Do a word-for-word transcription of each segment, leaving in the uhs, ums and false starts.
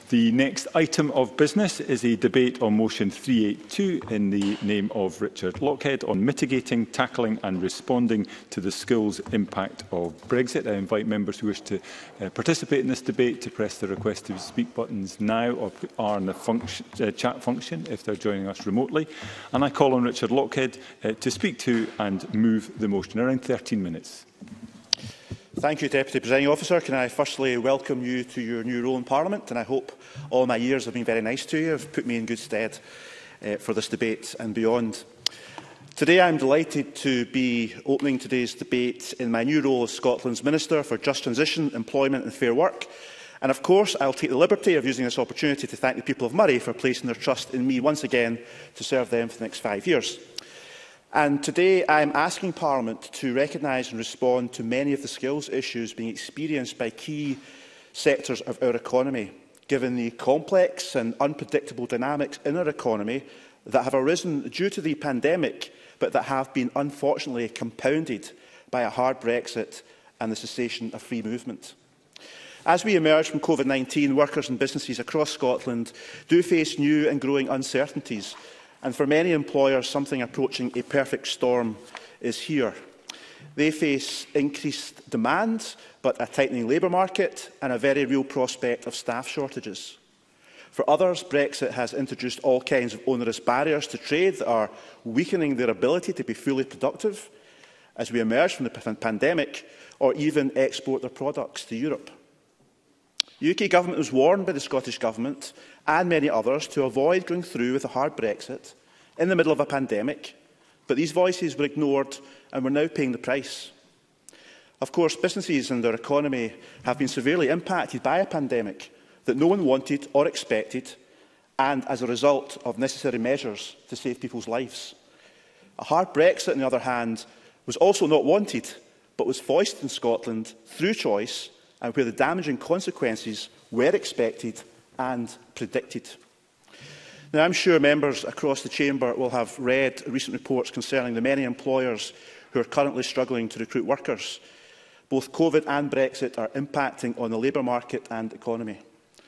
The next item of business is a debate on motion three eighty-two in the name of Richard Lochhead on mitigating, tackling and responding to the skills impact of Brexit. I invite members who wish to uh, participate in this debate to press the request to speak buttons now or put R in the function, uh, chat function if they're joining us remotely. And I call on Richard Lochhead uh, to speak to and move the motion. Around thirteen minutes. Thank you, Deputy Presiding Officer. Can I firstly welcome you to your new role in Parliament, and I hope all my years have been very nice to you, have put me in good stead uh, for this debate and beyond. Today I am delighted to be opening today's debate in my new role as Scotland's Minister for Just Transition, Employment and Fair Work. And of course, I will take the liberty of using this opportunity to thank the people of Moray for placing their trust in me once again to serve them for the next five years. And today I am asking Parliament to recognise and respond to many of the skills issues being experienced by key sectors of our economy, given the complex and unpredictable dynamics in our economy that have arisen due to the pandemic, but that have been unfortunately compounded by a hard Brexit and the cessation of free movement. As we emerge from COVID nineteen, workers and businesses across Scotland do face new and growing uncertainties. And for many employers, something approaching a perfect storm is here. They face increased demand, but a tightening labour market and a very real prospect of staff shortages. For others, Brexit has introduced all kinds of onerous barriers to trade that are weakening their ability to be fully productive as we emerge from the pandemic or even export their products to Europe. The U K Government was warned by the Scottish Government and many others to avoid going through with a hard Brexit in the middle of a pandemic, but these voices were ignored and we're now paying the price. Of course, businesses and their economy have been severely impacted by a pandemic that no one wanted or expected, and as a result of necessary measures to save people's lives. A hard Brexit, on the other hand, was also not wanted, but was foisted in Scotland through choice and where the damaging consequences were expected and predicted. Now, I'm sure members across the Chamber will have read recent reports concerning the many employers who are currently struggling to recruit workers. Both COVID and Brexit are impacting on the labour market and economy.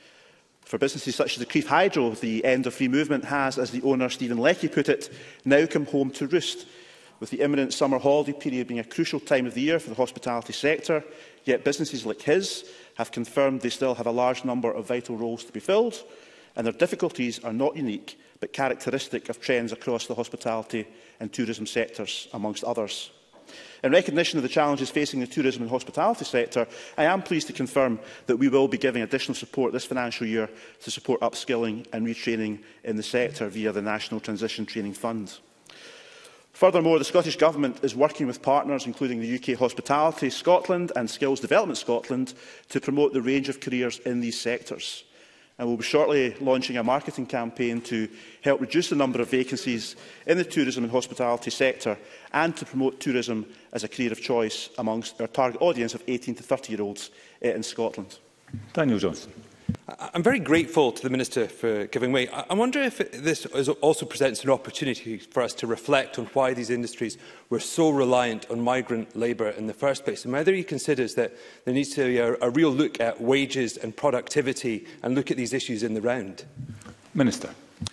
For businesses such as the Crieff Hydro, the end of free movement has, as the owner Stephen Leckie put it, now come home to roost, with the imminent summer holiday period being a crucial time of the year for the hospitality sector. Yet businesses like his have confirmed they still have a large number of vital roles to be filled, and their difficulties are not unique, but characteristic of trends across the hospitality and tourism sectors, amongst others. In recognition of the challenges facing the tourism and hospitality sector, I am pleased to confirm that we will be giving additional support this financial year to support upskilling and retraining in the sector via the National Transition Training Fund. Furthermore, the Scottish Government is working with partners, including the U K Hospitality Scotland and Skills Development Scotland, to promote the range of careers in these sectors. And we will be shortly launching a marketing campaign to help reduce the number of vacancies in the tourism and hospitality sector and to promote tourism as a career of choice amongst our target audience of eighteen to thirty year olds in Scotland. Daniel Johnson. I'm very grateful to the Minister for giving way. I wonder if this also presents an opportunity for us to reflect on why these industries were so reliant on migrant labour in the first place, and whether he considers that there needs to be a, a real look at wages and productivity and look at these issues in the round. Minister.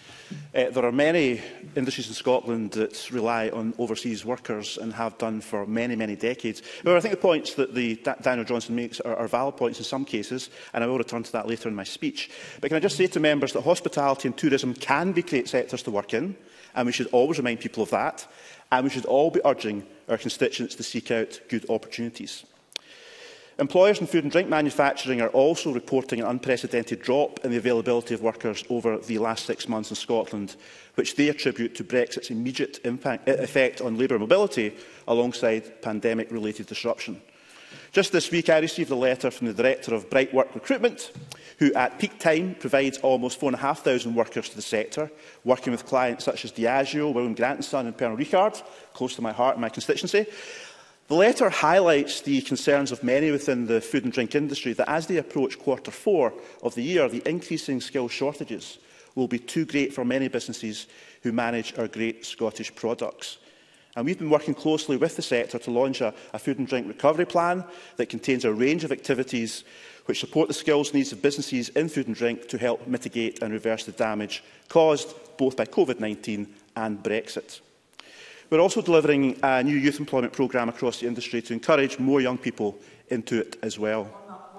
Uh, there are many industries in Scotland that rely on overseas workers and have done for many, many decades. However, I think the points that the, da Daniel Johnson makes are, are valid points in some cases, and I will return to that later in my speech. But can I just say to members that hospitality and tourism can be great sectors to work in, and we should always remind people of that, and we should all be urging our constituents to seek out good opportunities. Employers in food and drink manufacturing are also reporting an unprecedented drop in the availability of workers over the last six months in Scotland, which they attribute to Brexit's immediate impact, effect on labour mobility alongside pandemic-related disruption. Just this week, I received a letter from the Director of Bright Work Recruitment, who at peak time provides almost four thousand five hundred workers to the sector, working with clients such as Diageo, William Grant and Son and Pernod Ricard, close to my heart and my constituency. The letter highlights the concerns of many within the food and drink industry that as they approach quarter four of the year, the increasing skill shortages will be too great for many businesses who manage our great Scottish products. And we've been working closely with the sector to launch a, a food and drink recovery plan that contains a range of activities which support the skills needs of businesses in food and drink to help mitigate and reverse the damage caused both by COVID nineteen and Brexit. We're also delivering a new youth employment programme across the industry to encourage more young people into it as well.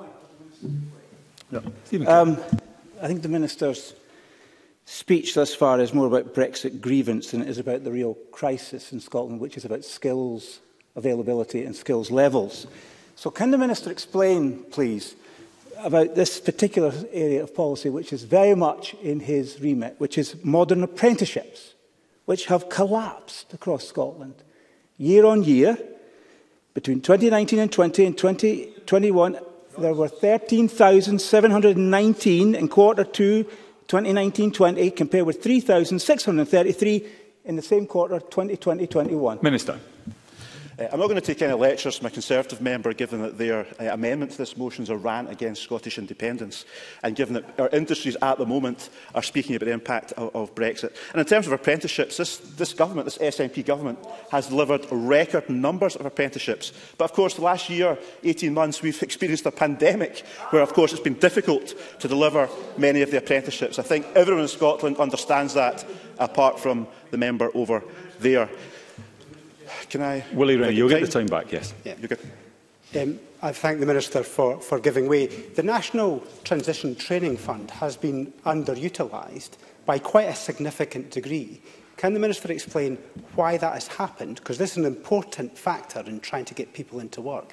No. Um, I think the Minister's speech thus far is more about Brexit grievance than it is about the real crisis in Scotland, which is about skills availability and skills levels. So can the Minister explain, please, about this particular area of policy which is very much in his remit, which is modern apprenticeships, which have collapsed across Scotland year on year. Between twenty nineteen and twenty and twenty twenty-one, there were thirteen thousand seven hundred nineteen in quarter two twenty nineteen twenty, compared with three thousand six hundred thirty-three in the same quarter twenty twenty twenty-one. Minister. Uh, I'm not going to take any lectures from a Conservative member, given that their uh, amendment to this motion is a rant against Scottish independence, and given that our industries at the moment are speaking about the impact of, of Brexit. And in terms of apprenticeships, this, this government, this S N P government, has delivered record numbers of apprenticeships. But of course, the last year, eighteen months, we've experienced a pandemic where, of course, it's been difficult to deliver many of the apprenticeships. I think everyone in Scotland understands that, apart from the member over there. Can I... Willie Rennie, you'll get the time back, yes. Yeah. You're good. Um, I thank the Minister for, for giving way. The National Transition Training Fund has been underutilised by quite a significant degree. Can the Minister explain why that has happened? Because this is an important factor in trying to get people into work.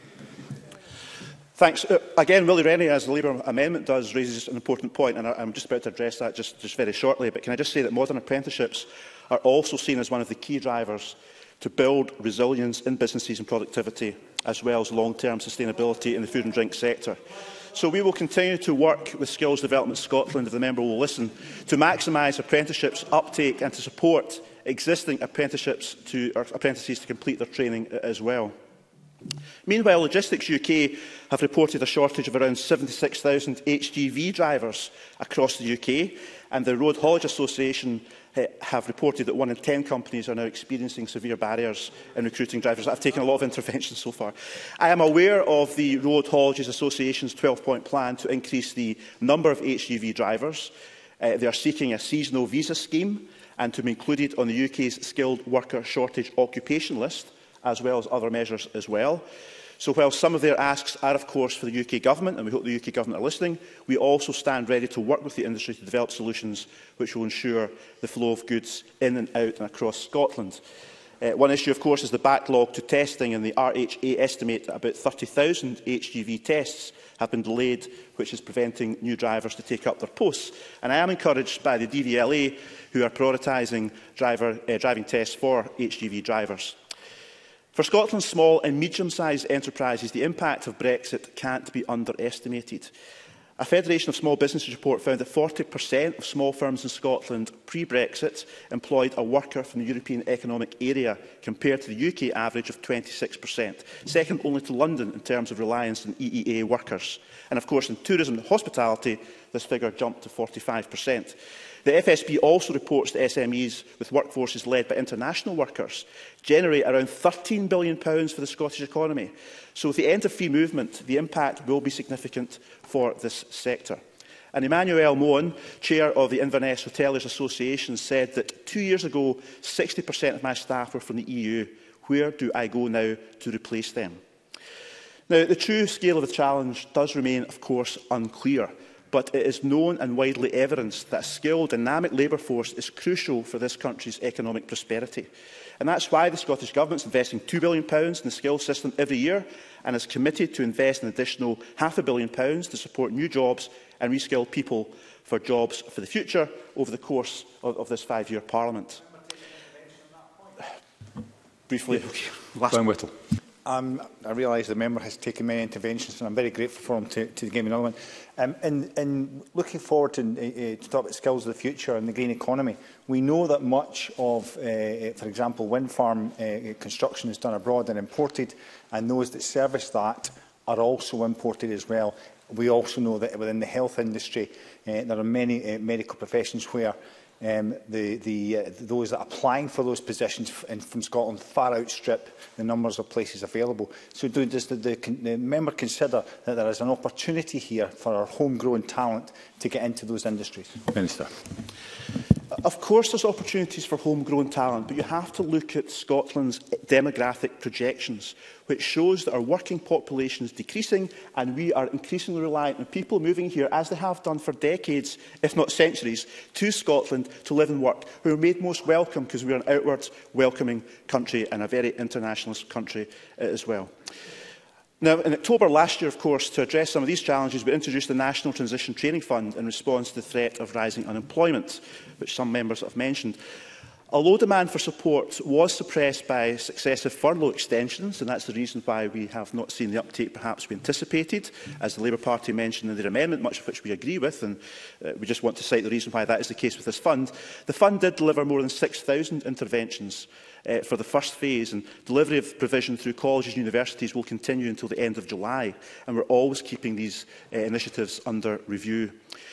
Thanks. Uh, again, Willie Rennie, as the Labour amendment does, raises an important point, and I, I'm just about to address that just, just very shortly. But can I just say that modern apprenticeships are also seen as one of the key drivers to build resilience in businesses and productivity, as well as long-term sustainability in the food and drink sector. So we will continue to work with Skills Development Scotland, if the member will listen, to maximise apprenticeships uptake and to support existing apprenticeships to, or apprentices to complete their training as well. Meanwhile, Logistics U K have reported a shortage of around seventy-six thousand H G V drivers across the U K, and the Road Haulage Association uh, have reported that one in ten companies are now experiencing severe barriers in recruiting drivers. I've taken a lot of interventions so far. I am aware of the Road Haulage Association's twelve-point plan to increase the number of H G V drivers. Uh, they are seeking a seasonal visa scheme and to be included on the U K's skilled worker shortage occupation list, as well as other measures as well. So while some of their asks are, of course, for the U K Government, and we hope the U K Government are listening, we also stand ready to work with the industry to develop solutions which will ensure the flow of goods in and out and across Scotland. Uh, one issue, of course, is the backlog to testing, and the R H A estimate that about thirty thousand H G V tests have been delayed, which is preventing new drivers to take up their posts. And I am encouraged by the D V L A, who are prioritising driver, uh, driving tests for H G V drivers. For Scotland's small and medium-sized enterprises, the impact of Brexit can't be underestimated. A Federation of Small Businesses report found that forty percent of small firms in Scotland pre-Brexit employed a worker from the European Economic Area, compared to the U K average of twenty-six percent, second only to London in terms of reliance on E E A workers. And of course, in tourism and hospitality, this figure jumped to forty-five percent. The F S B also reports that S M Es with workforces led by international workers generate around thirteen billion pounds for the Scottish economy. So with the end of free movement, the impact will be significant for this sector. And Emmanuel Mohan, chair of the Inverness Hoteliers Association, said that two years ago, sixty percent of my staff were from the E U. Where do I go now to replace them? Now, the true scale of the challenge does remain, of course, unclear. But it is known and widely evidenced that a skilled, dynamic labour force is crucial for this country's economic prosperity. And that's why the Scottish Government is investing two billion pounds in the skills system every year, and is committed to invest an additional half a billion pounds to support new jobs and reskill people for jobs for the future over the course of, of this five-year Parliament. Briefly, last... Brian Whittle. Um, I realise the member has taken many interventions, and I'm very grateful for him to, to give me another one. Um, in, in looking forward to, uh, to talk about skills of the future and the green economy, we know that much of, uh, for example, wind farm uh, construction is done abroad and imported, and those that service that are also imported as well. We also know that within the health industry, uh, there are many uh, medical professions where Um, the, the, uh, those that are applying for those positions f in, from Scotland far outstrip the numbers of places available. So do, does the, the, the member consider that there is an opportunity here for our homegrown talent to get into those industries? Minister. Of course there's opportunities for homegrown talent, but you have to look at Scotland's demographic projections, which shows that our working population is decreasing and we are increasingly reliant on people moving here, as they have done for decades, if not centuries, to Scotland to live and work, who are made most welcome because we are an outwards welcoming country and a very internationalist country uh, as well. Now, in October last year, of course, to address some of these challenges, we introduced the National Transition Training Fund in response to the threat of rising unemployment, which some members have mentioned. Although demand for support was suppressed by successive furlough extensions, and that's the reason why we have not seen the uptake perhaps we anticipated, as the Labour Party mentioned in their amendment, much of which we agree with, and uh, we just want to cite the reason why that is the case with this fund, the fund did deliver more than six thousand interventions uh, for the first phase, and delivery of provision through colleges and universities will continue until the end of July, and we're always keeping these uh, initiatives under review.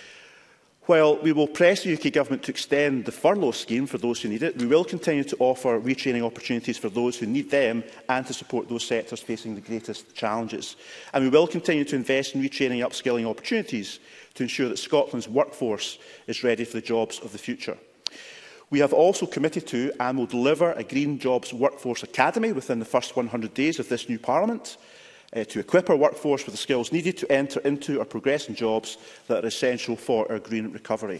While we will press the U K Government to extend the furlough scheme for those who need it, we will continue to offer retraining opportunities for those who need them and to support those sectors facing the greatest challenges. And we will continue to invest in retraining and upskilling opportunities to ensure that Scotland's workforce is ready for the jobs of the future. We have also committed to and will deliver a Green Jobs Workforce Academy within the first one hundred days of this new Parliament, Uh, to equip our workforce with the skills needed to enter into or progress in jobs that are essential for our green recovery.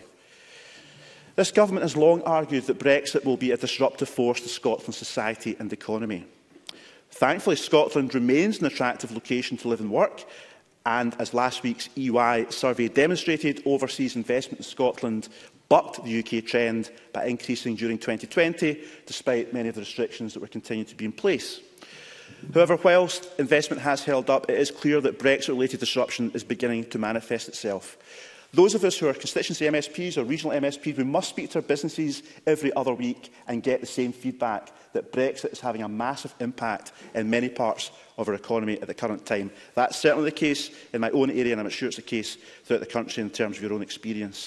This government has long argued that Brexit will be a disruptive force to Scotland's society and economy. Thankfully, Scotland remains an attractive location to live and work, and as last week's E Y survey demonstrated, overseas investment in Scotland bucked the U K trend by increasing during twenty twenty, despite many of the restrictions that were continuing to be in place. However, whilst investment has held up, it is clear that Brexit-related disruption is beginning to manifest itself. Those of us who are constituency M S Ps or regional M S Ps, we must speak to our businesses every other week and get the same feedback that Brexit is having a massive impact in many parts of our economy at the current time. That's certainly the case in my own area, and I'm sure it's the case throughout the country in terms of your own experience.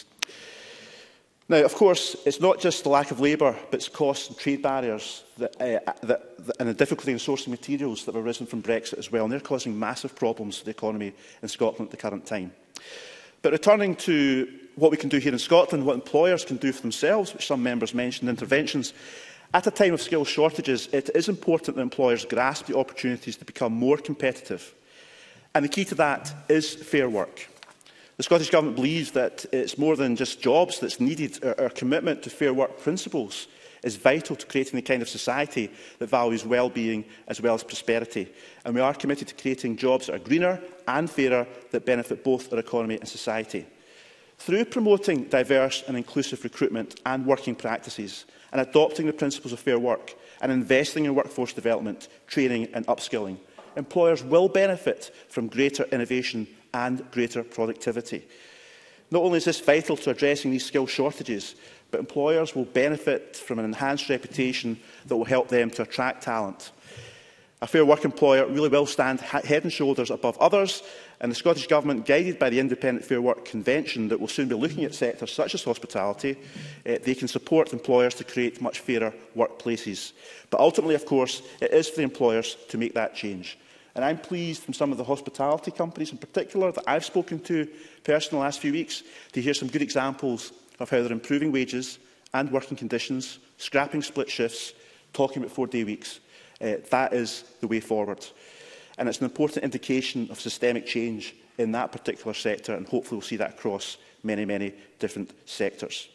Now, of course, it's not just the lack of labour, but it's costs and trade barriers that, uh, that, that, and the difficulty in sourcing materials that have arisen from Brexit as well, and they're causing massive problems to the economy in Scotland at the current time. But returning to what we can do here in Scotland, what employers can do for themselves, which some members mentioned, interventions, at a time of skills shortages, it is important that employers grasp the opportunities to become more competitive. And the key to that is fair work. The Scottish Government believes that it's more than just jobs that's needed. Our, our commitment to fair work principles is vital to creating the kind of society that values well-being as well as prosperity. And we are committed to creating jobs that are greener and fairer that benefit both our economy and society. Through promoting diverse and inclusive recruitment and working practices, and adopting the principles of fair work, and investing in workforce development, training and upskilling, employers will benefit from greater innovation and greater productivity. Not only is this vital to addressing these skill shortages, but employers will benefit from an enhanced reputation that will help them to attract talent. A fair work employer really will stand head and shoulders above others, and the Scottish Government, guided by the Independent Fair Work Convention that will soon be looking at sectors such as hospitality, uh, they can support employers to create much fairer workplaces. But ultimately, of course, it is for the employers to make that change. And I'm pleased from some of the hospitality companies in particular that I've spoken to personally in the last few weeks to hear some good examples of how they're improving wages and working conditions, scrapping split shifts, talking about four-day weeks. Uh, that is the way forward. And it's an important indication of systemic change in that particular sector, and hopefully we'll see that across many, many different sectors.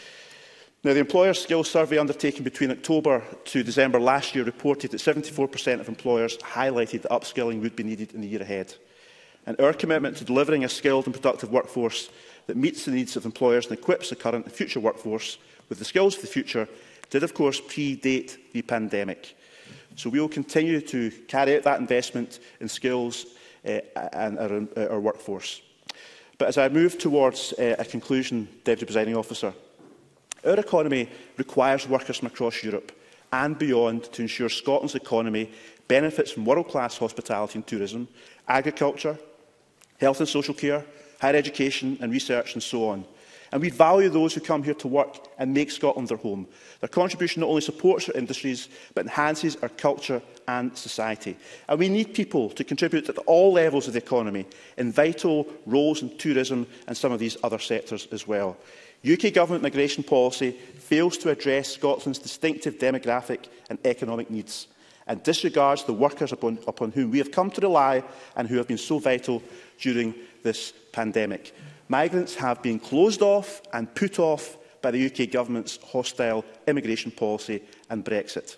Now, the Employer Skills Survey undertaken between October to December last year reported that seventy-four percent of employers highlighted that upskilling would be needed in the year ahead. And our commitment to delivering a skilled and productive workforce that meets the needs of employers and equips the current and future workforce with the skills of the future did, of course, predate the pandemic. So we will continue to carry out that investment in skills uh, and our, our workforce. But as I move towards uh, a conclusion, Deputy Presiding Officer, our economy requires workers from across Europe and beyond to ensure Scotland's economy benefits from world-class hospitality and tourism, agriculture, health and social care, higher education and research and so on. And we value those who come here to work and make Scotland their home. Their contribution not only supports our industries, but enhances our culture and society. And we need people to contribute at all levels of the economy, in vital roles in tourism and some of these other sectors as well. U K Government migration policy fails to address Scotland's distinctive demographic and economic needs, and disregards the workers upon, upon whom we have come to rely and who have been so vital during this pandemic. Migrants have been closed off and put off by the U K Government's hostile immigration policy and Brexit.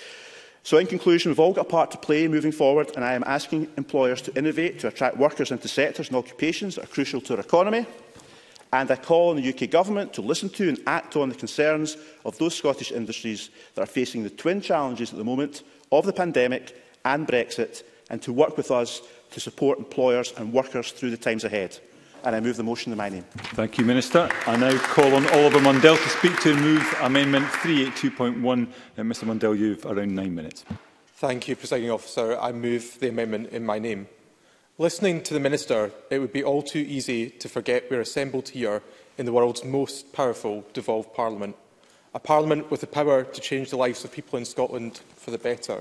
So in conclusion, we've all got a part to play moving forward, and I am asking employers to innovate to attract workers into sectors and occupations that are crucial to our economy. And I call on the U K Government to listen to and act on the concerns of those Scottish industries that are facing the twin challenges at the moment of the pandemic and Brexit, and to work with us to support employers and workers through the times ahead. And I move the motion in my name. Thank you, Minister. I now call on Oliver Mundell to speak to and move Amendment three eighty-two point one. Uh, Mr Mundell, you have around nine minutes. Thank you, Presiding Officer. I move the amendment in my name. Listening to the Minister, it would be all too easy to forget we're assembled here in the world's most powerful devolved Parliament. A Parliament with the power to change the lives of people in Scotland for the better.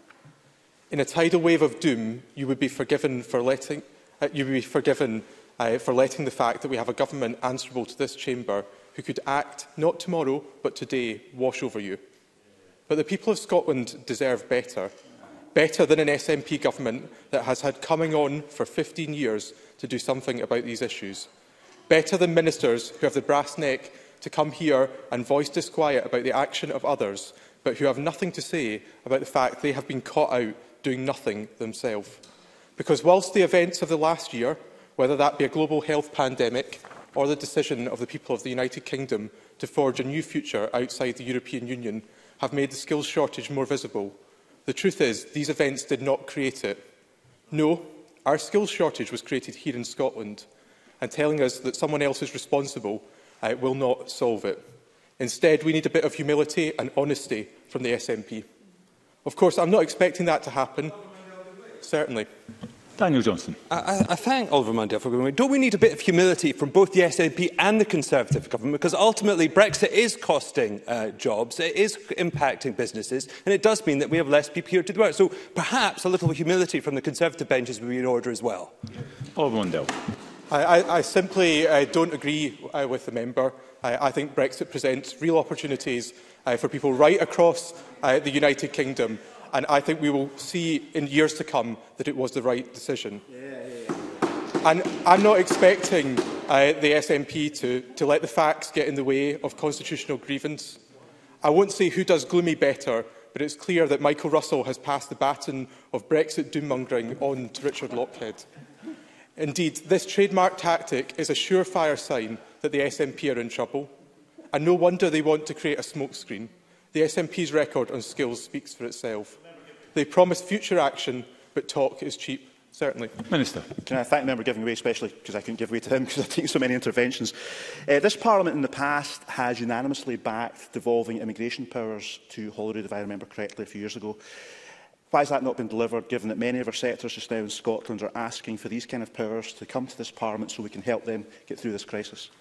In a tidal wave of doom, you would be forgiven for letting, uh, you would be forgiven uh, for letting the fact that we have a government answerable to this chamber who could act not tomorrow but today wash over you. But the people of Scotland deserve better. Better than an S N P government that has had coming on for fifteen years to do something about these issues. Better than ministers who have the brass neck to come here and voice disquiet about the action of others, but who have nothing to say about the fact they have been caught out doing nothing themselves. Because whilst the events of the last year, whether that be a global health pandemic or the decision of the people of the United Kingdom to forge a new future outside the European Union, have made the skills shortage more visible, the truth is these events did not create it. No, our skills shortage was created here in Scotland, and telling us that someone else is responsible uh, will not solve it. Instead, we need a bit of humility and honesty from the S N P. Of course, I'm not expecting that to happen. Certainly. Daniel Johnson. I, I thank Oliver Mundell for going away. Don't we need a bit of humility from both the S N P and the Conservative government? Because ultimately Brexit is costing uh, jobs, it is impacting businesses, and it does mean that we have less people here to do work. So perhaps a little humility from the Conservative benches would be in order as well. Oliver Mundell. I, I, I simply uh, don't agree uh, with the member. I, I think Brexit presents real opportunities uh, for people right across uh, the United Kingdom. And I think we will see in years to come that it was the right decision. Yeah, yeah, yeah. And I'm not expecting uh, the S N P to, to let the facts get in the way of constitutional grievance. I won't say who does gloomy better, but it's clear that Michael Russell has passed the baton of Brexit doom-mongering on to Richard Lockhead. Indeed, this trademark tactic is a surefire sign that the S N P are in trouble. And no wonder they want to create a smokescreen. The S N P's record on skills speaks for itself. They promise future action, but talk is cheap, certainly. Minister. Can I thank the member for giving way, especially because I couldn't give way to him because I've taken so many interventions. Uh, this Parliament in the past has unanimously backed devolving immigration powers to Holyrood, if I remember correctly, a few years ago. Why has that not been delivered, given that many of our sectors just now in Scotland are asking for these kind of powers to come to this Parliament so we can help them get through this crisis?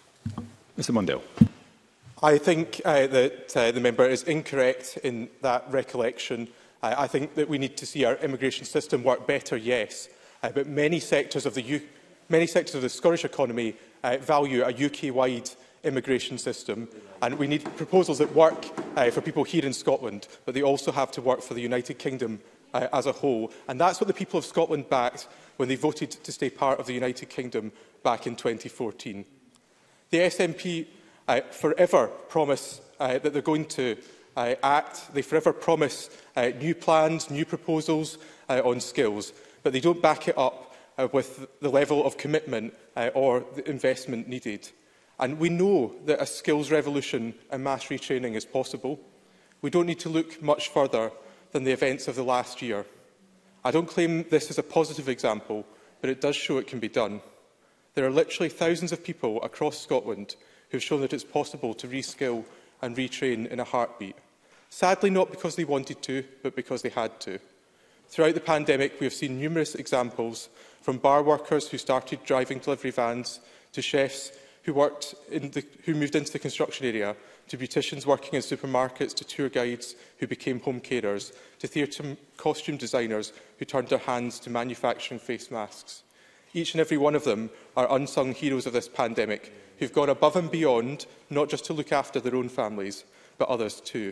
Mr Mundell. I think uh, that uh, the member is incorrect in that recollection. Uh, I think that we need to see our immigration system work better, yes, uh, but many sectors of the U many sectors of the Scottish economy uh, value a U K-wide immigration system, and we need proposals that work uh, for people here in Scotland, but they also have to work for the United Kingdom uh, as a whole, and that's what the people of Scotland backed when they voted to stay part of the United Kingdom back in twenty fourteen. The S N P uh, forever promise uh, that they're going to uh, act. They forever promise uh, new plans, new proposals uh, on skills, but they don't back it up uh, with the level of commitment uh, or the investment needed. And we know that a skills revolution and mass retraining is possible. We don't need to look much further than the events of the last year. I don't claim this is a positive example, but it does show it can be done. There are literally thousands of people across Scotland who have shown that it's possible to reskill and retrain in a heartbeat. Sadly, not because they wanted to, but because they had to. Throughout the pandemic, we have seen numerous examples, from bar workers who started driving delivery vans to chefs who, worked in the, who moved into the construction area, to beauticians working in supermarkets, to tour guides who became home carers, to theatre costume designers who turned their hands to manufacturing face masks. Each and every one of them are unsung heroes of this pandemic, who've gone above and beyond, not just to look after their own families, but others too.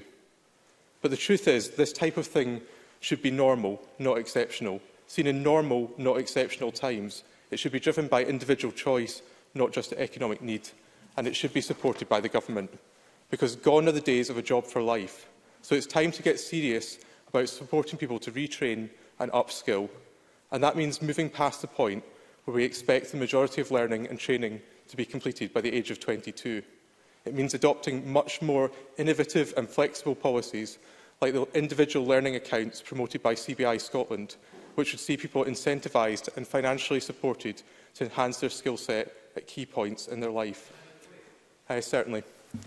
But the truth is, this type of thing should be normal, not exceptional. Seen in normal, not exceptional times, it should be driven by individual choice, not just economic need, and it should be supported by the government. Because gone are the days of a job for life. So it's time to get serious about supporting people to retrain and upskill. And that means moving past the point where we expect the majority of learning and training to be completed by the age of twenty-two. It means adopting much more innovative and flexible policies like the individual learning accounts promoted by C B I Scotland, which would see people incentivised and financially supported to enhance their skill set at key points in their life. Uh, certainly.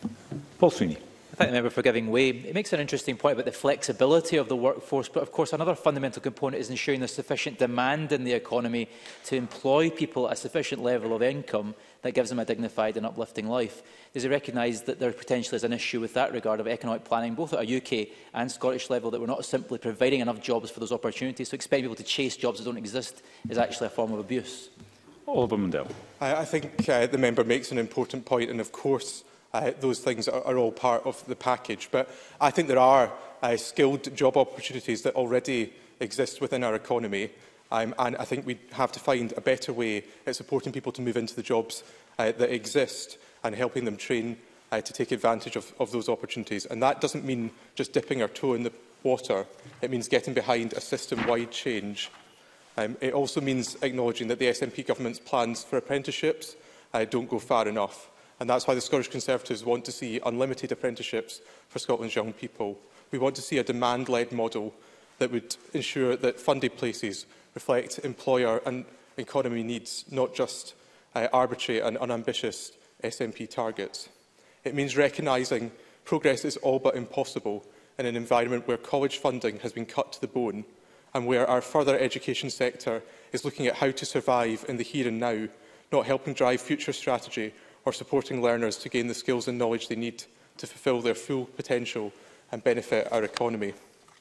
Paul Sweeney. I thank the member for giving way. It makes an interesting point about the flexibility of the workforce, but of course another fundamental component is ensuring there's sufficient demand in the economy to employ people at a sufficient level of income that gives them a dignified and uplifting life. Does he recognise that there potentially is an issue with that regard of economic planning, both at a U K and Scottish level, that we're not simply providing enough jobs for those opportunities, so expecting people to chase jobs that don't exist is actually a form of abuse? Oliver Mundell. I, I think uh, the member makes an important point, and of course Uh, those things are, are all part of the package. But I think there are uh, skilled job opportunities that already exist within our economy. Um, and I think we have to find a better way at supporting people to move into the jobs uh, that exist and helping them train uh, to take advantage of, of those opportunities. And that doesn't mean just dipping our toe in the water. It means getting behind a system-wide change. Um, it also means acknowledging that the S N P government's plans for apprenticeships uh, don't go far enough. And that's why the Scottish Conservatives want to see unlimited apprenticeships for Scotland's young people. We want to see a demand-led model that would ensure that funded places reflect employer and economy needs, not just uh, arbitrary and unambitious S N P targets. It means recognising progress is all but impossible in an environment where college funding has been cut to the bone and where our further education sector is looking at how to survive in the here and now, not helping drive future strategy or supporting learners to gain the skills and knowledge they need to fulfil their full potential and benefit our economy.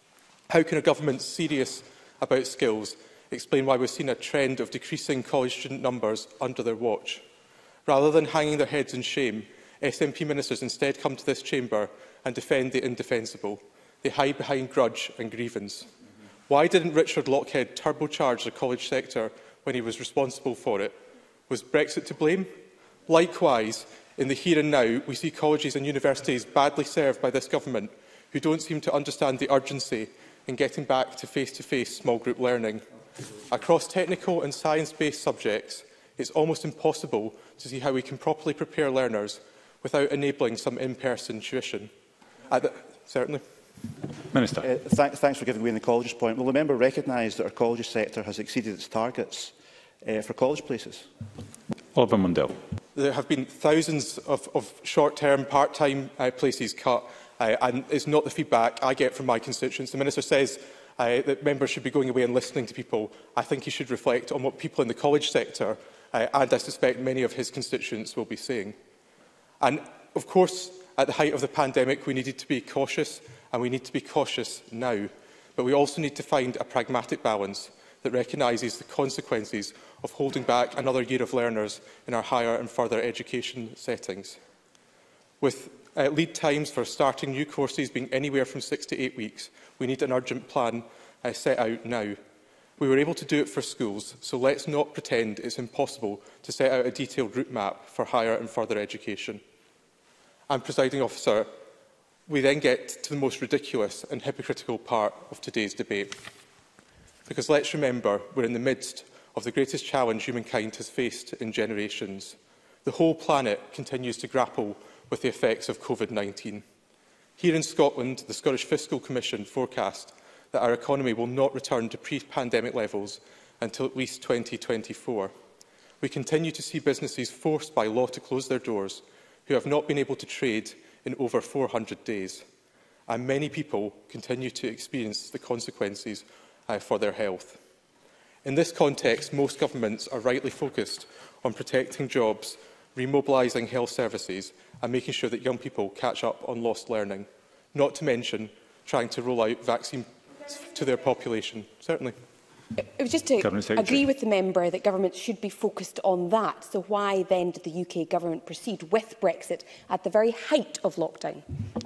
How can a government serious about skills explain why we've seen a trend of decreasing college student numbers under their watch? Rather than hanging their heads in shame, S N P ministers instead come to this chamber and defend the indefensible. They hide behind grudge and grievance. Why didn't Richard Lochhead turbocharge the college sector when he was responsible for it? Was Brexit to blame? Likewise, in the here and now, we see colleges and universities badly served by this government, who don't seem to understand the urgency in getting back to face-to-face small group learning. Across technical and science-based subjects, it's almost impossible to see how we can properly prepare learners without enabling some in-person tuition. At the, certainly. Minister. Uh, th thanks for giving way on the colleges point. Will the member recognise that our colleges sector has exceeded its targets uh, for college places? Oliver Mundell. There have been thousands of, of short-term, part-time uh, places cut, uh, and it's not the feedback I get from my constituents. The Minister says uh, that members should be going away and listening to people. I think he should reflect on what people in the college sector, uh, and I suspect many of his constituents, will be saying. And, of course, at the height of the pandemic, we needed to be cautious, and we need to be cautious now. But we also need to find a pragmatic balance that recognises the consequences of holding back another year of learners in our higher and further education settings. With uh, lead times for starting new courses being anywhere from six to eight weeks, we need an urgent plan uh, set out now. We were able to do it for schools, so let's not pretend it's impossible to set out a detailed route map for higher and further education. And, Presiding Officer, we then get to the most ridiculous and hypocritical part of today's debate. Because let's remember, we're in the midst of the greatest challenge humankind has faced in generations. The whole planet continues to grapple with the effects of COVID nineteen. Here in Scotland, the Scottish Fiscal Commission forecast that our economy will not return to pre-pandemic levels until at least twenty twenty-four. We continue to see businesses forced by law to close their doors, who have not been able to trade in over four hundred days. And many people continue to experience the consequences uh, for their health. In this context, most governments are rightly focused on protecting jobs, remobilising health services and making sure that young people catch up on lost learning, not to mention trying to roll out vaccine to their population. Certainly. It was just to agree with the member that government should be focused on that. So why then did the U K government proceed with Brexit at the very height of lockdown?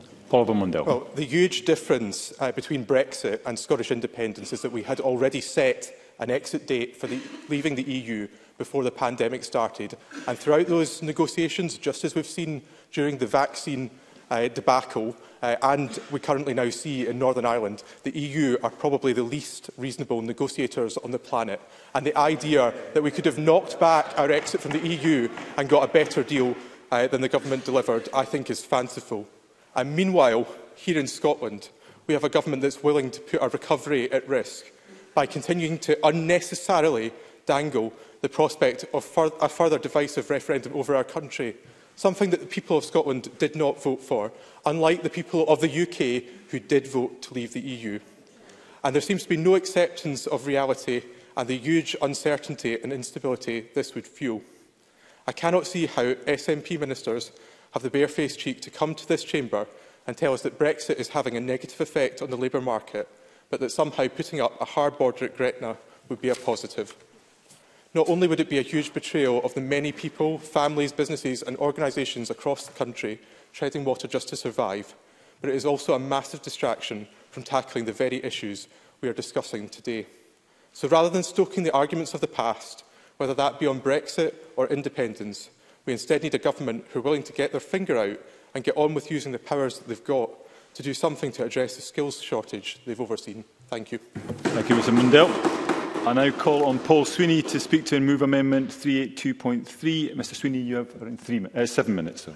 Well, the huge difference uh, between Brexit and Scottish independence is that we had already set an exit date for the, leaving the E U before the pandemic started. And throughout those negotiations, just as we've seen during the vaccine uh, debacle, uh, and we currently now see in Northern Ireland, the E U are probably the least reasonable negotiators on the planet. And the idea that we could have knocked back our exit from the E U and got a better deal uh, than the government delivered, I think is fanciful. And meanwhile, here in Scotland, we have a government that's willing to put our recovery at risk by continuing to unnecessarily dangle the prospect of fur a further divisive referendum over our country, something that the people of Scotland did not vote for, unlike the people of the U K who did vote to leave the E U. And there seems to be no acceptance of reality and the huge uncertainty and instability this would fuel. I cannot see how S N P ministers have the barefaced cheek to come to this chamber and tell us that Brexit is having a negative effect on the labour market, but that somehow putting up a hard border at Gretna would be a positive. Not only would it be a huge betrayal of the many people, families, businesses and organisations across the country treading water just to survive, but it is also a massive distraction from tackling the very issues we are discussing today. So rather than stoking the arguments of the past, whether that be on Brexit or independence, we instead need a government who are willing to get their finger out and get on with using the powers that they've got to do something to address the skills shortage they've overseen. Thank you. Thank you, Mr Mundell. I now call on Paul Sweeney to speak to and move Amendment three eighty-two point three. Mr Sweeney, you have around three, uh, seven minutes. Sorry.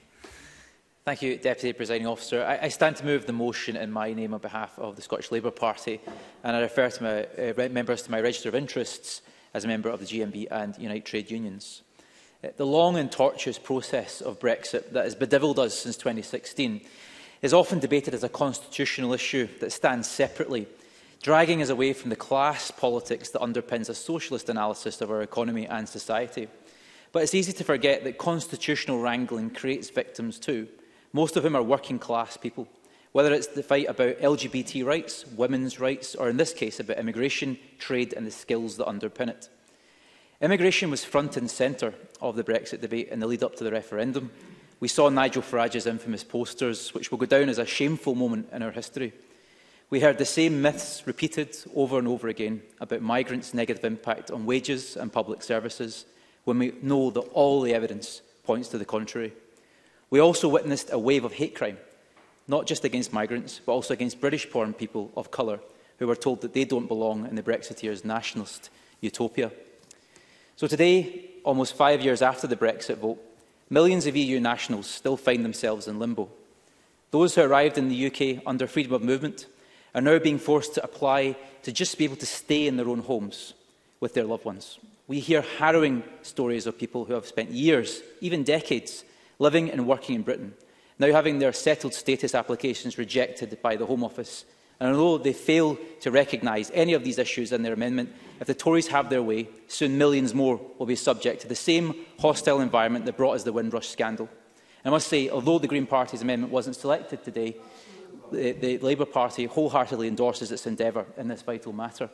Thank you, Deputy Presiding Officer. I, I stand to move the motion in my name on behalf of the Scottish Labour Party, and I refer to my uh, members to my register of interests as a member of the G M B and Unite Trade Unions. The long and tortuous process of Brexit that has bedevilled us since twenty sixteen is often debated as a constitutional issue that stands separately, dragging us away from the class politics that underpins a socialist analysis of our economy and society. But it's easy to forget that constitutional wrangling creates victims too, most of whom are working class people, whether it's the fight about L G B T rights, women's rights, or in this case about immigration, trade and the skills that underpin it. Immigration was front and centre of the Brexit debate in the lead-up to the referendum. We saw Nigel Farage's infamous posters, which will go down as a shameful moment in our history. We heard the same myths repeated over and over again about migrants' negative impact on wages and public services, when we know that all the evidence points to the contrary. We also witnessed a wave of hate crime, not just against migrants, but also against British-born people of colour, who were told that they don't belong in the Brexiteers' nationalist utopia. So today, almost five years after the Brexit vote, millions of E U nationals still find themselves in limbo. Those who arrived in the U K under freedom of movement are now being forced to apply to just be able to stay in their own homes with their loved ones. We hear harrowing stories of people who have spent years, even decades, living and working in Britain, now having their settled status applications rejected by the Home Office. And although they fail to recognise any of these issues in their amendment, if the Tories have their way, soon millions more will be subject to the same hostile environment that brought us the Windrush scandal. And I must say, although the Green Party's amendment wasn't selected today, the, the Labour Party wholeheartedly endorses its endeavour in this vital matter.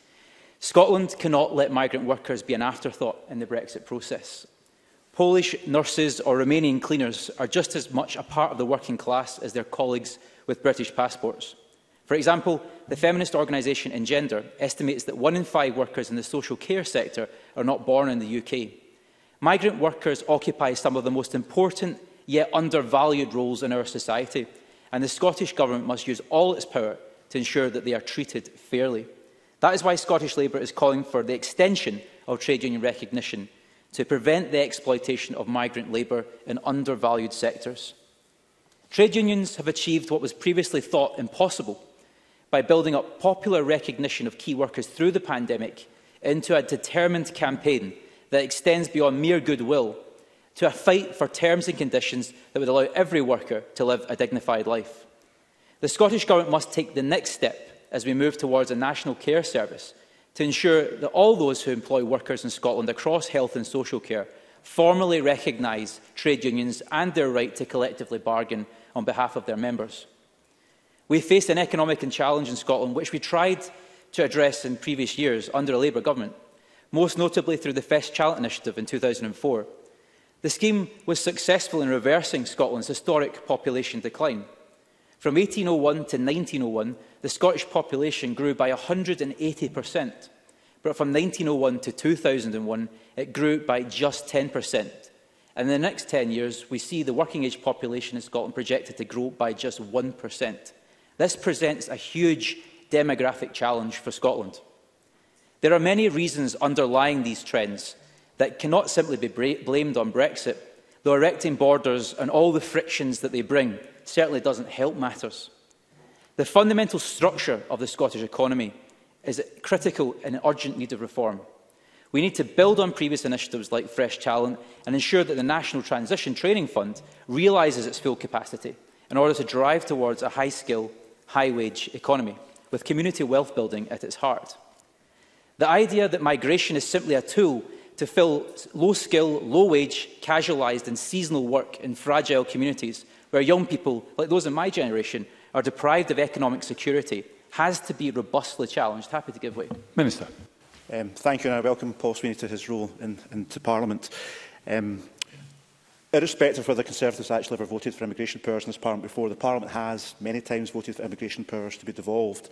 Scotland cannot let migrant workers be an afterthought in the Brexit process. Polish nurses or Romanian cleaners are just as much a part of the working class as their colleagues with British passports. For example, the feminist organisation Engender estimates that one in five workers in the social care sector are not born in the U K. Migrant workers occupy some of the most important yet undervalued roles in our society, and the Scottish Government must use all its power to ensure that they are treated fairly. That is why Scottish Labour is calling for the extension of trade union recognition to prevent the exploitation of migrant labour in undervalued sectors. Trade unions have achieved what was previously thought impossible by building up popular recognition of key workers through the pandemic into a determined campaign that extends beyond mere goodwill to a fight for terms and conditions that would allow every worker to live a dignified life. The Scottish Government must take the next step as we move towards a national care service to ensure that all those who employ workers in Scotland across health and social care formally recognise trade unions and their right to collectively bargain on behalf of their members. We faced an economic challenge in Scotland which we tried to address in previous years under a Labour government, most notably through the Fest Challenge initiative in two thousand four. The scheme was successful in reversing Scotland's historic population decline. From eighteen oh one to nineteen oh one, the Scottish population grew by one hundred and eighty percent, but from nineteen oh one to two thousand one, it grew by just ten percent. And in the next ten years, we see the working-age population in Scotland projected to grow by just one percent. This presents a huge demographic challenge for Scotland. There are many reasons underlying these trends that cannot simply be blamed on Brexit, though erecting borders and all the frictions that they bring certainly doesn't help matters. The fundamental structure of the Scottish economy is critical and in urgent need of reform. We need to build on previous initiatives like Fresh Talent and ensure that the National Transition Training Fund realises its full capacity in order to drive towards a high-skill, high-wage economy, with community wealth building at its heart. The idea that migration is simply a tool to fill low-skill, low-wage, casualised and seasonal work in fragile communities where young people, like those in my generation, are deprived of economic security has to be robustly challenged. Happy to give way. Minister. Um, thank you, and I welcome Paul Sweeney to his role in, into Parliament. Um, Irrespective of whether the Conservatives actually ever voted for immigration powers in this Parliament before, the Parliament has many times voted for immigration powers to be devolved.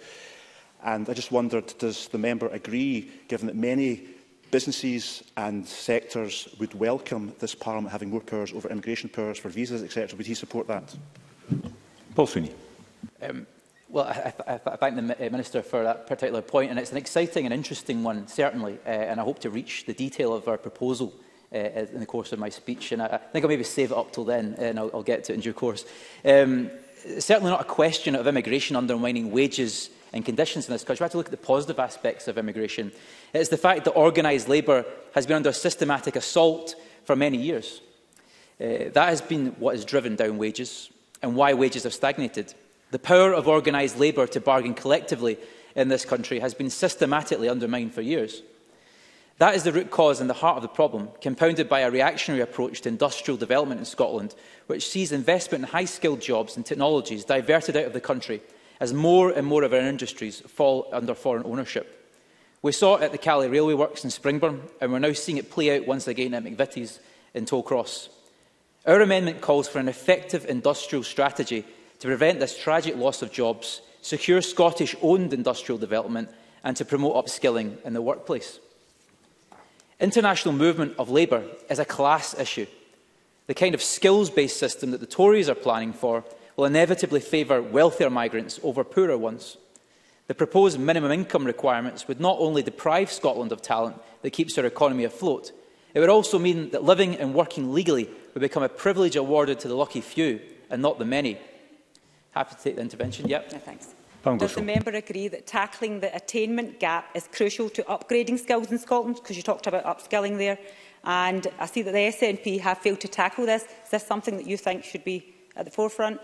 And I just wondered, does the member agree, given that many businesses and sectors would welcome this Parliament having more powers over immigration powers for visas, et cetera, would he support that? Paul Sweeney. Um, well, I, I, I thank the Minister for that particular point, and it's an exciting and interesting one, certainly, uh, and I hope to reach the detail of our proposal Uh, in the course of my speech, and I, I think I'll maybe save it up till then, and I'll, I'll get to it in due course. Um, certainly not a question of immigration undermining wages and conditions in this country. We have to look at the positive aspects of immigration. It's the fact that organised labour has been under systematic assault for many years. Uh, that has been what has driven down wages and why wages have stagnated. The power of organised labour to bargain collectively in this country has been systematically undermined for years. That is the root cause and the heart of the problem, compounded by a reactionary approach to industrial development in Scotland, which sees investment in high-skilled jobs and technologies diverted out of the country as more and more of our industries fall under foreign ownership. We saw it at the Calais Railway Works in Springburn, and we're now seeing it play out once again at McVitie's in Tollcross. Our amendment calls for an effective industrial strategy to prevent this tragic loss of jobs, secure Scottish-owned industrial development, and to promote upskilling in the workplace. International movement of labour is a class issue. The kind of skills-based system that the Tories are planning for will inevitably favour wealthier migrants over poorer ones. The proposed minimum income requirements would not only deprive Scotland of talent that keeps our economy afloat, it would also mean that living and working legally would become a privilege awarded to the lucky few and not the many. Happy to take the intervention. Yep. No, thanks. Does the member agree that tackling the attainment gap is crucial to upgrading skills in Scotland? Because you talked about upskilling there. And I see that the S N P have failed to tackle this. Is this something that you think should be at the forefront?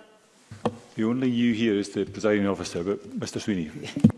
The only you here is the presiding officer, but Mr Sweeney.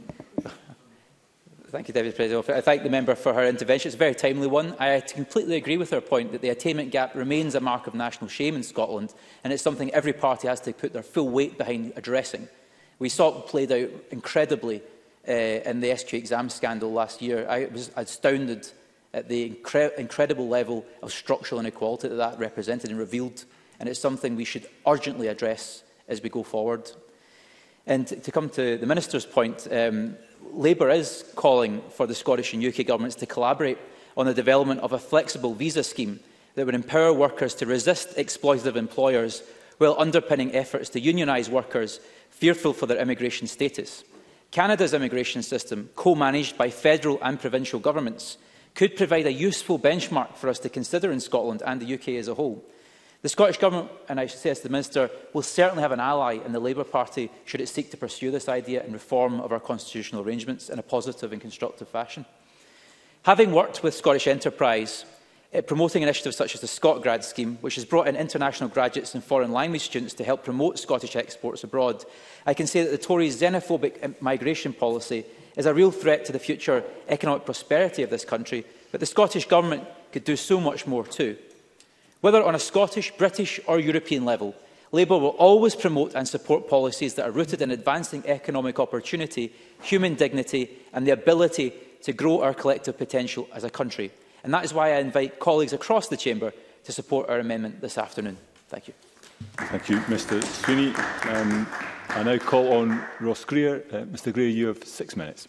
Thank you, Deputy President. I thank the member for her intervention. It's a very timely one. I completely agree with her point that the attainment gap remains a mark of national shame in Scotland, and it's something every party has to put their full weight behind addressing. We saw it played out incredibly uh, in the S Q exam scandal last year. I was astounded at the incre incredible level of structural inequality that that represented and revealed, and it's something we should urgently address as we go forward. And to come to the Minister's point, um, Labour is calling for the Scottish and U K governments to collaborate on the development of a flexible visa scheme that would empower workers to resist exploitative employers while underpinning efforts to unionise workers fearful for their immigration status. Canada's immigration system, co-managed by federal and provincial governments, could provide a useful benchmark for us to consider in Scotland and the U K as a whole. The Scottish Government, and I should say as the Minister, will certainly have an ally in the Labour Party should it seek to pursue this idea and reform of our constitutional arrangements in a positive and constructive fashion. Having worked with Scottish Enterprise, uh, promoting initiatives such as the ScotGrad scheme, which has brought in international graduates and foreign language students to help promote Scottish exports abroad, I can say that the Tories' xenophobic migration policy is a real threat to the future economic prosperity of this country, but the Scottish Government could do so much more too. Whether on a Scottish, British or European level, Labour will always promote and support policies that are rooted in advancing economic opportunity, human dignity and the ability to grow our collective potential as a country. And that is why I invite colleagues across the Chamber to support our amendment this afternoon. Thank you. Thank you, Mr Sweeney. Um, I now call on Ross Greer. Uh, Mr Greer, you have six minutes.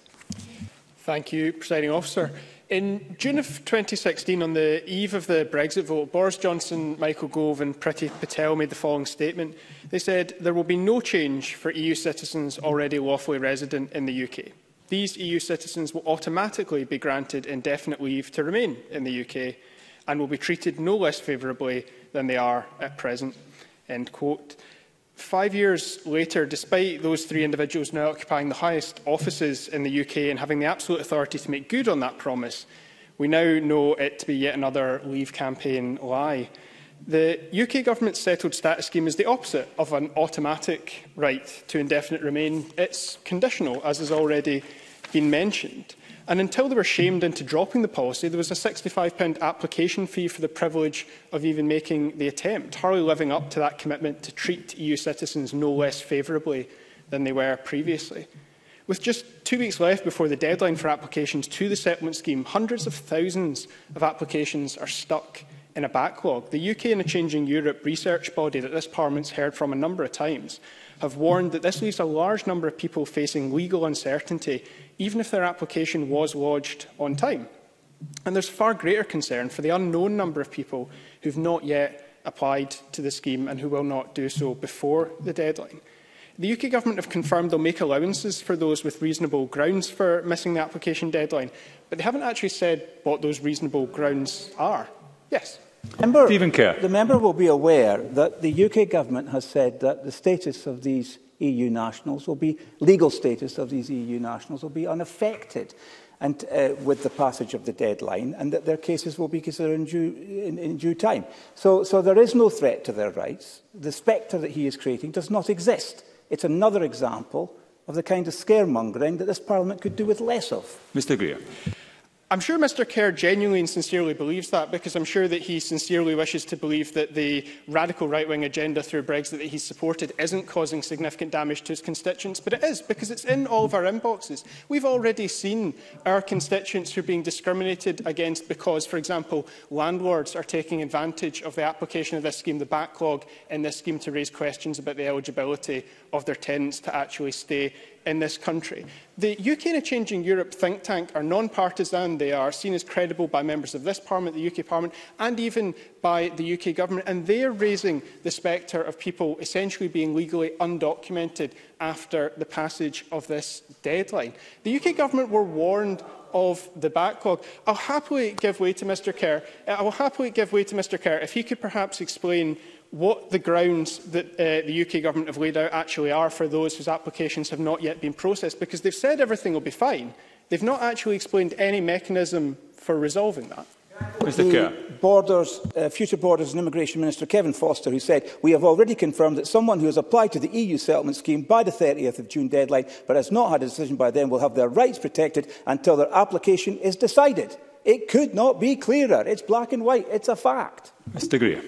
Thank you, Presiding Officer. In June of twenty sixteen, on the eve of the Brexit vote, Boris Johnson, Michael Gove and Priti Patel made the following statement. They said, "There will be no change for E U citizens already lawfully resident in the U K. These E U citizens will automatically be granted indefinite leave to remain in the U K and will be treated no less favourably than they are at present." End quote. Five years later, despite those three individuals now occupying the highest offices in the U K and having the absolute authority to make good on that promise, we now know it to be yet another Leave campaign lie. The U K government's settled status scheme is the opposite of an automatic right to indefinite remain. It's conditional, as has already been mentioned. And until they were shamed into dropping the policy, there was a sixty-five pound application fee for the privilege of even making the attempt, hardly living up to that commitment to treat E U citizens no less favourably than they were previously. With just two weeks left before the deadline for applications to the settlement scheme, hundreds of thousands of applications are stuck in a backlog. The U K and a Changing Europe research body that this Parliament's heard from a number of times have warned that this leaves a large number of people facing legal uncertainty, even if their application was lodged on time. And there's far greater concern for the unknown number of people who have not yet applied to the scheme and who will not do so before the deadline. The U K Government have confirmed they'll make allowances for those with reasonable grounds for missing the application deadline, but they haven't actually said what those reasonable grounds are. Yes. Member, Stephen Kerr. The member will be aware that the U K Government has said that the status of these E U nationals will be, legal status of these E U nationals will be unaffected and, uh, with the passage of the deadline, and that their cases will be considered in due, in, in due time. So, so there is no threat to their rights. The spectre that he is creating does not exist. It's another example of the kind of scaremongering that this Parliament could do with less of. Mr Greer. I'm sure Mr Kerr genuinely and sincerely believes that, because I'm sure that he sincerely wishes to believe that the radical right-wing agenda through Brexit that he's supported isn't causing significant damage to his constituents, but it is, because it's in all of our inboxes. We've already seen our constituents who are being discriminated against because, for example, landlords are taking advantage of the application of this scheme, the backlog in this scheme, to raise questions about the eligibility of their tenants to actually stay in this country. The U K and a Changing Europe think tank are non-partisan. They are seen as credible by members of this Parliament, the U K Parliament, and even by the U K Government. And they are raising the spectre of people essentially being legally undocumented after the passage of this deadline. The U K Government were warned of the backlog. I'll happily give way to Mr Kerr. I will happily give way to Mr Kerr if he could perhaps explain what the grounds that uh, the U K Government have laid out actually are for those whose applications have not yet been processed, because they've said everything will be fine. They've not actually explained any mechanism for resolving that. Mr Kerr. Borders, uh, Future Borders and Immigration Minister Kevin Foster, who said, "We have already confirmed that someone who has applied to the E U settlement scheme by the thirtieth of June deadline but has not had a decision by then will have their rights protected until their application is decided." It could not be clearer. It's black and white. It's a fact. Mr Greer.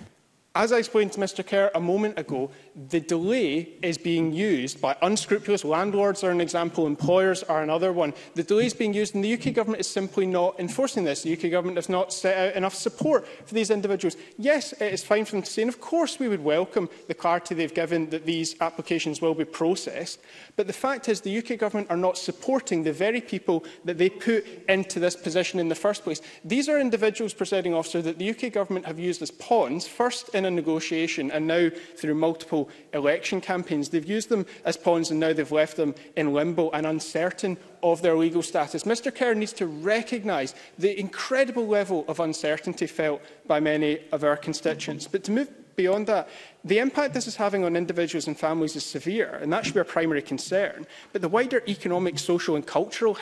As I explained to Mr Kerr a moment ago, the delay is being used by unscrupulous landlords are an example, employers are another one. The delay is being used and the U K Government is simply not enforcing this. The U K Government has not set out enough support for these individuals. Yes, it is fine for them to say, and of course we would welcome the clarity they've given that these applications will be processed, but the fact is the U K Government are not supporting the very people that they put into this position in the first place. These are individuals, Presiding Officer, that the U K Government have used as pawns, first in a negotiation and now through multiple election campaigns. They've used them as pawns and now they've left them in limbo and uncertain of their legal status. Mr Kerr needs to recognise the incredible level of uncertainty felt by many of our constituents. But to move beyond that, the impact this is having on individuals and families is severe, and that should be our primary concern. But the wider economic, social and cultural hit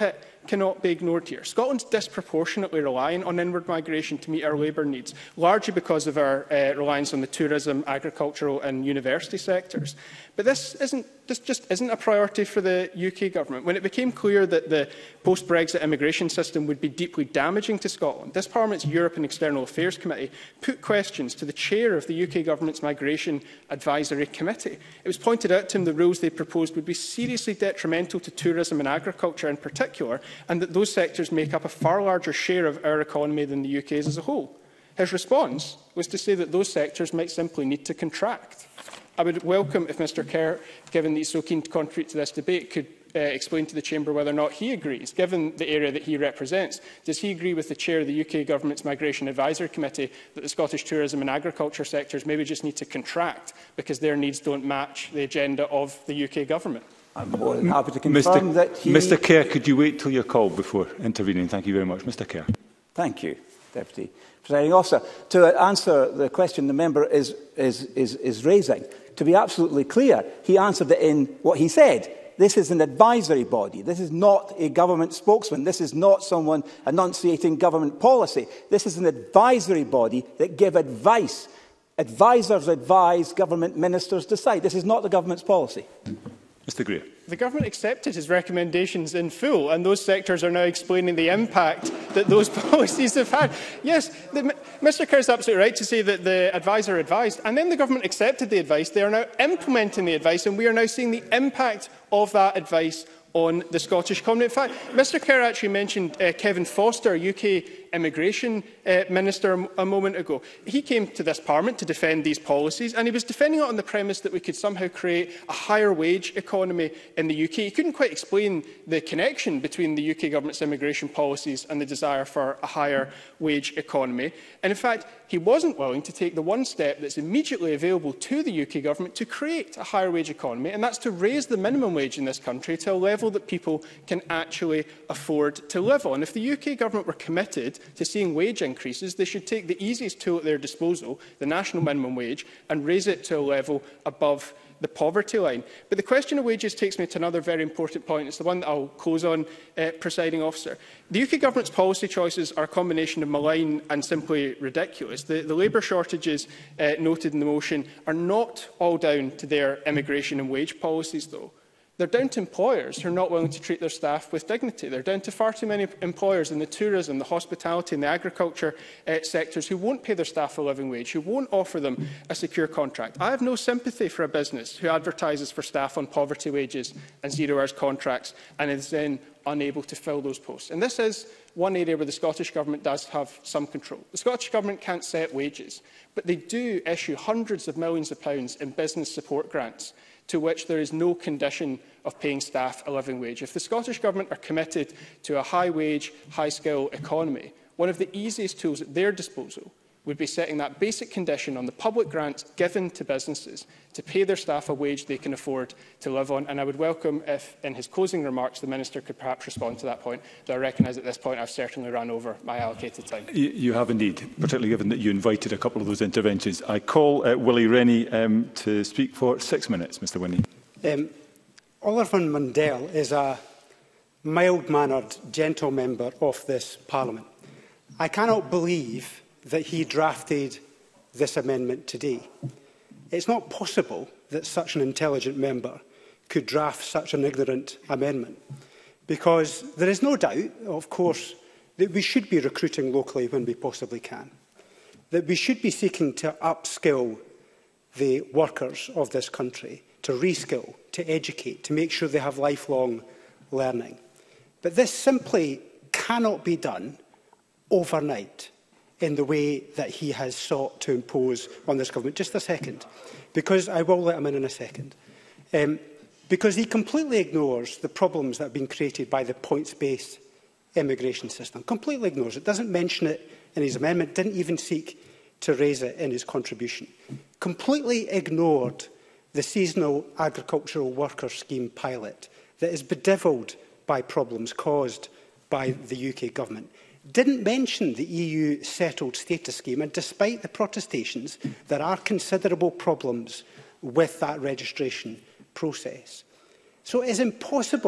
cannot be ignored here. Scotland's disproportionately reliant on inward migration to meet our labour needs, largely because of our uh, reliance on the tourism, agricultural and university sectors. But this, isn't, this just isn't a priority for the U K Government. When it became clear that the post-Brexit immigration system would be deeply damaging to Scotland, this Parliament's Europe and External Affairs Committee put questions to the chair of the U K Government's Migration Advisory Committee. It was pointed out to him the rules they proposed would be seriously detrimental to tourism and agriculture in particular, and that those sectors make up a far larger share of our economy than the U K's as a whole. His response was to say that those sectors might simply need to contract. I would welcome if Mr Kerr, given that he is so keen to contribute to this debate, could uh, explain to the Chamber whether or not he agrees, given the area that he represents. Does he agree with the Chair of the U K Government's Migration Advisory Committee that the Scottish tourism and agriculture sectors maybe just need to contract because their needs don't match the agenda of the U K Government? I'm more than happy to confirm Mister that he... Mister Kerr, could you wait till you're called before intervening? Thank you very much. Mister Kerr. Thank you, Deputy Presiding Officer. To answer the question the member is, is, is, is raising, to be absolutely clear, he answered it in what he said. This is an advisory body. This is not a government spokesman. This is not someone enunciating government policy. This is an advisory body that give advice. Advisors advise, government ministers decide. This is not the government's policy. Mister Greer. The Government accepted his recommendations in full, and those sectors are now explaining the impact that those policies have had. Yes, the, Mr Kerr is absolutely right to say that the advisor advised, and then the Government accepted the advice. They are now implementing the advice, and we are now seeing the impact of that advice on the Scottish economy. In fact, Mr Kerr actually mentioned uh, Kevin Foster, U K Immigration uh, Minister, a moment ago. He came to this Parliament to defend these policies, and he was defending it on the premise that we could somehow create a higher wage economy in the U K. He couldn't quite explain the connection between the U K Government's immigration policies and the desire for a higher wage economy. And in fact, he wasn't willing to take the one step that's immediately available to the U K Government to create a higher wage economy, and that's to raise the minimum wage in this country to a level that people can actually afford to live on. If the U K Government were committed to seeing wage increases, they should take the easiest tool at their disposal, the national minimum wage, and raise it to a level above the poverty line. But the question of wages takes me to another very important point. It's the one that I'll close on, uh, presiding officer. The U K Government's policy choices are a combination of malign and simply ridiculous. The, the labour shortages uh, noted in the motion are not all down to their immigration and wage policies, though. They're down to employers who are not willing to treat their staff with dignity. They're down to far too many employers in the tourism, the hospitality and the agriculture uh, sectors who won't pay their staff a living wage, who won't offer them a secure contract. I have no sympathy for a business who advertises for staff on poverty wages and zero-hours contracts and is then unable to fill those posts. And this is one area where the Scottish Government does have some control. The Scottish Government can't set wages, but they do issue hundreds of millions of pounds in business support grants to which there is no condition of paying staff a living wage. If the Scottish Government are committed to a high-wage, high-skill economy, one of the easiest tools at their disposal would be setting that basic condition on the public grants given to businesses to pay their staff a wage they can afford to live on. And I would welcome if, in his closing remarks, the Minister could perhaps respond to that point. Though I recognise at this point I've certainly run over my allocated time. You, you have indeed, particularly given that you invited a couple of those interventions. I call uh, Willie Rennie um, to speak for six minutes. Mister Winnie. Um, Oliver Mundell is a mild-mannered, gentle member of this Parliament. I cannot believe that he drafted this amendment today. It's not possible that such an intelligent member could draft such an ignorant amendment, because there is no doubt, of course, that we should be recruiting locally when we possibly can, that we should be seeking to upskill the workers of this country, to reskill, to educate, to make sure they have lifelong learning. But this simply cannot be done overnight in the way that he has sought to impose on this government. Just a second, because I will let him in in a second. Um, because he completely ignores the problems that have been created by the points-based immigration system. Completely ignores it. Doesn't mention it in his amendment. Didn't even seek to raise it in his contribution. Completely ignored the seasonal agricultural worker scheme pilot that is bedevilled by problems caused by the U K government. Didn't mention the E U settled status scheme, and despite the protestations, there are considerable problems with that registration process. So it is impossible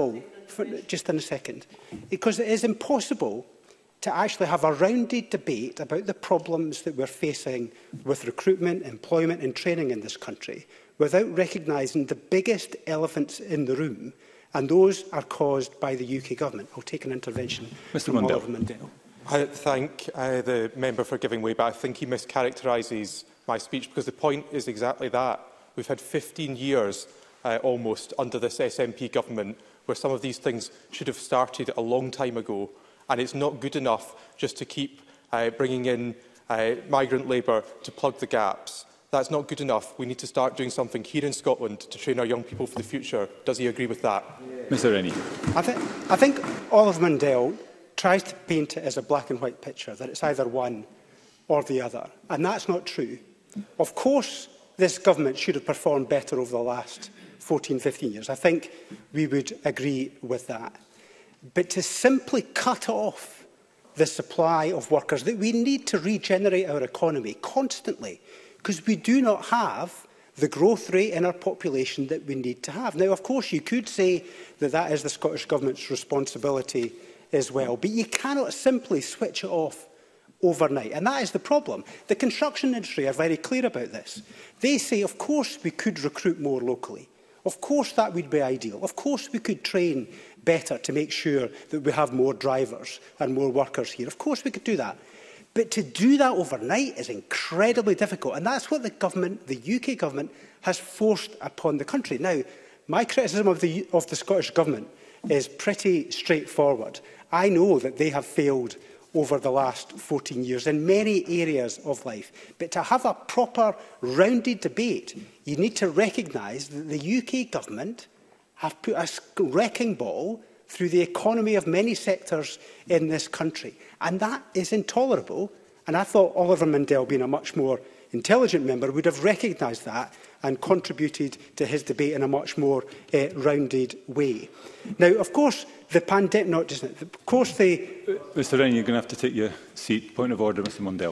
for, just in a second. Because it is impossible to actually have a rounded debate about the problems that we're facing with recruitment, employment and training in this country without recognising the biggest elephants in the room, and those are caused by the U K Government. I'll take an intervention Mister from Mundell. Oliver Mundell. I thank uh, the member for giving way, but I think he mischaracterises my speech, because the point is exactly that. We've had fifteen years uh, almost under this S N P government where some of these things should have started a long time ago, and it's not good enough just to keep uh, bringing in uh, migrant labour to plug the gaps. That's not good enough. We need to start doing something here in Scotland to train our young people for the future. Does he agree with that? Yeah. Mister Rennie. I, th I think Oliver Mundell tries to paint it as a black and white picture, that it's either one or the other. And that's not true. Of course, this government should have performed better over the last fourteen, fifteen years. I think we would agree with that. But to simply cut off the supply of workers, that we need to regenerate our economy constantly, because we do not have the growth rate in our population that we need to have. Now, of course, you could say that that is the Scottish Government's responsibility as well, but you cannot simply switch it off overnight, and that is the problem. The construction industry are very clear about this. They say, of course, we could recruit more locally. Of course, that would be ideal. Of course, we could train better to make sure that we have more drivers and more workers here. Of course, we could do that. But to do that overnight is incredibly difficult, and that's what the government, the U K government, has forced upon the country. Now, my criticism of the, of the Scottish Government is pretty straightforward. I know that they have failed over the last fourteen years in many areas of life. But to have a proper, rounded debate, you need to recognise that the U K Government have put a wrecking ball through the economy of many sectors in this country. And that is intolerable. And I thought Oliver Mundell, being a much more intelligent member, would have recognised that and contributed to his debate in a much more uh, rounded way. Now, of course, the pandemic, not just, of course, the... Uh, Mister Rennie, you're going to have to take your seat. Point of order, Mister Mundell.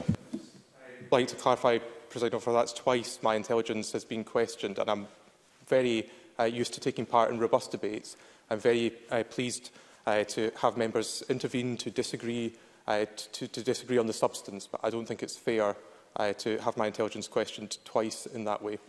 I'd like to clarify, President Officer, that's twice my intelligence has been questioned, and I'm very uh, used to taking part in robust debates. I'm very uh, pleased uh, to have members intervene, to disagree, uh, to, to disagree on the substance, but I don't think it's fair uh, to have my intelligence questioned twice in that way.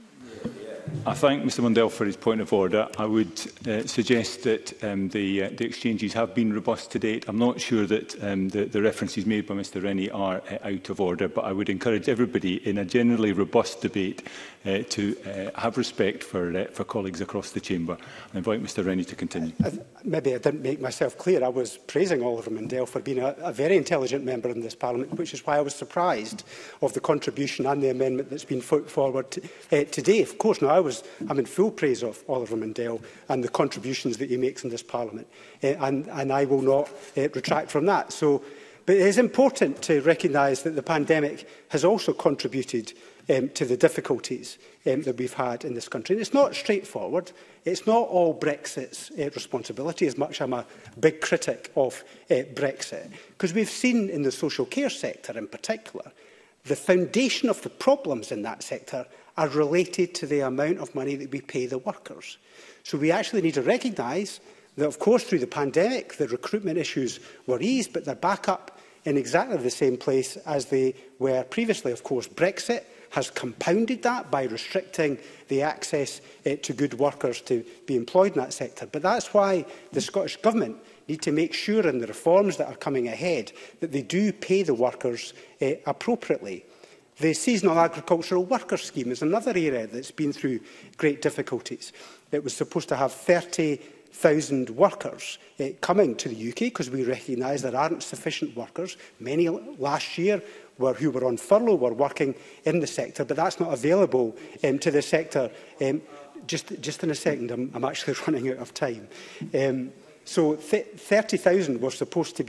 I thank Mister Mundell for his point of order. I would uh, suggest that um, the, uh, the exchanges have been robust to date. I'm not sure that um, the, the references made by Mister Rennie are uh, out of order, but I would encourage everybody in a generally robust debate uh, to uh, have respect for, uh, for colleagues across the chamber. I invite Mister Rennie to continue. Uh, maybe I didn't make myself clear. I was praising Oliver Mundell for being a, a very intelligent member in this Parliament, which is why I was surprised of the contribution and the amendment that's been put forward to, uh, today. Of course, now I was, I'm in full praise of Oliver Mundell and the contributions that he makes in this Parliament, uh, and, and I will not uh, retract from that. So, but it is important to recognise that the pandemic has also contributed um, to the difficulties um, that we've had in this country. And it's not straightforward. It's not all Brexit's uh, responsibility, as much as I'm a big critic of uh, Brexit, because we've seen in the social care sector in particular, the foundation of the problems in that sector are related to the amount of money that we pay the workers. So we actually need to recognise that, of course, through the pandemic, the recruitment issues were eased, but they're back up in exactly the same place as they were previously. Of course, Brexit has compounded that by restricting the access uh, to good workers to be employed in that sector. But that's why the Scottish Government need to make sure in the reforms that are coming ahead that they do pay the workers uh, appropriately. The seasonal agricultural worker scheme is another area that's been through great difficulties. It was supposed to have thirty thousand workers uh, coming to the U K because we recognise there aren't sufficient workers. Many last year were, who were on furlough were working in the sector, but that's not available um, to the sector. Um, just, just in a second, I'm, I'm actually running out of time. Um, So thirty thousand were supposed to be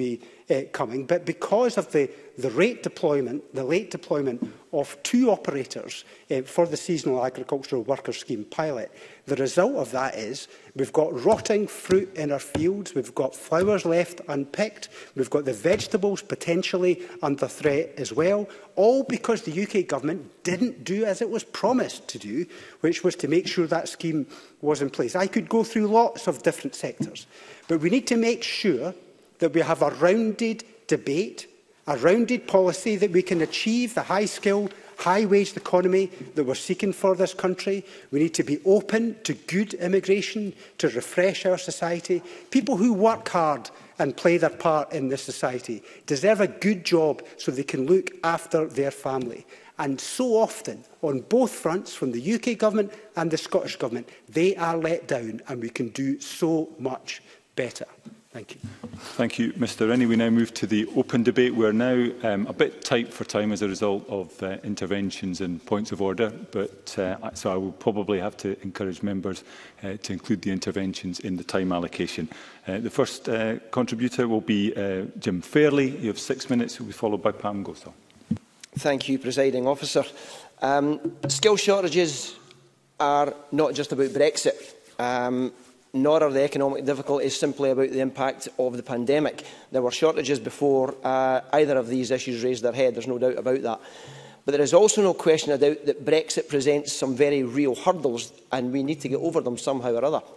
uh, coming, but because of the, the rate deployment, the late deployment of two operators uh, for the Seasonal Agricultural Worker Scheme pilot, the result of that is we've got rotting fruit in our fields, we've got flowers left unpicked, we've got the vegetables potentially under threat as well, all because the U K Government didn't do as it was promised to do, which was to make sure that scheme was in place. I could go through lots of different sectors, but we need to make sure that we have a rounded debate, a rounded policy that we can achieve the high-skilled, high-waged economy that we're seeking for this country. We need to be open to good immigration, to refresh our society. People who work hard and play their part in this society deserve a good job so they can look after their family. And so often, on both fronts, from the U K Government and the Scottish Government, they are let down, and we can do so much better. Thank you. Thank you, Mr Rennie. We now move to the open debate. We are now um, a bit tight for time as a result of uh, interventions and points of order, but uh, so I will probably have to encourage members uh, to include the interventions in the time allocation. Uh, the first uh, contributor will be uh, Jim Fairley. You have six minutes. He will be followed by Pam Gosal. Thank you, Presiding Officer. Um, skill shortages are not just about Brexit. Um, nor are the economic difficulties simply about the impact of the pandemic. There were shortages before uh, either of these issues raised their head, there's no doubt about that. But there is also no question of doubt that Brexit presents some very real hurdles, and we need to get over them somehow or other.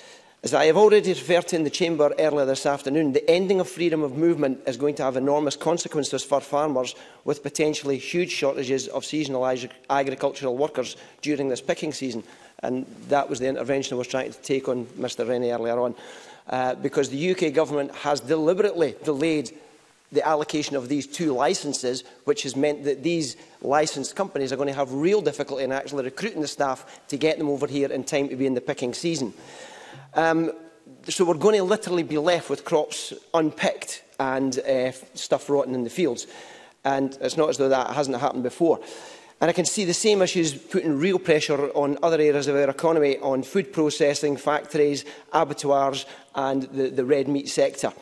As I have already referred to in the Chamber earlier this afternoon, the ending of freedom of movement is going to have enormous consequences for farmers, with potentially huge shortages of seasonal ag agricultural workers during this picking season. And that was the intervention I was trying to take on Mr Rennie earlier on, uh, because the U K Government has deliberately delayed the allocation of these two licences, which has meant that these licensed companies are going to have real difficulty in actually recruiting the staff to get them over here in time to be in the picking season. Um, so we're going to literally be left with crops unpicked and uh, stuff rotting in the fields. And it's not as though that hasn't happened before. And I can see the same issues putting real pressure on other areas of our economy, on food processing, factories, abattoirs and the, the red meat sector.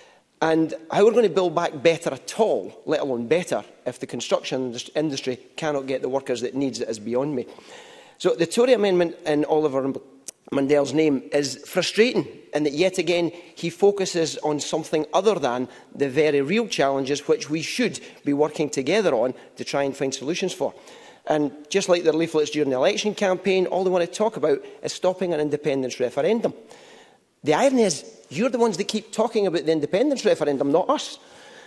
And how we're going to build back better at all, let alone better, if the construction industry cannot get the workers that it needs, it is beyond me. So the Tory amendment in Oliver Mundell's name is frustrating, in that yet again he focuses on something other than the very real challenges which we should be working together on to try and find solutions for. And just like their leaflets during the election campaign, all they want to talk about is stopping an independence referendum. The irony is, you're the ones that keep talking about the independence referendum, not us.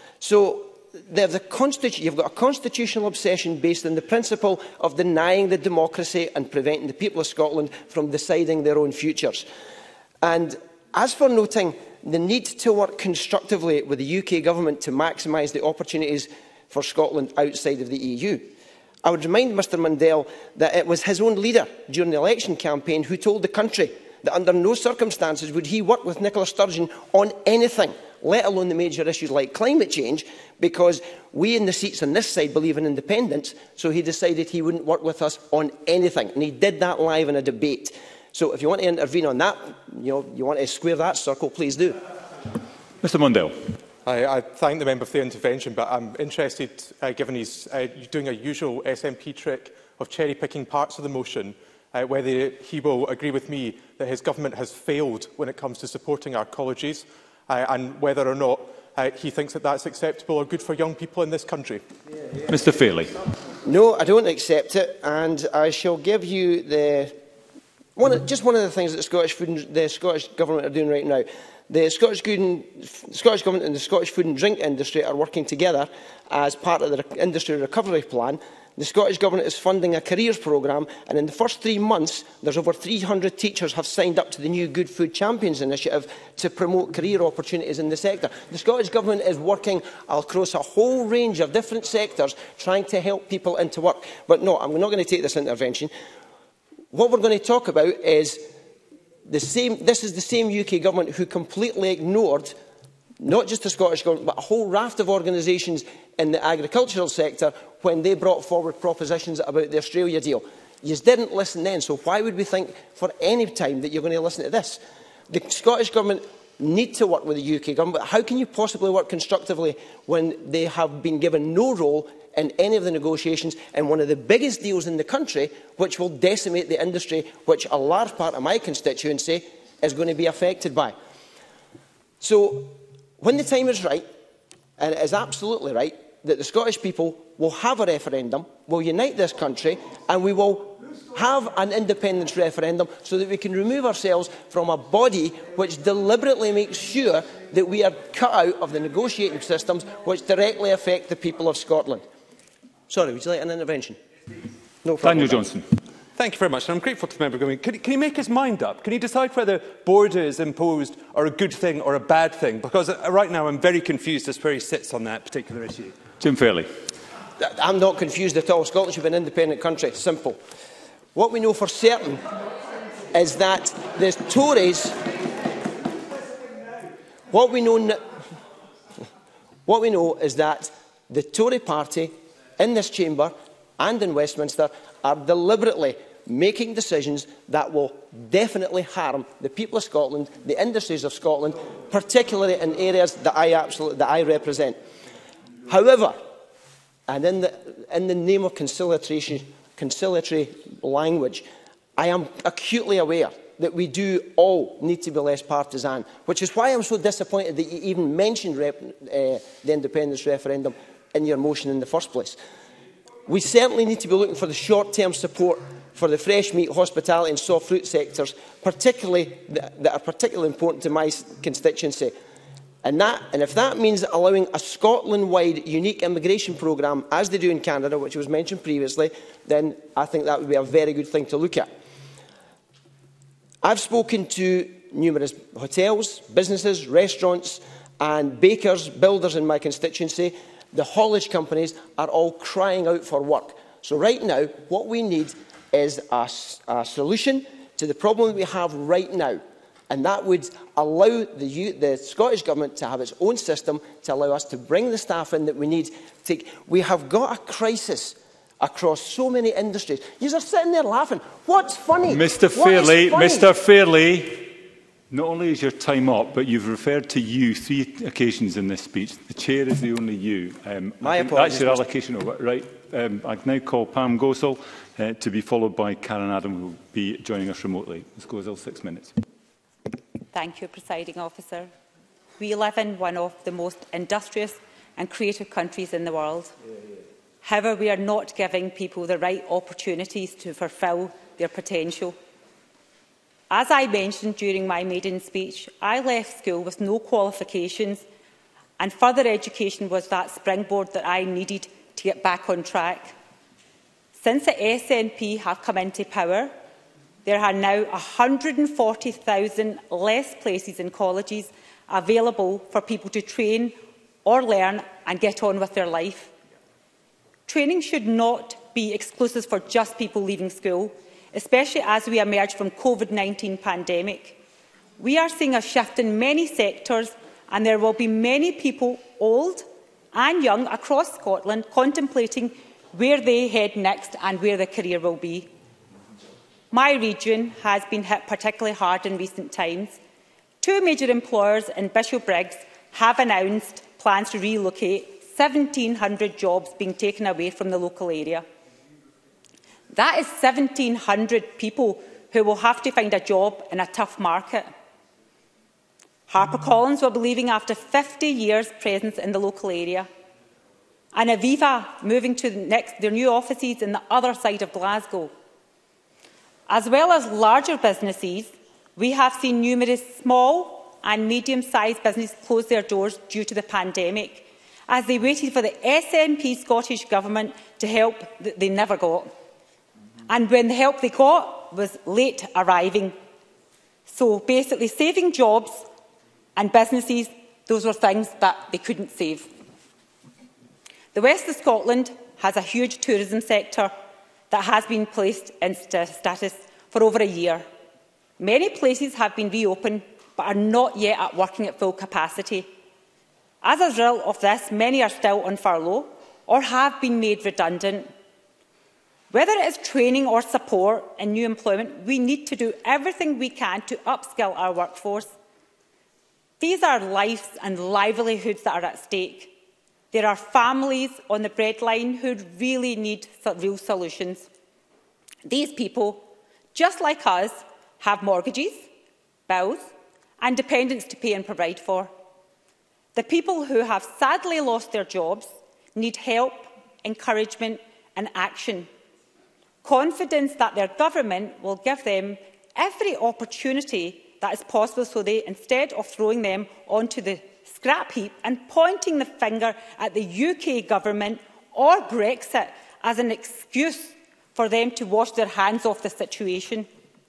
So they have the constitu you've got a constitutional obsession based on the principle of denying the democracy and preventing the people of Scotland from deciding their own futures. And as for noting the need to work constructively with the U K Government to maximise the opportunities for Scotland outside of the E U, I would remind Mr Mundell that it was his own leader during the election campaign who told the country that under no circumstances would he work with Nicola Sturgeon on anything, let alone the major issues like climate change, because we in the seats on this side believe in independence, so he decided he wouldn't work with us on anything. And he did that live in a debate. So if you want to intervene on that, you know, you want to square that circle, please do. Mr Mundell. I, I thank the member for the intervention, but I'm interested, uh, given he's uh, doing a usual S N P trick of cherry-picking parts of the motion, uh, whether he will agree with me that his government has failed when it comes to supporting our colleges, uh, and whether or not uh, he thinks that that's acceptable or good for young people in this country. Yeah, yeah. Mr Fairley. No, I don't accept it, and I shall give you the one of, just one of the things that the Scottish, food and, the Scottish Government are doing right now. The Scottish, Good and, Scottish Government and the Scottish food and drink industry are working together as part of the industry recovery plan. The Scottish Government is funding a careers programme, and in the first three months, there's over three hundred teachers have signed up to the new Good Food Champions initiative to promote career opportunities in the sector. The Scottish Government is working across a whole range of different sectors, trying to help people into work. But no, I'm not going to take this intervention. What we're going to talk about is the same. This is the same U K Government who completely ignored not just the Scottish Government, but a whole raft of organisations in the agricultural sector when they brought forward propositions about the Australia deal. You didn't listen then, so why would we think for any time that you're going to listen to this? The Scottish Government need to work with the U K government. How can you possibly work constructively when they have been given no role in any of the negotiations in one of the biggest deals in the country, which will decimate the industry, which a large part of my constituency is going to be affected by? So, when the time is right, and it is absolutely right, that the Scottish people will have a referendum, will unite this country, and we will have an independence referendum so that we can remove ourselves from a body which deliberately makes sure that we are cut out of the negotiating systems which directly affect the people of Scotland. Sorry, would you like an intervention? No problem. Daniel Johnson. Thank you very much. And I'm grateful to the member going, can, can he make his mind up? Can he decide whether borders imposed are a good thing or a bad thing? Because uh, right now I'm very confused as to where he sits on that particular issue. Jim Fairley. I'm not confused at all. Scotland should be an independent country. Simple. What we know for certain is that the Tories... What we know, what we know is that the Tory party in this chamber and in Westminster are deliberately making decisions that will definitely harm the people of Scotland, the industries of Scotland, particularly in areas that I, absolutely, that I represent. However, and in the, in the name of conciliatory, conciliatory language, I am acutely aware that we do all need to be less partisan, which is why I'm so disappointed that you even mentioned rep, uh, the independence referendum in your motion in the first place. We certainly need to be looking for the short-term support for the fresh meat, hospitality and soft fruit sectors, particularly that, that are particularly important to my constituency. And, that, and if that means allowing a Scotland-wide unique immigration programme, as they do in Canada, which was mentioned previously, then I think that would be a very good thing to look at. I've spoken to numerous hotels, businesses, restaurants and bakers, builders in my constituency. The haulage companies are all crying out for work. So right now, what we need is a, a solution to the problem that we have right now. And that would allow the, the Scottish Government to have its own system to allow us to bring the staff in that we need. To, we have got a crisis across so many industries. You are sitting there laughing. What's funny? Mr Fairley, Mr Fairley, not only is your time up, but you've referred to you three occasions in this speech. The chair is the only you. Um, My apologies. That's your allocation of it, right? Um, I now call Pam Gosal uh, to be followed by Karen Adam, who will be joining us remotely. Ms Gosal, six minutes. Thank you, Presiding Officer. We live in one of the most industrious and creative countries in the world. Yeah, yeah. However, we are not giving people the right opportunities to fulfil their potential. As I mentioned during my maiden speech, I left school with no qualifications, and further education was that springboard that I needed to get back on track. Since the S N P have come into power, there are now one hundred and forty thousand less places in colleges available for people to train or learn and get on with their life. Training should not be exclusive for just people leaving school, especially as we emerge from the COVID nineteen pandemic. We are seeing a shift in many sectors, and there will be many people, old and young, across Scotland contemplating where they head next and where their career will be. My region has been hit particularly hard in recent times. Two major employers in Bishopbriggs have announced plans to relocate, seventeen hundred jobs being taken away from the local area. That is seventeen hundred people who will have to find a job in a tough market. HarperCollins will be leaving after fifty years' presence in the local area, and Aviva moving to the next, their new offices in the other side of Glasgow. As well as larger businesses, we have seen numerous small and medium-sized businesses close their doors due to the pandemic, as they waited for the S N P Scottish Government to help that they never got. And when the help they got was late arriving. So basically, saving jobs and businesses, those were things that they couldn't save. The West of Scotland has a huge tourism sector that has been placed in st status for over a year. Many places have been reopened but are not yet at working at full capacity. As a result of this, many are still on furlough or have been made redundant. Whether it is training or support in new employment, we need to do everything we can to upskill our workforce. These are lives and livelihoods that are at stake. There are families on the breadline who really need real solutions. These people, just like us, have mortgages, bills and dependents to pay and provide for. The people who have sadly lost their jobs need help, encouragement and action. Confidence that their government will give them every opportunity that is possible, so they, instead of throwing them onto the scrap heap and pointing the finger at the U K government or Brexit as an excuse for them to wash their hands off the situation.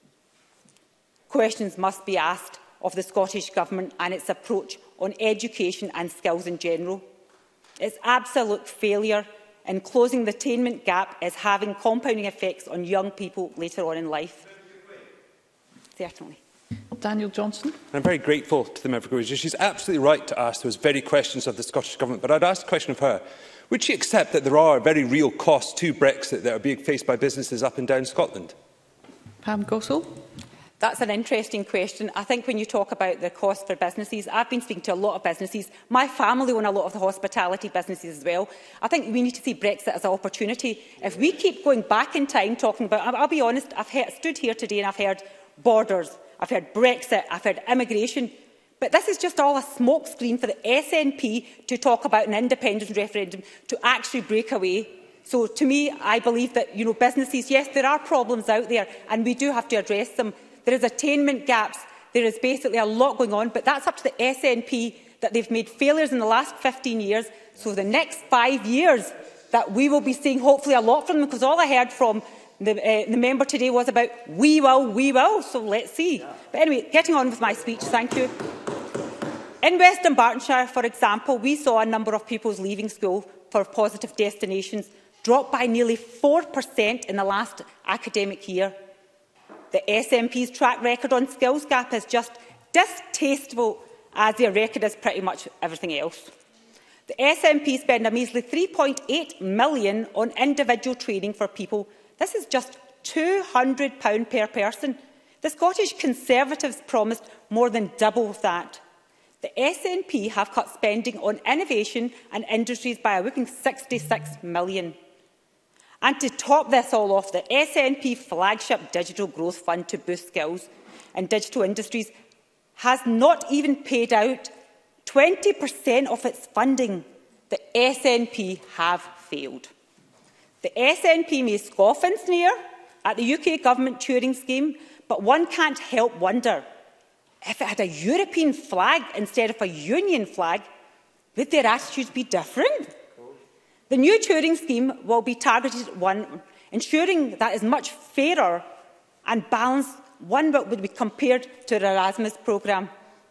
Questions must be asked of the Scottish Government and its approach on education and skills in general. Its absolute failure in closing the attainment gap is having compounding effects on young people later on in life. Certainly. Daniel Johnson. I'm very grateful to the member for She's absolutely right to ask those very questions of the Scottish Government, but I'd ask a question of her. Would she accept that there are very real costs to Brexit that are being faced by businesses up and down Scotland? Pam Gossel. That's an interesting question. I think when you talk about the cost for businesses, I've been speaking to a lot of businesses. My family own a lot of the hospitality businesses as well. I think we need to see Brexit as an opportunity. If we keep going back in time talking about, I'll be honest, I've heard, stood here today and I've heard borders, I've heard Brexit, I've heard immigration. But this is just all a smokescreen for the S N P to talk about an independence referendum to actually break away. So to me, I believe that, you know, businesses, yes, there are problems out there and we do have to address them. There is attainment gaps. There is basically a lot going on, but that's up to the S N P that they've made failures in the last fifteen years. So the next five years that we will be seeing hopefully a lot from them, because all I heard from the, uh, the member today was about we will, we will. So let's see. Yeah. But anyway, getting on with my speech, thank you. In Western Bartonshire, for example, we saw a number of pupils leaving school for positive destinations drop by nearly four percent in the last academic year. The S N P's track record on skills gap is just distasteful, as their record is pretty much everything else. The S N P spend a measly three point eight million pounds on individual training for people. This is just two hundred pounds per person. The Scottish Conservatives promised more than double that. The S N P have cut spending on innovation and industries by a whopping sixty-six million pounds. And to top this all off, the S N P flagship Digital Growth Fund to boost skills in digital industries has not even paid out twenty percent of its funding. The S N P have failed. The S N P may scoff and sneer at the U K Government Turing scheme, but one can't help wonder, if it had a European flag instead of a Union flag, would their attitudes be different? The new Turing scheme will be targeted at one, ensuring that is much fairer and balanced, one that would be compared to the Erasmus programme.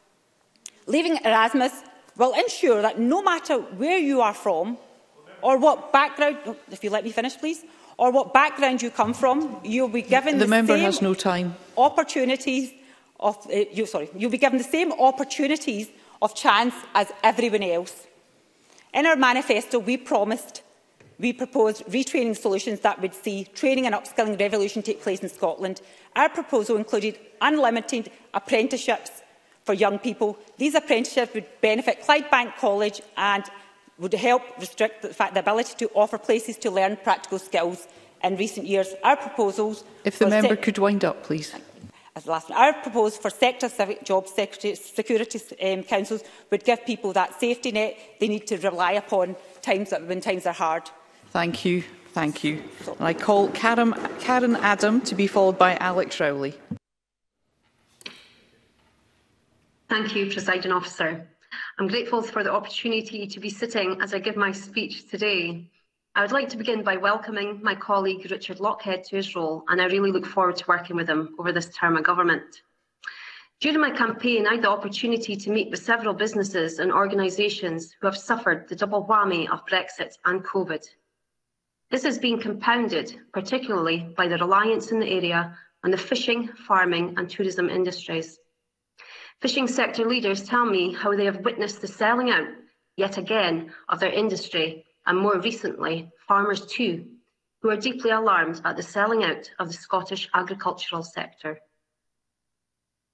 Leaving Erasmus will ensure that no matter where you are from, or what background, if you let me finish please, or what background you come from, you'll be given the, the member same has no time. opportunities of, uh, you, sorry, you'll be given the same opportunities of chance as everyone else. In our manifesto, we promised, we proposed retraining solutions that would see training and upskilling revolution take place in Scotland. Our proposal included unlimited apprenticeships for young people. These apprenticeships would benefit Clydebank College and would help restrict the, fact, the ability to offer places to learn practical skills in recent years. Our proposals... If the member could wind up, please. As the last one, our proposal for sector civic job security, security um, councils would give people that safety net they need to rely upon times that, when times are hard. Thank you. Thank you. And I call Karen, Karen Adam to be followed by Alex Rowley. Thank you, Presiding Officer. I'm grateful for the opportunity to be sitting as I give my speech today. I would like to begin by welcoming my colleague Richard Lockhead to his role, and I really look forward to working with him over this term of government. During my campaign, I had the opportunity to meet with several businesses and organisations who have suffered the double whammy of Brexit and COVID. This has been compounded, particularly by the reliance in the area on the fishing, farming and tourism industries. Fishing sector leaders tell me how they have witnessed the selling out, yet again, of their industry, and more recently, farmers too, who are deeply alarmed at the selling out of the Scottish agricultural sector.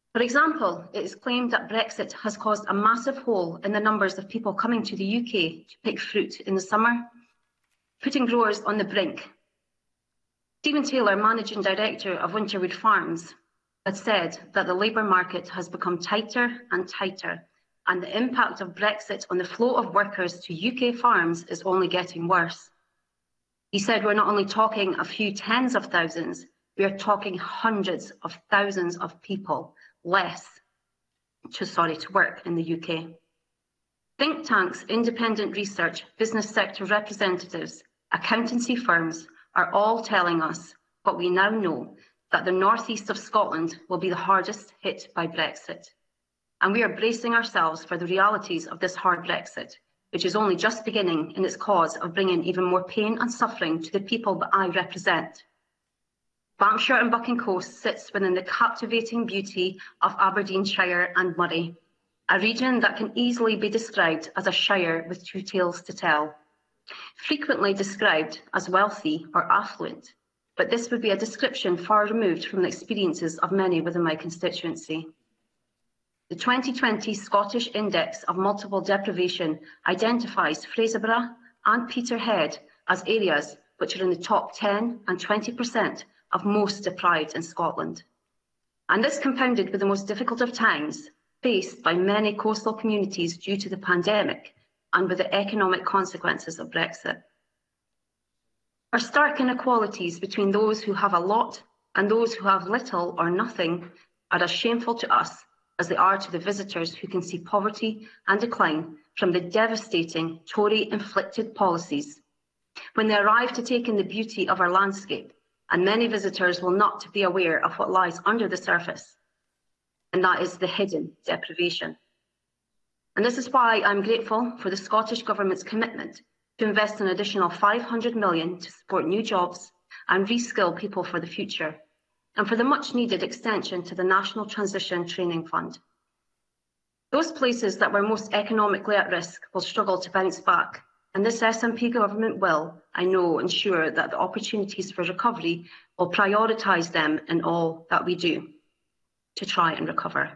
For example, it is claimed that Brexit has caused a massive hole in the numbers of people coming to the U K to pick fruit in the summer, putting growers on the brink. Stephen Taylor, Managing Director of Winterwood Farms, had said that the labour market has become tighter and tighter, and the impact of Brexit on the flow of workers to U K farms is only getting worse. He said we're not only talking a few tens of thousands, we are talking hundreds of thousands of people less to, sorry, to work in the U K. Think tanks, independent research, business sector representatives, accountancy firms are all telling us what we now know, that the northeast of Scotland will be the hardest hit by Brexit. And we are bracing ourselves for the realities of this hard Brexit, which is only just beginning in its cause of bringing even more pain and suffering to the people that I represent. Banffshire and Bucking Coast sits within the captivating beauty of Aberdeenshire and Moray, a region that can easily be described as a shire with two tales to tell, frequently described as wealthy or affluent, but this would be a description far removed from the experiences of many within my constituency. The twenty twenty Scottish Index of Multiple Deprivation identifies Fraserburgh and Peterhead as areas which are in the top ten and twenty percent of most deprived in Scotland. And this compounded with the most difficult of times faced by many coastal communities due to the pandemic and with the economic consequences of Brexit. Our stark inequalities between those who have a lot and those who have little or nothing are as shameful to us as they are to the visitors who can see poverty and decline from the devastating Tory-inflicted policies. When they arrive to take in the beauty of our landscape, and many visitors will not be aware of what lies under the surface, and that is the hidden deprivation. And this is why I'm grateful for the Scottish Government's commitment to invest an additional five hundred million pounds to support new jobs and reskill people for the future, and for the much-needed extension to the National Transition Training Fund. Those places that were most economically at risk will struggle to bounce back, and this S N P government will, I know, ensure that the opportunities for recovery will prioritise them in all that we do to try and recover.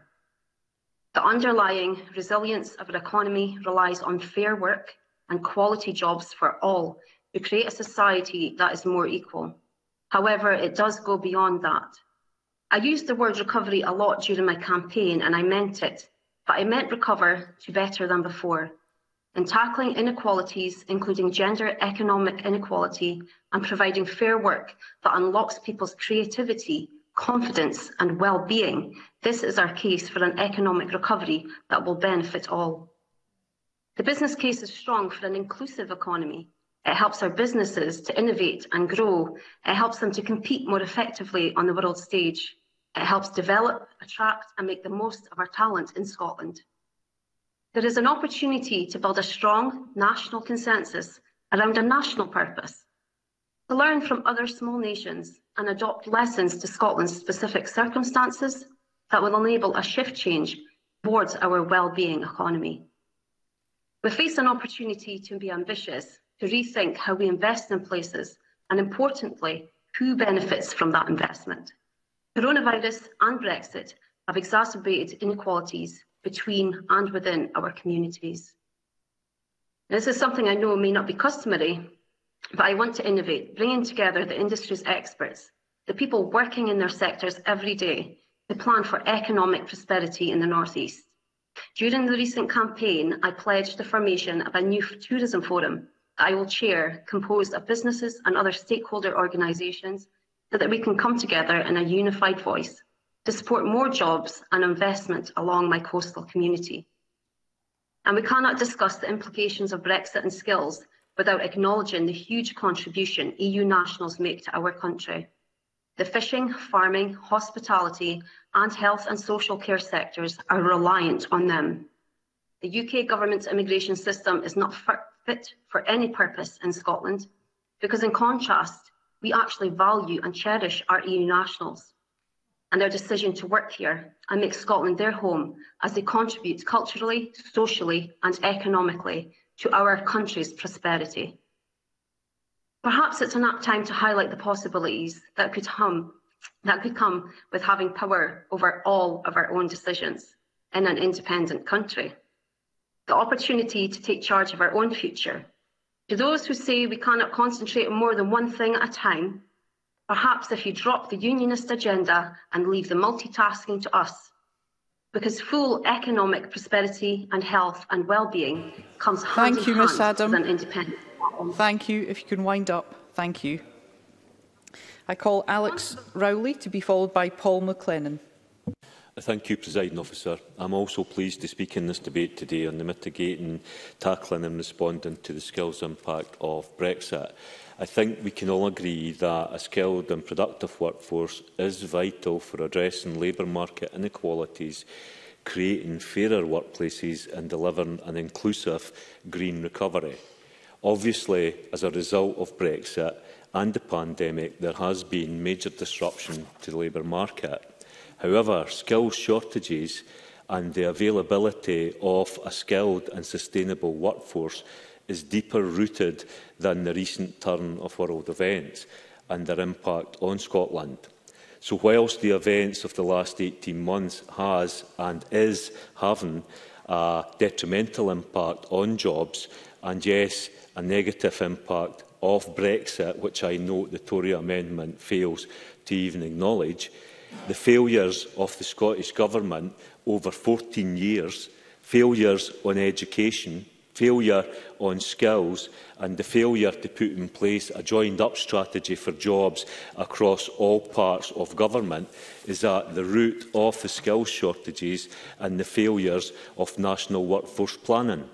The underlying resilience of our economy relies on fair work and quality jobs for all to create a society that is more equal. However, it does go beyond that. I used the word recovery a lot during my campaign, and I meant it, but I meant recover to better than before. In tackling inequalities, including gender economic inequality, and providing fair work that unlocks people's creativity, confidence and well-being, this is our case for an economic recovery that will benefit all. The business case is strong for an inclusive economy. It helps our businesses to innovate and grow. It helps them to compete more effectively on the world stage. It helps develop, attract and make the most of our talent in Scotland. There is an opportunity to build a strong national consensus around a national purpose, to learn from other small nations and adopt lessons to Scotland's specific circumstances that will enable a shift change towards our well-being economy. We face an opportunity to be ambitious, to rethink how we invest in places, and importantly, who benefits from that investment. Coronavirus and Brexit have exacerbated inequalities between and within our communities. This is something I know may not be customary, but I want to innovate, bringing together the industry's experts, the people working in their sectors every day, to plan for economic prosperity in the North East. During the recent campaign, I pledged the formation of a new tourism forum that I will chair, composed of businesses and other stakeholder organisations, so that we can come together in a unified voice to support more jobs and investment along my coastal community. And we cannot discuss the implications of Brexit and skills without acknowledging the huge contribution E U nationals make to our country. The fishing, farming, hospitality and health and social care sectors are reliant on them. The U K government's immigration system is not fit for any purpose in Scotland because, in contrast, we actually value and cherish our E U nationals and their decision to work here and make Scotland their home as they contribute culturally, socially and economically to our country's prosperity. Perhaps it's an apt time to highlight the possibilities that could come That could come with having power over all of our own decisions in an independent country. The opportunity to take charge of our own future. To those who say we cannot concentrate on more than one thing at a time, perhaps if you drop the unionist agenda and leave the multitasking to us, because full economic prosperity and health and well-being comes hand Thank you, in Miss hand Adam. with an independent platform. Thank you. If you can wind up. Thank you. I call Alex Rowley to be followed by Paul McLennan. Thank you, Presiding Officer. I am also pleased to speak in this debate today on the mitigating, tackling and responding to the skills impact of Brexit. I think we can all agree that a skilled and productive workforce is vital for addressing labour market inequalities, creating fairer workplaces and delivering an inclusive green recovery. Obviously, as a result of Brexit and the pandemic, there has been major disruption to the labour market. However, skills shortages and the availability of a skilled and sustainable workforce is deeper rooted than the recent turn of world events and their impact on Scotland. So whilst the events of the last eighteen months has and is having a detrimental impact on jobs and, yes, a negative impact of Brexit, which I note the Tory amendment fails to even acknowledge, the failures of the Scottish Government over fourteen years, failures on education, failure on skills and the failure to put in place a joined-up strategy for jobs across all parts of government is at the root of the skills shortages and the failures of national workforce planning.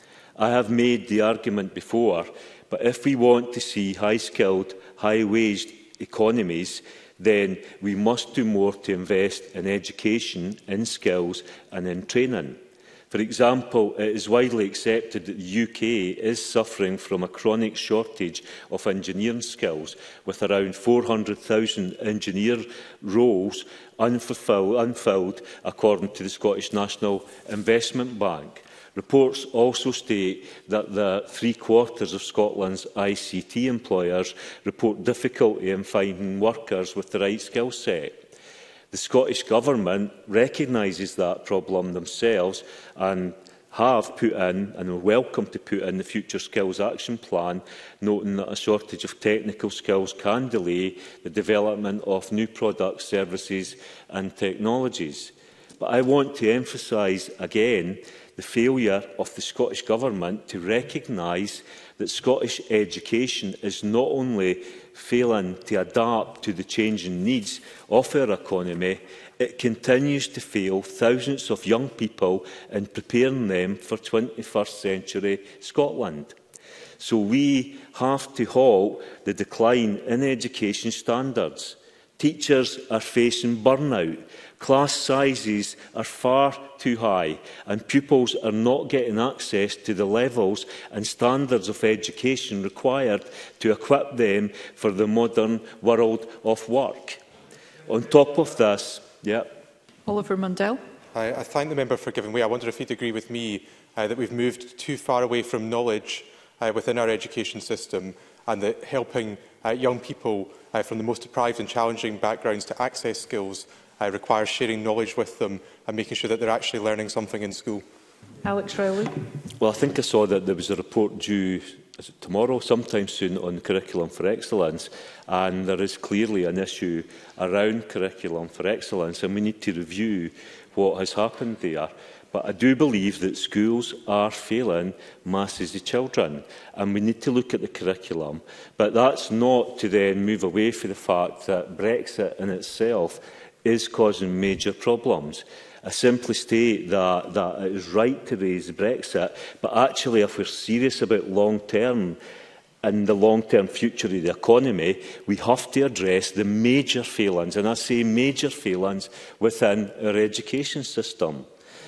I have made the argument before, but if we want to see high-skilled, high-waged economies, then we must do more to invest in education, in skills and in training. For example, it is widely accepted that the U K is suffering from a chronic shortage of engineering skills, with around four hundred thousand engineer roles unfulfilled, unfilled, according to the Scottish National Investment Bank. Reports also state that the three-quarters of Scotland's I C T employers report difficulty in finding workers with the right skill set. The Scottish Government recognises that problem themselves and have put in, and are welcome to put in, the Future Skills Action Plan, noting that a shortage of technical skills can delay the development of new products, services and technologies. But I want to emphasise again the failure of the Scottish Government to recognise that Scottish education is not only failing to adapt to the changing needs of our economy, it continues to fail thousands of young people in preparing them for twenty-first century Scotland. So we have to halt the decline in education standards. Teachers are facing burnout. Class sizes are far too high and pupils are not getting access to the levels and standards of education required to equip them for the modern world of work. On top of this, yeah. Oliver Mundell. I, I thank the member for giving way. I wonder if he'd agree with me uh, that we've moved too far away from knowledge uh, within our education system, and that helping uh, young people uh, from the most deprived and challenging backgrounds to access skills uh, requires sharing knowledge with them and making sure that they're actually learning something in school. Alex Rowley. Well, I think I saw that there was a report due is it tomorrow, sometime soon, on Curriculum for Excellence, and there is clearly an issue around Curriculum for Excellence, and we need to review what has happened there. But I do believe that schools are failing masses of children, and we need to look at the curriculum. But that's not to then move away from the fact that Brexit in itself is causing major problems. I simply state that, that it is right to raise Brexit, but actually if we're serious about long-term and the long-term future of the economy, we have to address the major failings, and I say major failings, within our education system.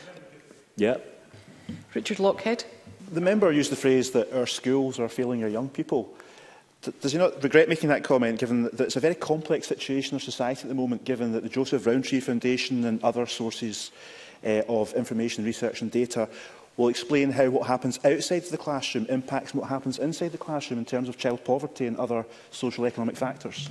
Yeah. Richard Lockhead. The member used the phrase that our schools are failing our young people. Does he not regret making that comment, given that it's a very complex situation in our society at the moment, given that the Joseph Rowntree Foundation and other sources uh, of information, research and data will explain how what happens outside the classroom impacts what happens inside the classroom in terms of child poverty and other social economic factors?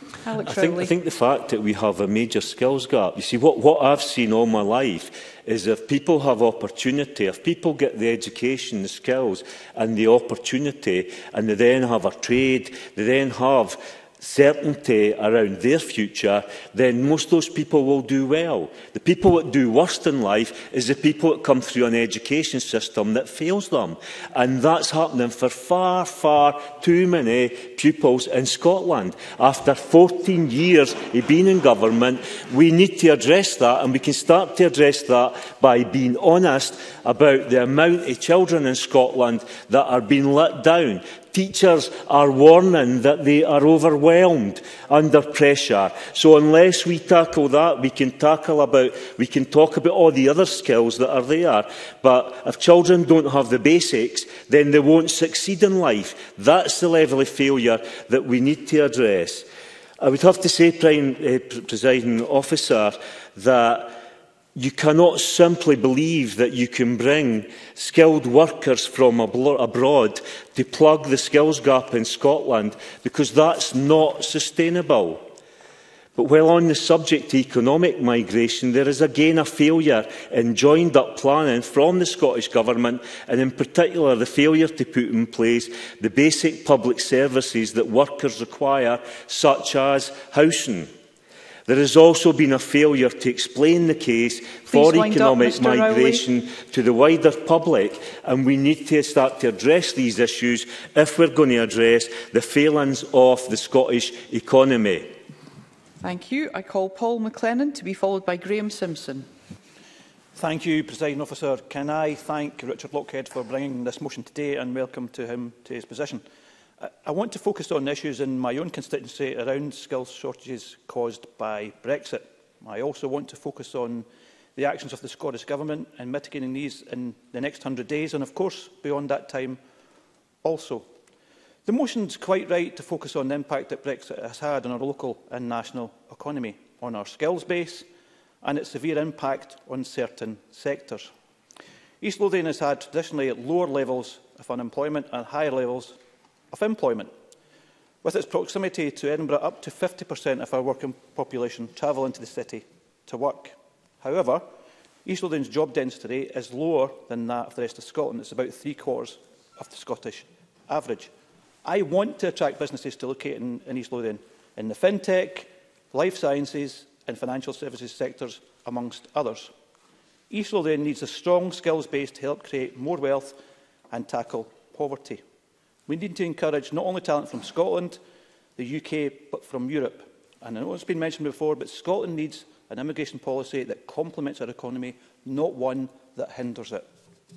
Alex I think, I think the fact that we have a major skills gap, you see, what, what I've seen all my life is if people have opportunity, if people get the education, the skills and the opportunity, and they then have a trade, they then have certainty around their future, then most of those people will do well. The people that do worst in life is the people that come through an education system that fails them. And that's happening for far, far too many pupils in Scotland. After fourteen years of being in government, we need to address that, and we can start to address that by being honest about the amount of children in Scotland that are being let down. Teachers are warning that they are overwhelmed under pressure. So unless we tackle that, we can tackle about, we can talk about all the other skills that are there. But if children don't have the basics, then they won't succeed in life. That's the level of failure that we need to address. I would have to say, Prime, uh, Presiding Officer, that you cannot simply believe that you can bring skilled workers from abroad to plug the skills gap in Scotland, because that's not sustainable. But while on the subject of economic migration, there is again a failure in joined-up planning from the Scottish Government, and in particular the failure to put in place the basic public services that workers require, such as housing. There has also been a failure to explain the case for economic migration to the wider public, and we need to start to address these issues if we're going to address the failings of the Scottish economy. Thank you. I call Paul McLennan to be followed by Graham Simpson. Thank you, Presiding Officer. Can I thank Richard Lockhead for bringing this motion today and welcome to him to his position. I want to focus on issues in my own constituency around skills shortages caused by Brexit. I also want to focus on the actions of the Scottish Government in mitigating these in the next hundred days and, of course, beyond that time also. The motion is quite right to focus on the impact that Brexit has had on our local and national economy, on our skills base and its severe impact on certain sectors. East Lothian has had traditionally lower levels of unemployment and higher levels of employment. With its proximity to Edinburgh, up to fifty percent of our working population travel into the city to work. However, East Lothian's job density is lower than that of the rest of Scotland. It's about three quarters of the Scottish average. I want to attract businesses to locate in, in East Lothian, in the fintech, life sciences and financial services sectors, amongst others. East Lothian needs a strong skills base to help create more wealth and tackle poverty. We need to encourage not only talent from Scotland, the U K, but from Europe. And I know it's been mentioned before, but Scotland needs an immigration policy that complements our economy, not one that hinders it.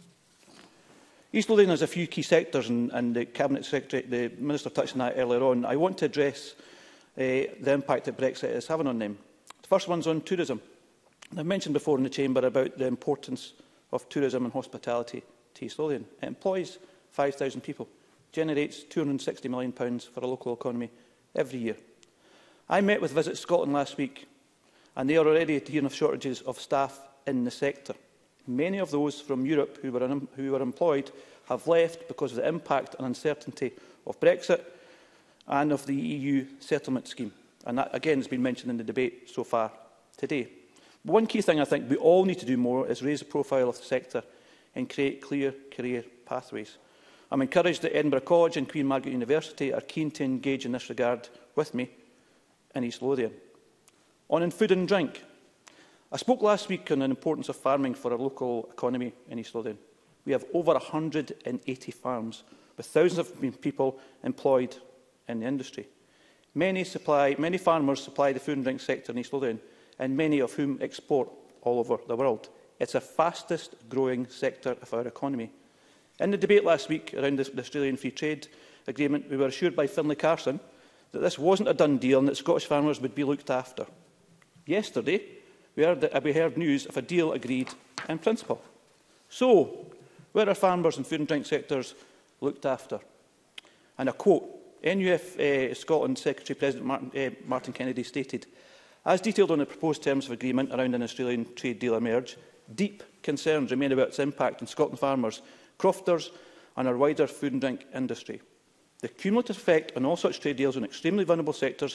East Lothian has a few key sectors, and, and the Cabinet Secretary, the Minister touched on that earlier on. I want to address uh, the impact that Brexit is having on them. The first one is on tourism. I've mentioned before in the Chamber about the importance of tourism and hospitality to East Lothian. It employs five thousand people. Generates two hundred and sixty million pounds for a local economy every year. I met with Visit Scotland last week, and they are already dealing with shortages of staff in the sector. Many of those from Europe who were, un who were employed have left because of the impact and uncertainty of Brexit and of the E U settlement scheme. And that, again, has been mentioned in the debate so far today. But one key thing I think we all need to do more is raise the profile of the sector and create clear career pathways. I'm encouraged that Edinburgh College and Queen Margaret University are keen to engage in this regard with me in East Lothian. On in food and drink. I spoke last week on the importance of farming for our local economy in East Lothian. We have over one hundred and eighty farms, with thousands of people employed in the industry. Many, supply, many farmers supply the food and drink sector in East Lothian, and many of whom export all over the world. It's the fastest growing sector of our economy. In the debate last week around the Australian Free Trade Agreement, we were assured by Finlay Carson that this wasn't a done deal and that Scottish farmers would be looked after. Yesterday, we heard, we heard news of a deal agreed in principle. So, were our farmers and food and drink sectors looked after? And a quote, N U F uh, Scotland Secretary-President Martin, uh, Martin Kennedy stated, as detailed on the proposed terms of agreement around an Australian trade deal emerge, deep concerns remain about its impact on Scotland farmers, crofters and our wider food and drink industry. The cumulative effect on all such trade deals on extremely vulnerable sectors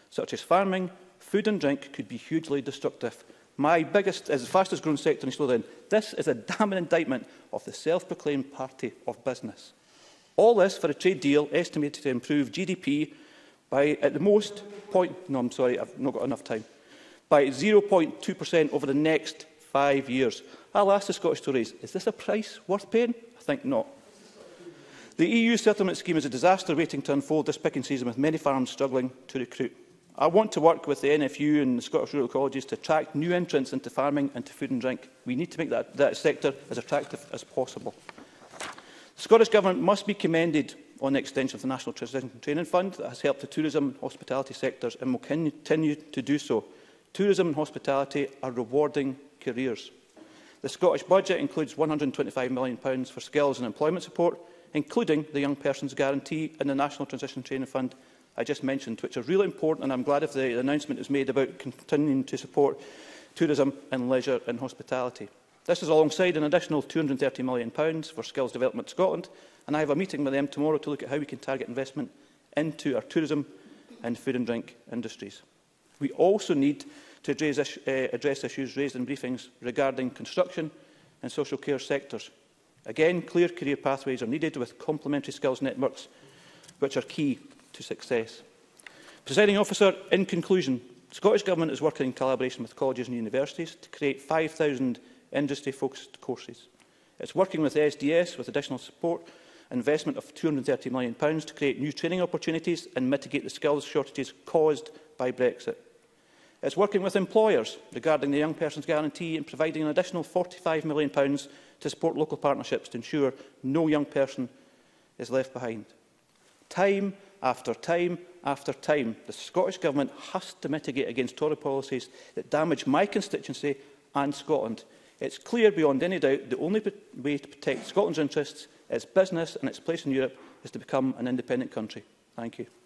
such as farming, food and drink, could be hugely destructive. My biggest is the fastest growing sector in Scotland. This is a damning indictment of the self-proclaimed party of business. All this for a trade deal estimated to improve G D P by, at the most, point, no, I'm sorry, I've not got enough time, by zero point two percent over the next five years. I'll ask the Scottish Tories, is this a price worth paying? I think not. The E U settlement scheme is a disaster waiting to unfold this picking season, with many farms struggling to recruit. I want to work with the N F U and the Scottish Rural Colleges to attract new entrants into farming and to food and drink. We need to make that, that sector as attractive as possible. The Scottish Government must be commended on the extension of the National Transition Training Fund that has helped the tourism and hospitality sectors and will continue to do so. Tourism and hospitality are rewarding careers. The Scottish Budget includes one hundred and twenty-five million pounds for skills and employment support, including the Young Persons Guarantee and the National Transition Training Fund I just mentioned, which are really important, and I'm glad if the announcement is made about continuing to support tourism and leisure and hospitality. This is alongside an additional two hundred and thirty million pounds for Skills Development Scotland, and I have a meeting with them tomorrow to look at how we can target investment into our tourism and food and drink industries. We also need to address, is uh, address issues raised in briefings regarding construction and social care sectors. Again, clear career pathways are needed with complementary skills networks, which are key to success. Presiding Officer, in conclusion, the Scottish Government is working in collaboration with colleges and universities to create five thousand industry-focused courses. It's working with the S D S with additional support, investment of two hundred and thirty million pounds to create new training opportunities and mitigate the skills shortages caused by Brexit. It's working with employers regarding the Young Persons Guarantee and providing an additional forty-five million pounds to support local partnerships to ensure no young person is left behind. Time after time after time, the Scottish Government has to mitigate against Tory policies that damage my constituency and Scotland. It's clear beyond any doubt the only way to protect Scotland's interests, its business and its place in Europe is to become an independent country. Thank you.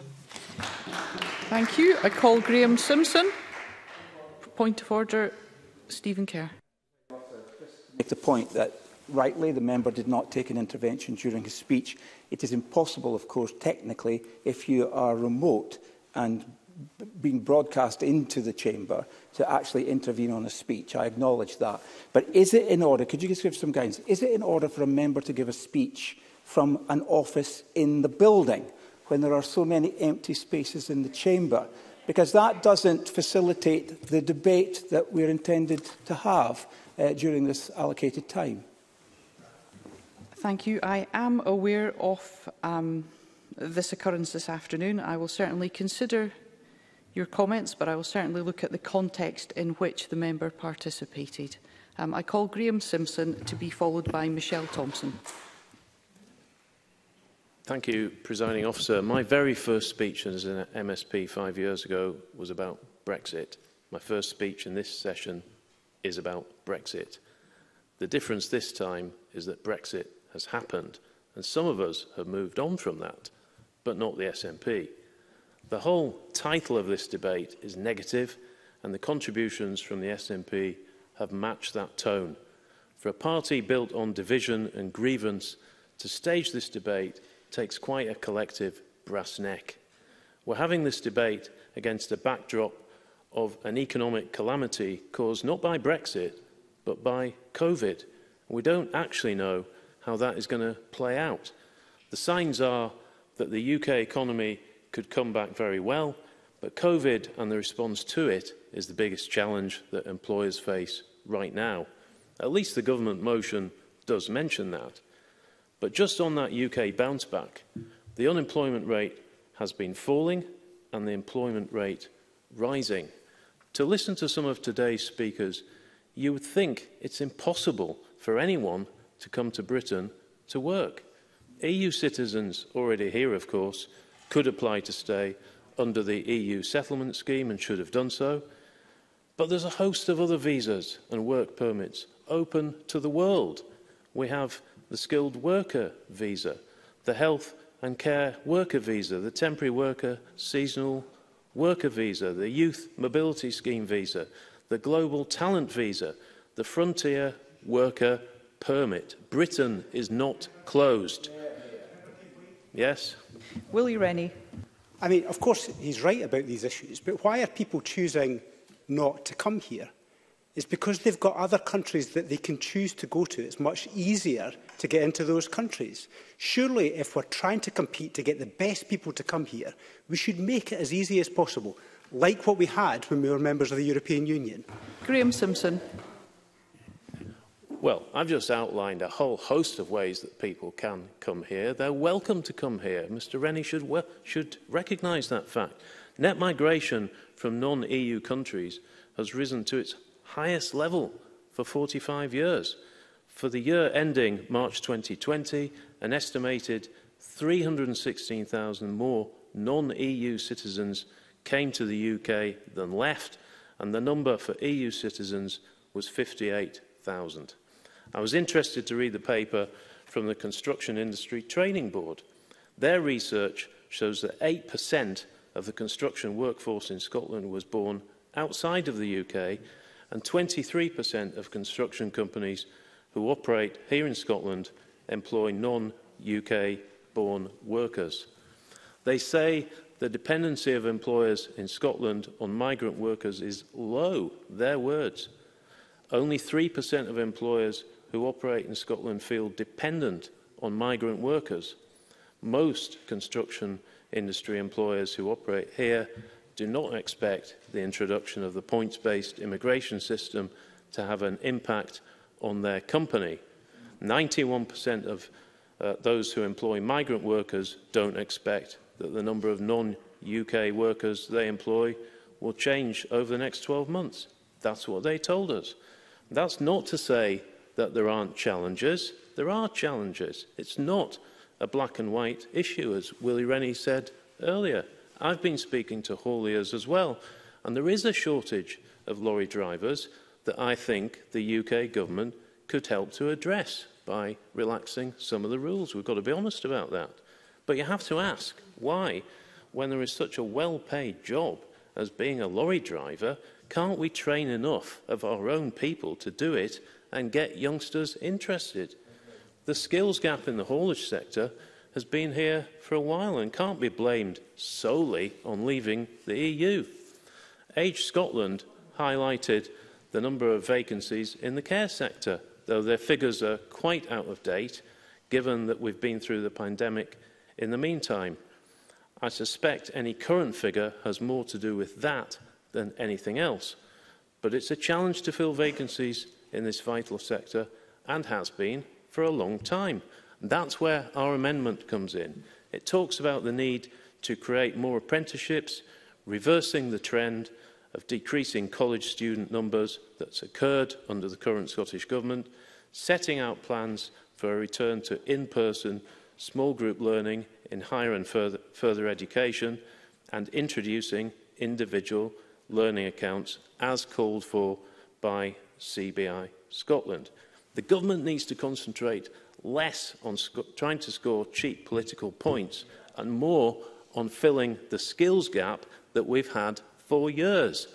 Thank you. I call Graham Simpson. Point of order, Stephen Kerr. Make the point that rightly the member did not take an intervention during his speech. It is impossible, of course, technically, if you are remote and being broadcast into the chamber, to actually intervene on a speech. I acknowledge that. But is it in order, could you just give some guidance, is it in order for a member to give a speech from an office in the building when there are so many empty spaces in the chamber? Because that doesn't facilitate the debate that we're intended to have uh, during this allocated time. Thank you. I am aware of um, this occurrence this afternoon. I will certainly consider your comments, but I will certainly look at the context in which the member participated. Um, I call Graham Simpson to be followed by Michelle Thompson. Thank you, Presiding Officer. My very first speech as an M S P five years ago was about Brexit. My first speech in this session is about Brexit. The difference this time is that Brexit has happened, and some of us have moved on from that, but not the S N P. The whole title of this debate is negative, and the contributions from the S N P have matched that tone. For a party built on division and grievance, to stage this debate takes quite a collective brass neck. We're having this debate against a backdrop of an economic calamity caused not by Brexit, but by COVID. We don't actually know how that is going to play out. The signs are that the U K economy could come back very well, but COVID and the response to it is the biggest challenge that employers face right now. At least the government motion does mention that. But just on that U K bounce back, the unemployment rate has been falling and the employment rate rising. To listen to some of today's speakers, you would think it's impossible for anyone to come to Britain to work. E U citizens already here, of course, could apply to stay under the E U settlement scheme and should have done so. But there's a host of other visas and work permits open to the world. We have the skilled worker visa, the health and care worker visa, the temporary worker seasonal worker visa, the youth mobility scheme visa, the global talent visa, the frontier worker permit. Britain is not closed. Yes? Willie Rennie. I mean, of course, he's right about these issues, but why are people choosing not to come here? It's because they've got other countries that they can choose to go to. It's much easier to get into those countries. Surely, if we're trying to compete to get the best people to come here, we should make it as easy as possible, like what we had when we were members of the European Union. Graham Simpson. Well, I've just outlined a whole host of ways that people can come here. They're welcome to come here. Mr Rennie should, well, should recognise that fact. Net migration from non-E U countries has risen to its highest level for forty-five years. For the year ending March twenty twenty, an estimated three hundred and sixteen thousand more non-E U citizens came to the U K than left, and the number for E U citizens was fifty-eight thousand. I was interested to read the paper from the Construction Industry Training Board. Their research shows that eight percent of the construction workforce in Scotland was born outside of the U K, and twenty-three percent of construction companies who operate here in Scotland employ non-U K-born workers. They say the dependency of employers in Scotland on migrant workers is low, their words. Only three percent of employers who operate in Scotland feel dependent on migrant workers. Most construction industry employers who operate here do not expect the introduction of the points-based immigration system to have an impact on their company. ninety-one percent of uh, those who employ migrant workers don't expect that the number of non-U K workers they employ will change over the next twelve months. That's what they told us. That's not to say that there aren't challenges. There are challenges. It's not a black and white issue, as Willie Rennie said earlier. I've been speaking to hauliers as well, and there is a shortage of lorry drivers that I think the U K government could help to address by relaxing some of the rules. We've got to be honest about that. But you have to ask, why, when there is such a well-paid job as being a lorry driver, can't we train enough of our own people to do it and get youngsters interested? The skills gap in the haulage sector has been here for a while and can't be blamed solely on leaving the E U. Age Scotland highlighted the number of vacancies in the care sector, though their figures are quite out of date, given that we've been through the pandemic in the meantime. I suspect any current figure has more to do with that than anything else. But it's a challenge to fill vacancies in this vital sector, and has been for a long time. That's where our amendment comes in. It talks about the need to create more apprenticeships, reversing the trend of decreasing college student numbers that's occurred under the current Scottish Government, setting out plans for a return to in-person small group learning in higher and further, further education, and introducing individual learning accounts as called for by C B I Scotland. The government needs to concentrate less on trying to score cheap political points and more on filling the skills gap that we've had for years.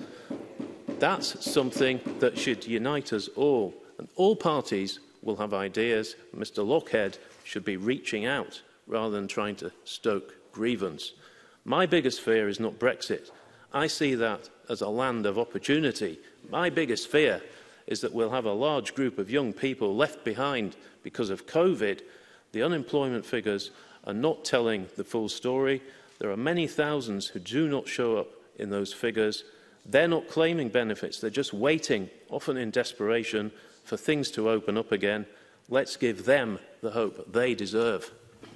That's something that should unite us all, and all parties will have ideas. Mr Lockhead should be reaching out rather than trying to stoke grievance. My biggest fear is not Brexit. I see that as a land of opportunity. My biggest fear is that we'll have a large group of young people left behind because of COVID. The unemployment figures are not telling the full story. There are many thousands who do not show up in those figures. They're not claiming benefits. They're just waiting, often in desperation, for things to open up again. Let's give them the hope they deserve.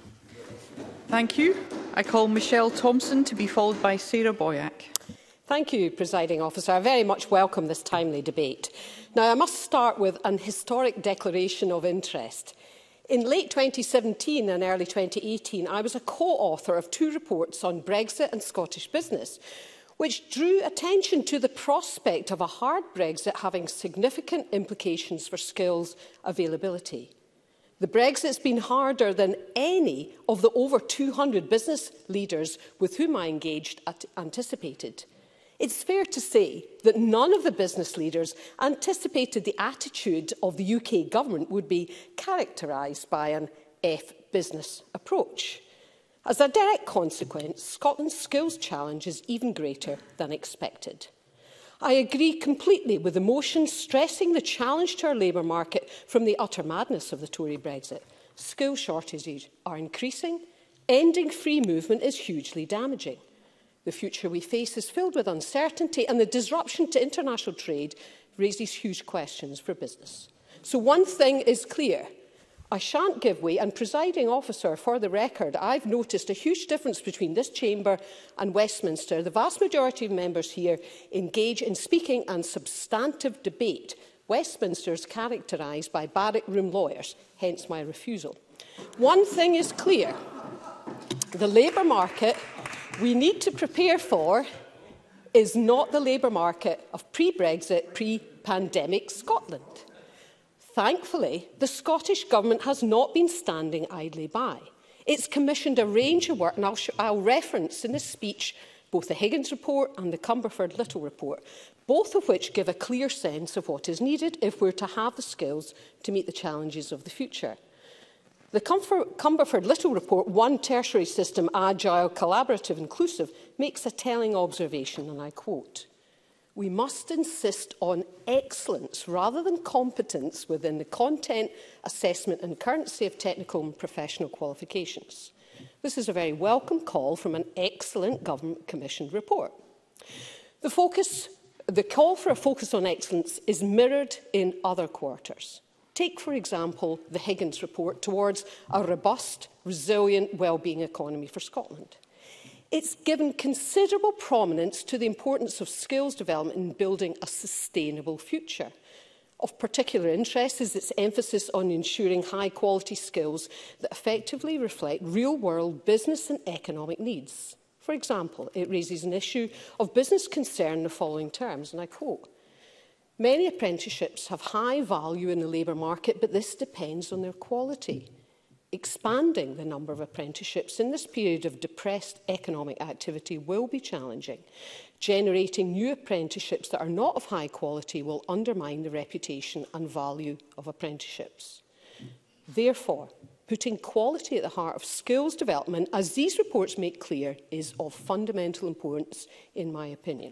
Thank you. I call Michelle Thompson to be followed by Sarah Boyack. Thank you, Presiding Officer. I very much welcome this timely debate. Now, I must start with an historic declaration of interest. In late twenty seventeen and early twenty eighteen, I was a co-author of two reports on Brexit and Scottish business, which drew attention to the prospect of a hard Brexit having significant implications for skills availability. The Brexit's been harder than any of the over two hundred business leaders with whom I engaged anticipated. It's fair to say that none of the business leaders anticipated the attitude of the U K government would be characterised by an F business approach. As a direct consequence, Scotland's skills challenge is even greater than expected. I agree completely with the motion stressing the challenge to our labour market from the utter madness of the Tory Brexit. Skill shortages are increasing. Ending free movement is hugely damaging. The future we face is filled with uncertainty, and the disruption to international trade raises huge questions for business. So one thing is clear. I shan't give way, and, presiding officer, for the record, I've noticed a huge difference between this chamber and Westminster. The vast majority of members here engage in speaking and substantive debate. Westminster is characterised by barrack room lawyers, hence my refusal. One thing is clear. The labour market we need to prepare for is not the labour market of pre-Brexit, pre-pandemic Scotland. Thankfully, the Scottish Government has not been standing idly by. It's commissioned a range of work, and I'll, I'll reference in this speech both the Higgins report and the Cumberford-Little report, both of which give a clear sense of what is needed if we're to have the skills to meet the challenges of the future. The Cumberford-Little report, One Tertiary System, Agile, Collaborative, Inclusive, makes a telling observation, and I quote, "We must insist on excellence rather than competence within the content, assessment and currency of technical and professional qualifications." This is a very welcome call from an excellent government-commissioned report. The, focus, the call for a focus on excellence is mirrored in other quarters. Take, for example, the Higgins report towards a robust, resilient, well-being economy for Scotland. It's given considerable prominence to the importance of skills development in building a sustainable future. Of particular interest is its emphasis on ensuring high-quality skills that effectively reflect real-world business and economic needs. For example, it raises an issue of business concern in the following terms, and I quote, "Many apprenticeships have high value in the labour market, but this depends on their quality. Expanding the number of apprenticeships in this period of depressed economic activity will be challenging. Generating new apprenticeships that are not of high quality will undermine the reputation and value of apprenticeships. Therefore, putting quality at the heart of skills development, as these reports make clear, is of fundamental importance, in my opinion."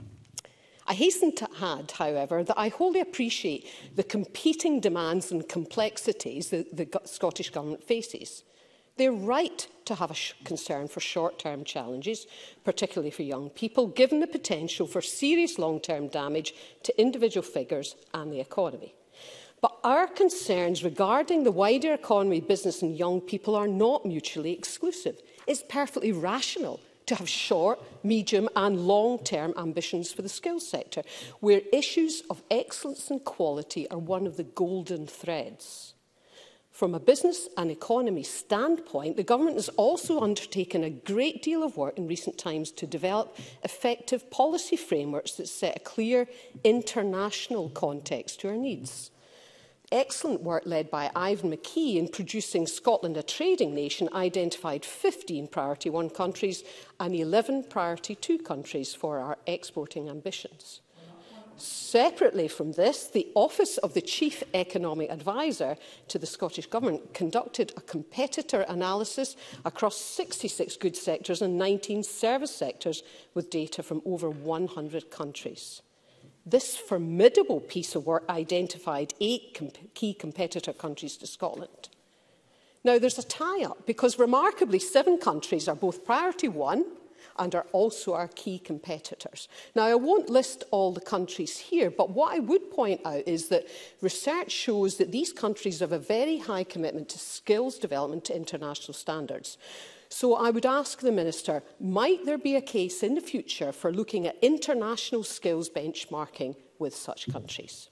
I hasten to add, however, that I wholly appreciate the competing demands and complexities that the Scottish Government faces. They're right to have a concern for short-term challenges, particularly for young people, given the potential for serious long-term damage to individual figures and the economy. But our concerns regarding the wider economy, business and young people are not mutually exclusive. It's perfectly rational to have short, medium and long-term ambitions for the skills sector, where issues of excellence and quality are one of the golden threads. From a business and economy standpoint, the Government has also undertaken a great deal of work in recent times to develop effective policy frameworks that set a clear international context to our needs. Excellent work led by Ivan McKee in producing Scotland a Trading Nation identified fifteen Priority One countries and eleven Priority Two countries for our exporting ambitions. Separately from this, the Office of the Chief Economic Advisor to the Scottish Government conducted a competitor analysis across sixty-six goods sectors and nineteen service sectors with data from over one hundred countries. This formidable piece of work identified eight comp key competitor countries to Scotland. Now, there's a tie-up because, remarkably, seven countries are both Priority One and are also our key competitors. Now, I won't list all the countries here, but what I would point out is that research shows that these countries have a very high commitment to skills development to international standards. So I would ask the Minister, might there be a case in the future for looking at international skills benchmarking with such countries?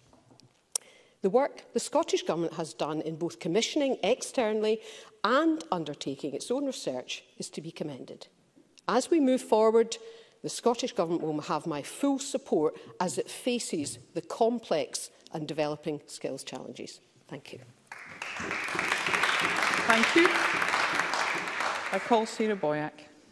The work the Scottish Government has done in both commissioning externally and undertaking its own research is to be commended. As we move forward, the Scottish Government will have my full support as it faces the complex and developing skills challenges. Thank you. Thank you. I call Sarah Boyack.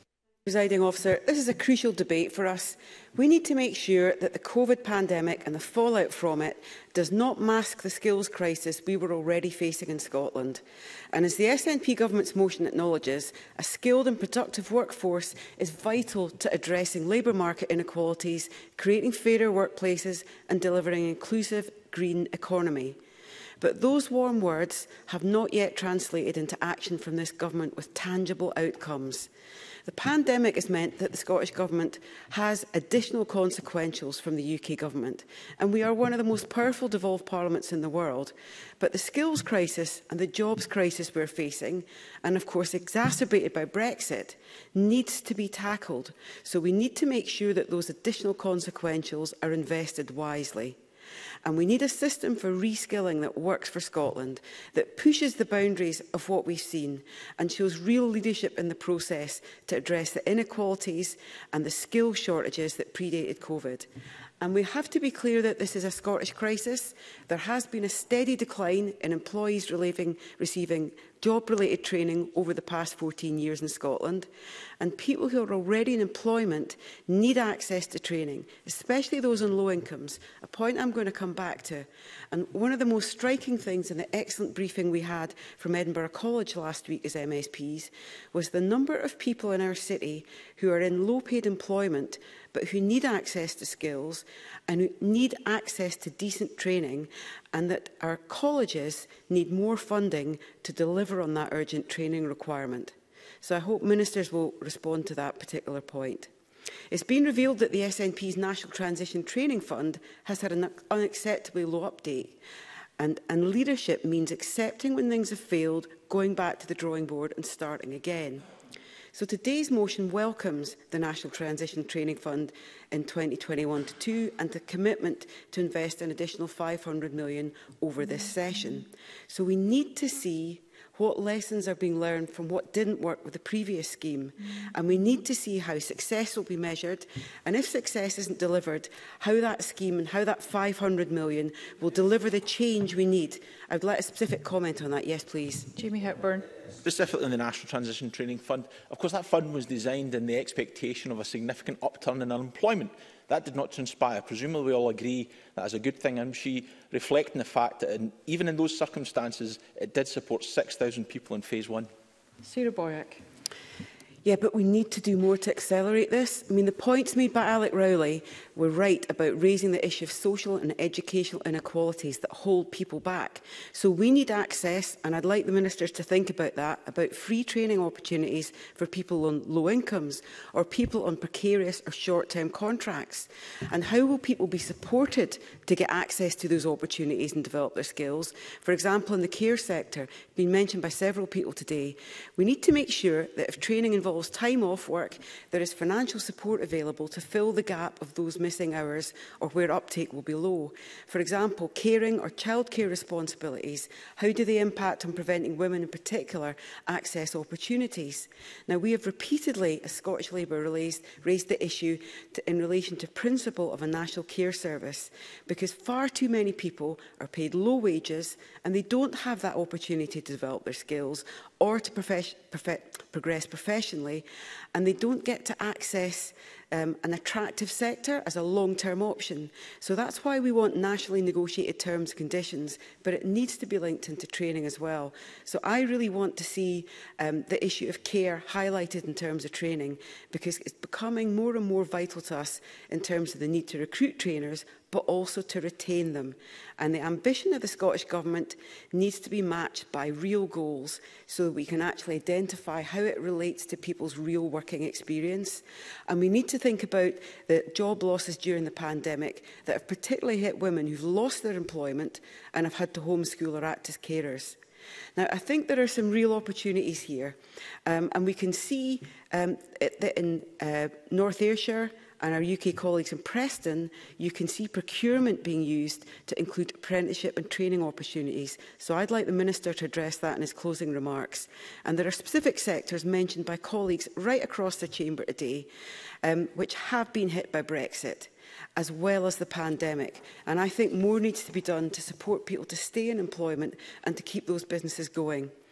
Presiding Officer, this is a crucial debate for us. We need to make sure that the COVID pandemic and the fallout from it does not mask the skills crisis we were already facing in Scotland. And as the S N P Government's motion acknowledges, a skilled and productive workforce is vital to addressing labour market inequalities, creating fairer workplaces and delivering an inclusive green economy. But those warm words have not yet translated into action from this government with tangible outcomes. The pandemic has meant that the Scottish Government has additional consequentials from the U K Government, and we are one of the most powerful devolved parliaments in the world. But the skills crisis and the jobs crisis we're facing, and of course exacerbated by Brexit, needs to be tackled. So we need to make sure that those additional consequentials are invested wisely. And we need a system for reskilling that works for Scotland, that pushes the boundaries of what we've seen and shows real leadership in the process to address the inequalities and the skill shortages that predated COVID. And we have to be clear that this is a Scottish crisis. There has been a steady decline in employees relieving, receiving job-related training over the past fourteen years in Scotland. And people who are already in employment need access to training, especially those on low incomes, a point I'm going to come back to. And one of the most striking things in the excellent briefing we had from Edinburgh College last week as M S Ps was the number of people in our city who are in low-paid employment but who need access to skills and who need access to decent training, and that our colleges need more funding to deliver on that urgent training requirement. So I hope ministers will respond to that particular point. It's been revealed that the S N P's National Transition Training Fund has had an unacceptably low update. And, and leadership means accepting when things have failed, going back to the drawing board and starting again. So today's motion welcomes the National Transition Training Fund in twenty twenty-one to two and the commitment to invest an additional five hundred million pounds over this session. So we need to see what lessons are being learned from what didn't work with the previous scheme. And we need to see how success will be measured, and if success isn't delivered, how that scheme and how that five hundred million pounds will deliver the change we need. I'd like a specific comment on that. Yes, please. Jamie Hepburn. Specifically in the National Transition Training Fund, of course that fund was designed in the expectation of a significant upturn in unemployment. That did not transpire. Presumably we all agree that is a good thing, and she reflecting the fact that in, even in those circumstances it did support six thousand people in phase one. Sarah Boyack. Yeah, but we need to do more to accelerate this. I mean, the points made by Alec Rowley were right about raising the issue of social and educational inequalities that hold people back. So we need access, and I'd like the ministers to think about that, about free training opportunities for people on low incomes or people on precarious or short-term contracts. And how will people be supported to get access to those opportunities and develop their skills? For example, in the care sector, been mentioned by several people today, we need to make sure that if training involves time off work, there is financial support available to fill the gap of those missing hours or where uptake will be low. For example, caring or childcare responsibilities, how do they impact on preventing women in particular access opportunities? Now, we have repeatedly, as Scottish Labour raised, raised the issue to, in relation to principle of a national care service, because far too many people are paid low wages and they don't have that opportunity to develop their skills or to profess, profe progress professionally, and they don't get to access um, an attractive sector as a long-term option. So that's why we want nationally negotiated terms and conditions, but it needs to be linked into training as well. So I really want to see um, the issue of care highlighted in terms of training, because it's becoming more and more vital to us in terms of the need to recruit trainers, but also to retain them. And the ambition of the Scottish Government needs to be matched by real goals so that we can actually identify how it relates to people's real working experience. And we need to think about the job losses during the pandemic that have particularly hit women who've lost their employment and have had to homeschool or act as carers. Now, I think there are some real opportunities here, um, and we can see um, that in uh, North Ayrshire and our U K colleagues in Preston, you can see procurement being used to include apprenticeship and training opportunities. So I'd like the Minister to address that in his closing remarks. And there are specific sectors mentioned by colleagues right across the chamber today, um, which have been hit by Brexit, as well as the pandemic. And I think more needs to be done to support people to stay in employment and to keep those businesses going.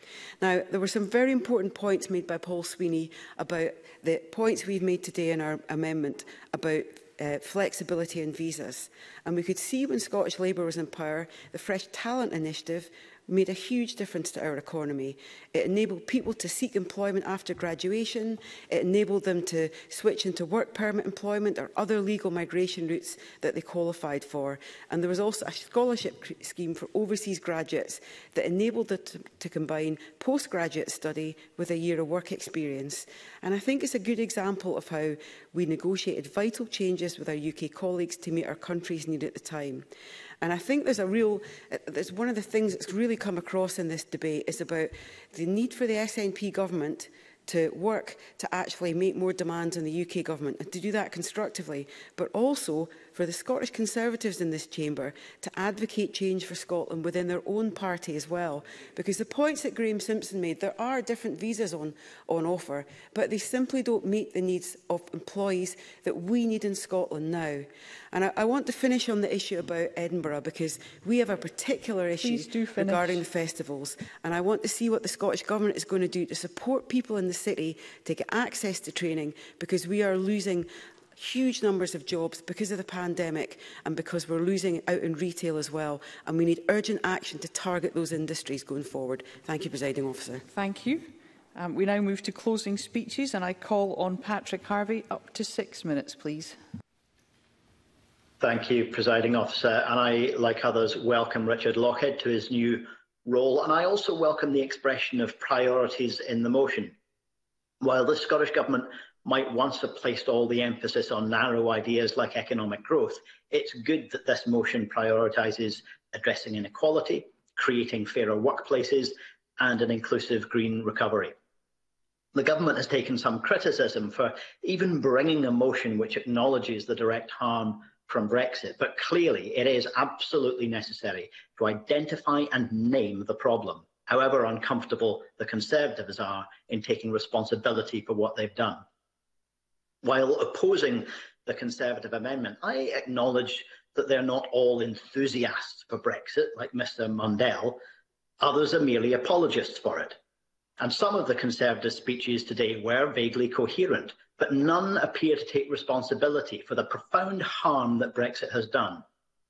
Now, there were some very important points made by Paul Sweeney about the points we've made today in our amendment about uh, flexibility in visas. And we could see when Scottish Labour was in power, the Fresh Talent Initiative made a huge difference to our economy. It enabled people to seek employment after graduation. It enabled them to switch into work permit employment or other legal migration routes that they qualified for. And there was also a scholarship scheme for overseas graduates that enabled them to, to combine postgraduate study with a year of work experience. And I think it's a good example of how we negotiated vital changes with our U K colleagues to meet our country's need at the time. And I think there's a real, there's one of the things that's really come across in this debate is about the need for the S N P government to work to actually make more demands on the U K government and to do that constructively, but also for the Scottish Conservatives in this chamber to advocate change for Scotland within their own party as well. Because the points that Graham Simpson made, there are different visas on, on offer, but they simply don't meet the needs of employees that we need in Scotland now. And I, I want to finish on the issue about Edinburgh, because we have a particular issue regarding the festivals. And I want to see what the Scottish Government is going to do to support people in the city to get access to training, because we are losing huge numbers of jobs because of the pandemic and because we're losing out in retail as well. And we need urgent action to target those industries going forward. Thank you, Presiding Officer. Thank you. Um, we now move to closing speeches, and I call on Patrick Harvey. Up to six minutes, please. Thank you, Presiding Officer. And I, like others, welcome Richard Lockhead to his new role. And I also welcome the expression of priorities in the motion. While the Scottish Government might once have placed all the emphasis on narrow ideas like economic growth, it's good that this motion prioritises addressing inequality, creating fairer workplaces and an inclusive green recovery. The Government has taken some criticism for even bringing a motion which acknowledges the direct harm from Brexit, but clearly it is absolutely necessary to identify and name the problem, however uncomfortable the Conservatives are in taking responsibility for what they've done. While opposing the Conservative amendment, I acknowledge that they're not all enthusiasts for Brexit, like Mr Mundell. Others are merely apologists for it. And some of the Conservative speeches today were vaguely coherent, but none appear to take responsibility for the profound harm that Brexit has done.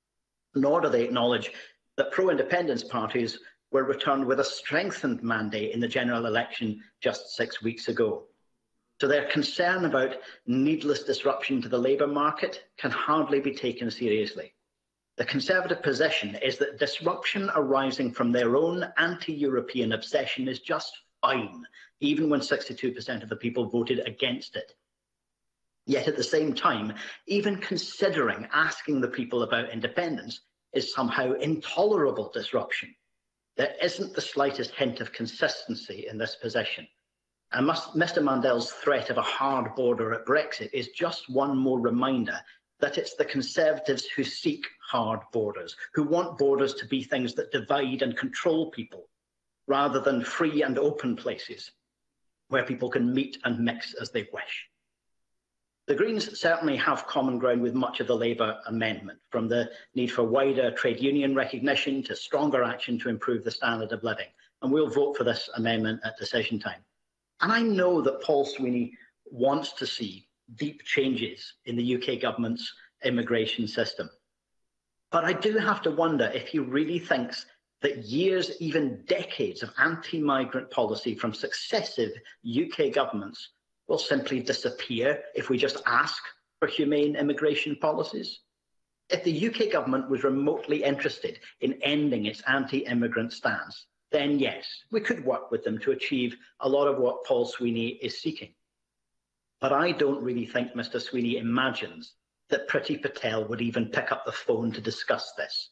Nor do they acknowledge that pro-independence parties were returned with a strengthened mandate in the general election just six weeks ago. So their concern about needless disruption to the labour market can hardly be taken seriously. The Conservative position is that disruption arising from their own anti-European obsession is just fine, even when sixty-two percent of the people voted against it. Yet at the same time, even considering asking the people about independence is somehow intolerable disruption. There isn't the slightest hint of consistency in this position. And Mr Mandell's threat of a hard border at Brexit is just one more reminder that it's the Conservatives who seek hard borders, who want borders to be things that divide and control people, rather than free and open places where people can meet and mix as they wish. The Greens certainly have common ground with much of the Labour amendment, from the need for wider trade union recognition to stronger action to improve the standard of living. And we'll vote for this amendment at decision time. And I know that Paul Sweeney wants to see deep changes in the U K government's immigration system. But I do have to wonder if he really thinks that years, even decades of anti-migrant policy from successive U K governments will simply disappear if we just ask for humane immigration policies. If the U K government was remotely interested in ending its anti-immigrant stance, then yes, we could work with them to achieve a lot of what Paul Sweeney is seeking. But I don't really think Mr Sweeney imagines that Priti Patel would even pick up the phone to discuss this.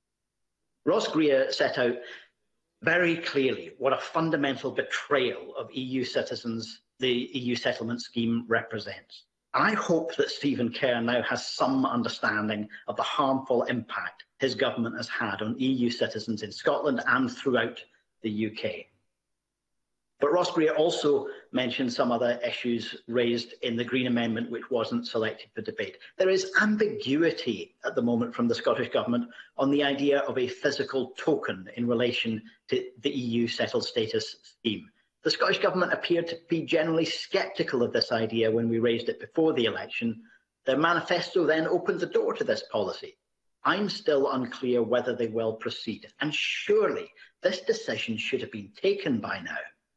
Ross Greer set out very clearly what a fundamental betrayal of E U citizens the E U settlement scheme represents. And I hope that Stephen Kerr now has some understanding of the harmful impact his government has had on E U citizens in Scotland and throughout the U K. But Ross Greer also mentioned some other issues raised in the Green Amendment which wasn't selected for debate. There is ambiguity at the moment from the Scottish Government on the idea of a physical token in relation to the E U settled status scheme. The Scottish Government appeared to be generally sceptical of this idea when we raised it before the election. Their manifesto then opened the door to this policy. I'm still unclear whether they will proceed, and surely this decision should have been taken by now.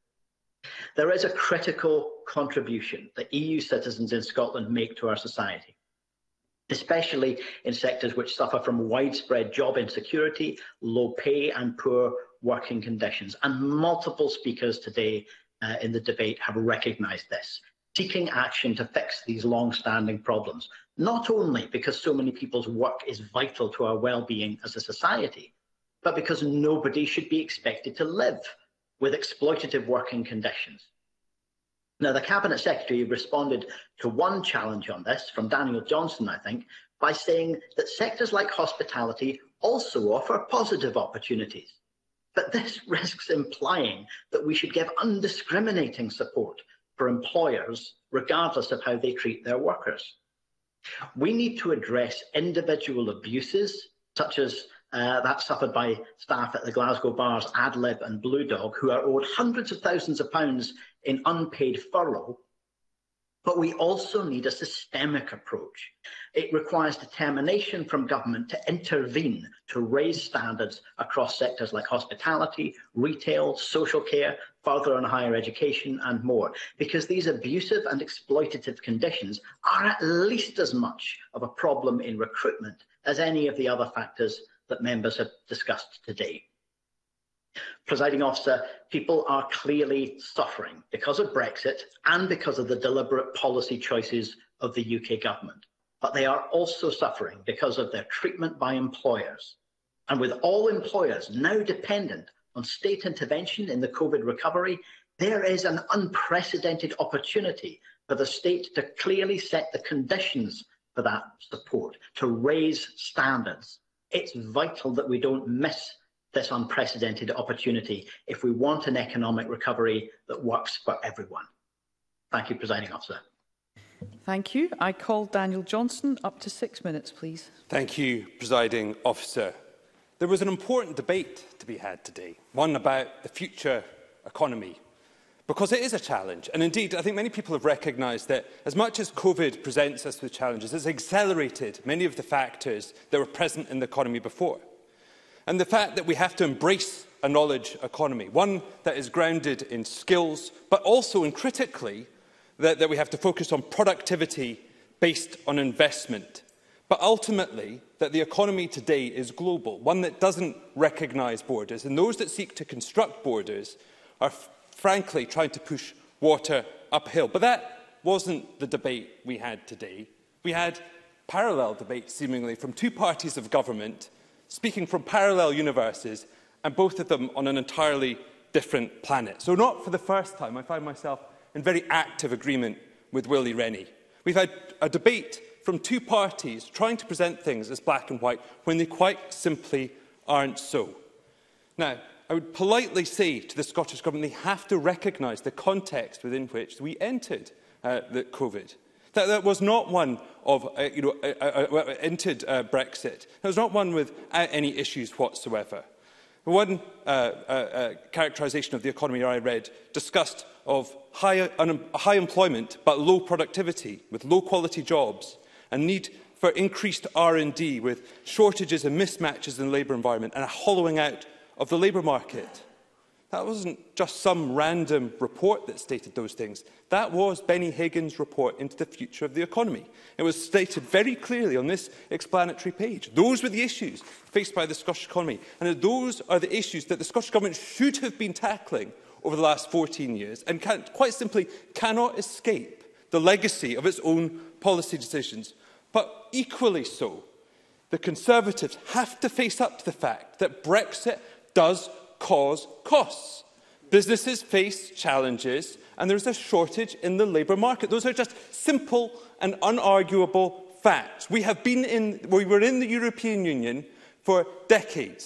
There is a critical contribution that E U citizens in Scotland make to our society, especially in sectors which suffer from widespread job insecurity, low pay and poor working conditions. And multiple speakers today uh, in the debate have recognised this, seeking action to fix these long-standing problems, not only because so many people's work is vital to our well-being as a society, but because nobody should be expected to live with exploitative working conditions. Now, the Cabinet Secretary responded to one challenge on this from Daniel Johnson, I think, by saying that sectors like hospitality also offer positive opportunities. But this risks implying that we should give undiscriminating support for employers, regardless of how they treat their workers. We need to address individual abuses, such as uh, that suffered by staff at the Glasgow bars Adlib and Blue Dog, who are owed hundreds of thousands of pounds in unpaid furlough. But we also need a systemic approach. It requires determination from government to intervene, to raise standards across sectors like hospitality, retail, social care, further and higher education and more, because these abusive and exploitative conditions are at least as much of a problem in recruitment as any of the other factors that members have discussed today. Presiding Officer, people are clearly suffering because of Brexit and because of the deliberate policy choices of the U K government. But they are also suffering because of their treatment by employers. And with all employers now dependent on state intervention in the COVID recovery, there is an unprecedented opportunity for the state to clearly set the conditions for that support, to raise standards. It's vital that we don't miss this unprecedented opportunity if we want an economic recovery that works for everyone. Thank you, Presiding Officer. Thank you. I call Daniel Johnson. Up to six minutes, please. Thank you, Presiding Officer. There was an important debate to be had today, one about the future economy, because it is a challenge. And indeed, I think many people have recognised that as much as COVID presents us with challenges, it's accelerated many of the factors that were present in the economy before. And the fact that we have to embrace a knowledge economy, one that is grounded in skills, but also, and critically, that, that we have to focus on productivity based on investment. But ultimately, that the economy today is global, one that doesn't recognise borders. And those that seek to construct borders are, frankly, trying to push water uphill. But that wasn't the debate we had today. We had parallel debates, seemingly, from two parties of government, speaking from parallel universes, and both of them on an entirely different planet. So not for the first time, I find myself in very active agreement with Willie Rennie. We've had a debate from two parties trying to present things as black and white when they quite simply aren't so. Now, I would politely say to the Scottish Government they have to recognise the context within which we entered uh, the COVID. That, that was not one of, uh, you know, uh, uh, entered uh, Brexit. It was not one without any issues whatsoever. One uh, uh, uh, characterisation of the economy I read discussed of high, un high employment but low productivity, with low-quality jobs, and need for increased R and D, with shortages and mismatches in the labour environment, and a hollowing out of the labour market. That wasn't just some random report that stated those things. That was Benny Higgins' report into the future of the economy. It was stated very clearly on this explanatory page. Those were the issues faced by the Scottish economy, and those are the issues that the Scottish Government should have been tackling over the last fourteen years, and can, quite simply cannot escape the legacy of its own policy decisions. But equally so, the Conservatives have to face up to the fact that Brexit does cause costs. Businesses face challenges, and there's a shortage in the labour market. Those are just simple and unarguable facts. We have been in, we were in the European Union for decades.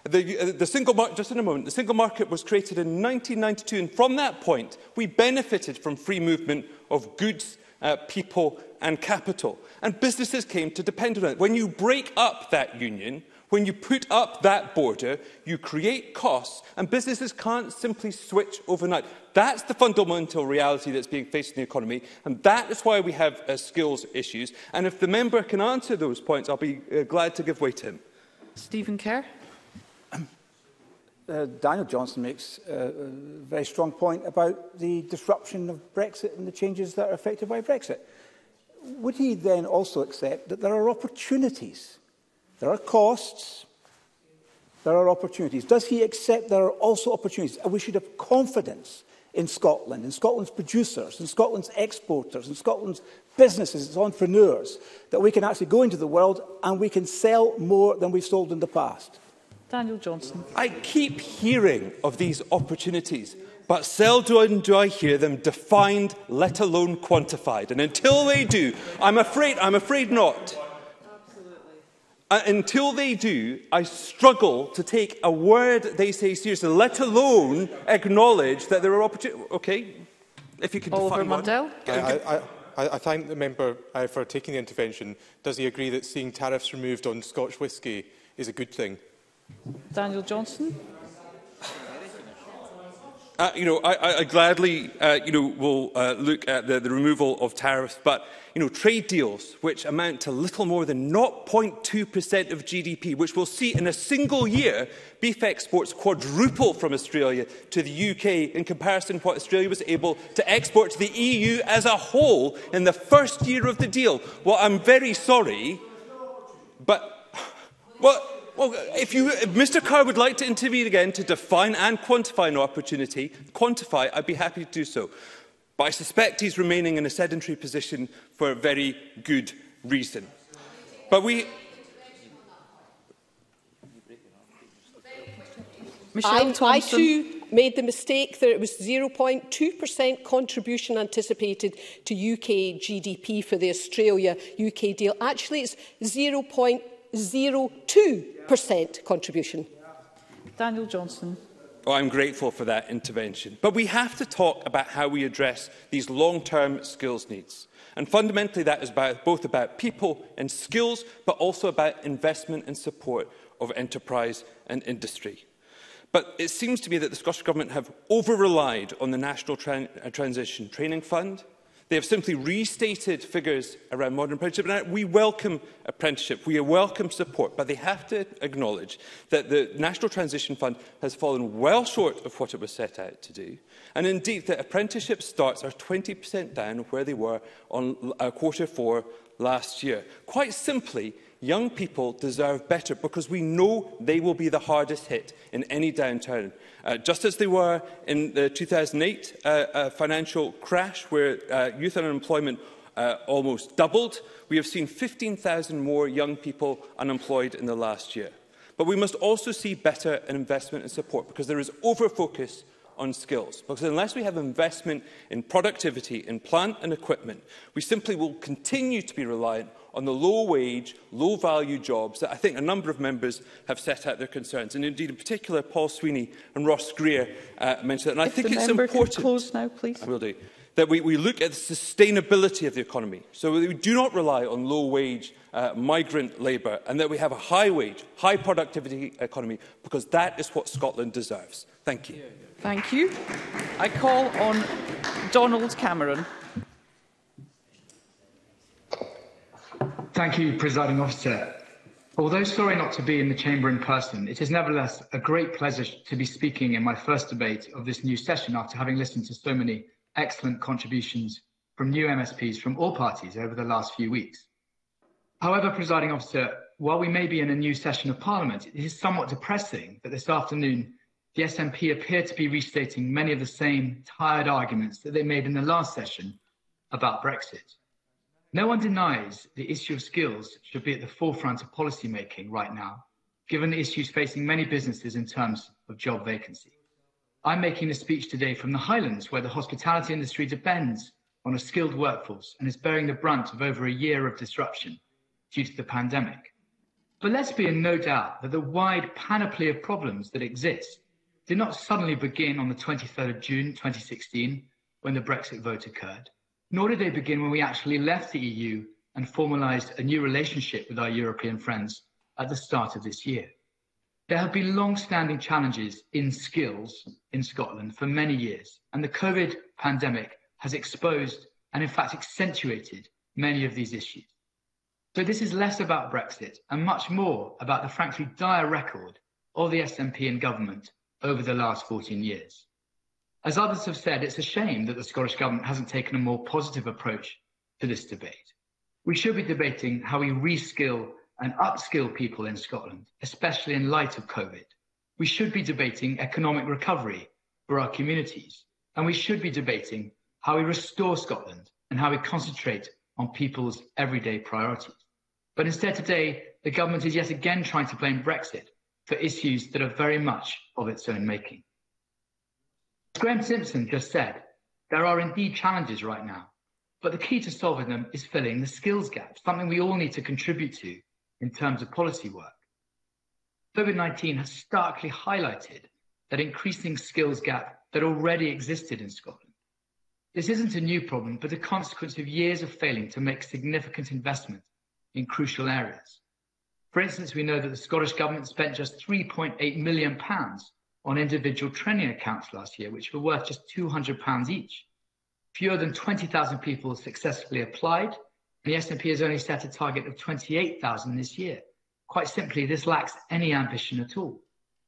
The, uh, the single mar just in a moment, the single market was created in nineteen ninety-two, and from that point, we benefited from free movement of goods, uh, people and capital. And businesses came to depend on it. When you break up that union, when you put up that border, you create costs, and businesses can't simply switch overnight. That's the fundamental reality that's being faced in the economy, and that is why we have uh, skills issues. And if the member can answer those points, I'll be uh, glad to give way to him. Stephen Kerr. Uh, Daniel Johnson makes uh, a very strong point about the disruption of Brexit and the changes that are affected by Brexit. Would he then also accept that there are opportunities? There are costs, there are opportunities. Does he accept there are also opportunities? And we should have confidence in Scotland, in Scotland's producers, in Scotland's exporters, in Scotland's businesses, its entrepreneurs, that we can actually go into the world and we can sell more than we've sold in the past. Daniel Johnson. I keep hearing of these opportunities, but seldom do I hear them defined, let alone quantified. And until they do, I'm afraid, I'm afraid not. Uh, until they do, I struggle to take a word they say seriously, let alone acknowledge that there are opportunities. Okay, if you can Oliver define Mundell. one. I, I, I thank the member uh, for taking the intervention. Does he agree that seeing tariffs removed on Scotch whisky is a good thing? Daniel Johnson. Uh, you know, I, I gladly, uh, you know, will uh, look at the, the removal of tariffs, but you know, trade deals which amount to little more than zero point two percent of G D P, which will see in a single year beef exports quadruple from Australia to the U K in comparison to what Australia was able to export to the E U as a whole in the first year of the deal. Well, I'm very sorry, but well. Well, if, you, if Mr Carr would like to intervene again to define and quantify an opportunity, quantify, I'd be happy to do so. But I suspect he's remaining in a sedentary position for a very good reason. But we... I, I too made the mistake that it was zero point two percent contribution anticipated to U K G D P for the Australia-U K deal. Actually, it's zero point zero two percent contribution. Daniel Johnson. Oh, I'm grateful for that intervention. But we have to talk about how we address these long-term skills needs. And fundamentally, that is about, both about people and skills, but also about investment and support of enterprise and industry. But it seems to me that the Scottish Government have over-relied on the National Tran uh, Transition Training Fund. They have simply restated figures around modern apprenticeship. And we welcome apprenticeship, we welcome support, but they have to acknowledge that the National Transition Fund has fallen well short of what it was set out to do. And indeed, that apprenticeship starts are twenty percent down where they were on uh, quarter four last year. Quite simply, young people deserve better because we know they will be the hardest hit in any downturn. Uh, just as they were in the two thousand eight uh, uh, financial crash, where uh, youth unemployment uh, almost doubled, we have seen fifteen thousand more young people unemployed in the last year. But we must also see better investment and support, because there is over-focus on skills. Because unless we have investment in productivity, in plant and equipment, we simply will continue to be reliant on the low-wage, low-value jobs that I think a number of members have set out their concerns. And indeed, in particular, Paul Sweeney and Ross Greer uh, mentioned that. And I if think the it's member important could close now, please. I will do, that we, we look at the sustainability of the economy, so that we do not rely on low-wage uh, migrant labour, and that we have a high-wage, high-productivity economy, because that is what Scotland deserves. Thank you. Thank you. I call on Donald Cameron. Thank you, Presiding Officer. Although sorry not to be in the chamber in person, it is nevertheless a great pleasure to be speaking in my first debate of this new session after having listened to so many excellent contributions from new M S Ps from all parties over the last few weeks. However, Presiding Officer, while we may be in a new session of Parliament, it is somewhat depressing that this afternoon the S N P appear to be restating many of the same tired arguments that they made in the last session about Brexit. No one denies the issue of skills should be at the forefront of policy making right now, given the issues facing many businesses in terms of job vacancy. I'm making this speech today from the Highlands, where the hospitality industry depends on a skilled workforce and is bearing the brunt of over a year of disruption due to the pandemic. But let's be in no doubt that the wide panoply of problems that exist did not suddenly begin on the twenty-third of June twenty sixteen, when the Brexit vote occurred, nor did they begin when we actually left the E U and formalised a new relationship with our European friends at the start of this year. There have been long-standing challenges in skills in Scotland for many years, and the COVID pandemic has exposed and in fact accentuated many of these issues. So this is less about Brexit and much more about the frankly dire record of the S N P and government over the last fourteen years. As others have said, it's a shame that the Scottish Government hasn't taken a more positive approach to this debate. We should be debating how we reskill and upskill people in Scotland, especially in light of COVID. We should be debating economic recovery for our communities, and we should be debating how we restore Scotland and how we concentrate on people's everyday priorities. But instead today, the government is yet again trying to blame Brexit for issues that are very much of its own making. As Graham Simpson just said, there are indeed challenges right now, but the key to solving them is filling the skills gap, something we all need to contribute to in terms of policy work. COVID nineteen has starkly highlighted that increasing skills gap that already existed in Scotland. This isn't a new problem, but a consequence of years of failing to make significant investment in crucial areas. For instance, we know that the Scottish Government spent just three point eight million pounds on individual training accounts last year, which were worth just two hundred pounds each. Fewer than twenty thousand people successfully applied. The S N P has only set a target of twenty-eight thousand this year. Quite simply, this lacks any ambition at all.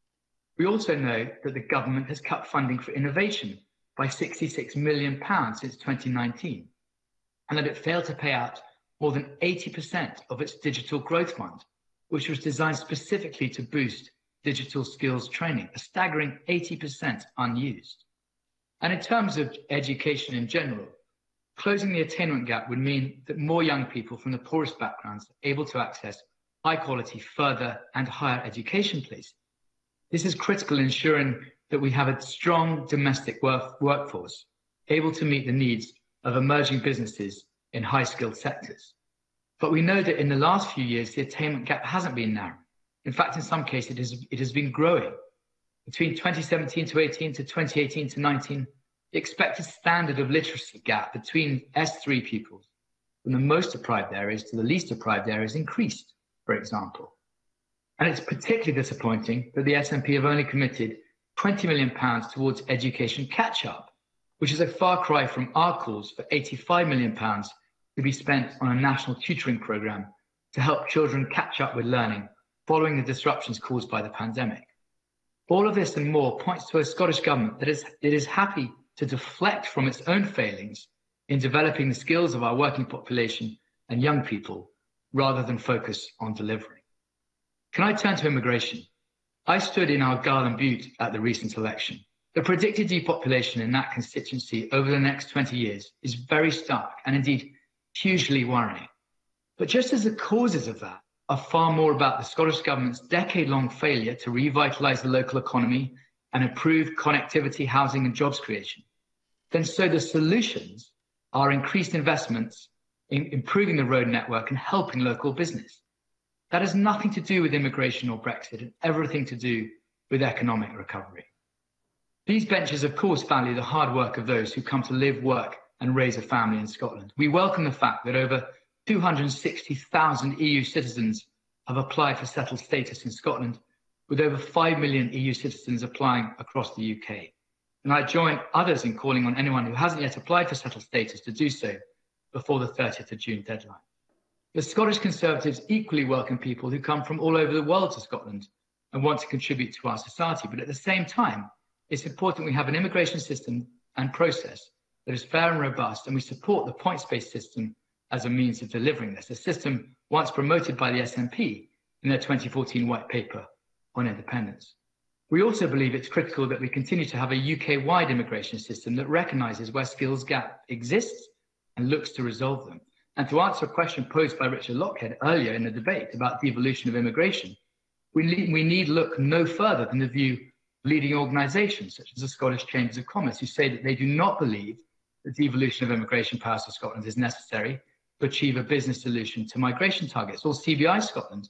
We also know that the government has cut funding for innovation by sixty-six million pounds since twenty nineteen, and that it failed to pay out more than eighty percent of its digital growth fund, which was designed specifically to boost digital skills training, a staggering eighty percent unused. And in terms of education in general, closing the attainment gap would mean that more young people from the poorest backgrounds are able to access high-quality further and higher education places. This is critical in ensuring that we have a strong domestic work workforce able to meet the needs of emerging businesses in high-skilled sectors. But we know that in the last few years, the attainment gap hasn't been narrowing. In fact, in some cases, it has, it has been growing. Between twenty seventeen to eighteen to twenty eighteen to nineteen, the expected standard of literacy gap between S three pupils from the most deprived areas to the least deprived areas increased, for example. And it's particularly disappointing that the S N P have only committed twenty million pounds towards education catch-up, which is a far cry from our calls for eighty-five million pounds to be spent on a national tutoring programme to help children catch up with learning following the disruptions caused by the pandemic. All of this and more points to a Scottish Government that is, that is happy to deflect from its own failings in developing the skills of our working population and young people, rather than focus on delivering. Can I turn to immigration? I stood in Argyll and Bute at the recent election. The predicted depopulation in that constituency over the next twenty years is very stark and indeed hugely worrying. But just as the causes of that are far more about the Scottish Government's decade-long failure to revitalise the local economy and improve connectivity, housing and jobs creation, then so the solutions are increased investments in improving the road network and helping local business. That has nothing to do with immigration or Brexit and everything to do with economic recovery. These benches, of course, value the hard work of those who come to live, work and raise a family in Scotland. We welcome the fact that over two hundred sixty thousand E U citizens have applied for settled status in Scotland, with over five million E U citizens applying across the U K. And I join others in calling on anyone who hasn't yet applied for settled status to do so before the thirtieth of June deadline. The Scottish Conservatives equally welcome people who come from all over the world to Scotland and want to contribute to our society. But at the same time, it's important we have an immigration system and process that is fair and robust, and we support the points-based system as a means of delivering this, a system once promoted by the S N P in their twenty fourteen white paper on independence. We also believe it's critical that we continue to have a U K-wide immigration system that recognises where skills gap exists and looks to resolve them. And to answer a question posed by Richard Lockhead earlier in the debate about devolution of immigration, we need, we need look no further than the view of leading organisations such as the Scottish Chambers of Commerce, who say that they do not believe that devolution of immigration powers to Scotland is necessary to achieve a business solution to migration targets, or C B I Scotland,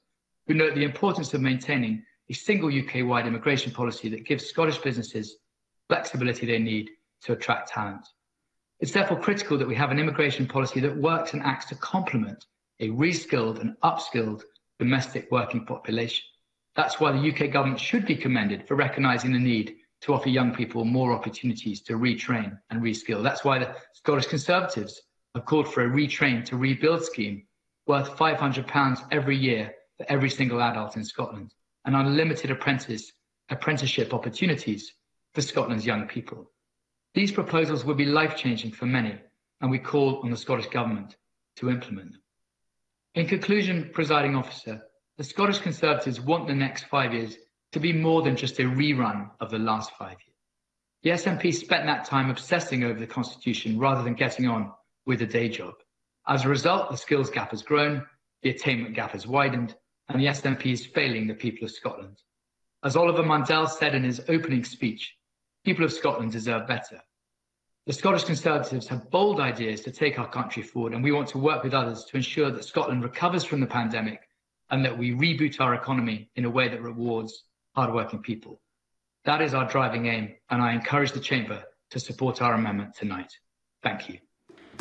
who note the importance of maintaining a single U K-wide immigration policy that gives Scottish businesses flexibility they need to attract talent. It's therefore critical that we have an immigration policy that works and acts to complement a reskilled and upskilled domestic working population. That's why the U K government should be commended for recognising the need to offer young people more opportunities to retrain and reskill. That's why the Scottish Conservatives have called for a retrain to rebuild scheme worth five hundred pounds every year for every single adult in Scotland, and unlimited apprentice, apprenticeship opportunities for Scotland's young people. These proposals will be life-changing for many, and we call on the Scottish Government to implement them. In conclusion, Presiding Officer, the Scottish Conservatives want the next five years to be more than just a rerun of the last five years. The S N P spent that time obsessing over the Constitution rather than getting on with a day job. As a result, the skills gap has grown, the attainment gap has widened, and the S N P is failing the people of Scotland. As Oliver Mundell said in his opening speech, people of Scotland deserve better. The Scottish Conservatives have bold ideas to take our country forward, and we want to work with others to ensure that Scotland recovers from the pandemic and that we reboot our economy in a way that rewards hardworking people. That is our driving aim, and I encourage the Chamber to support our amendment tonight. Thank you.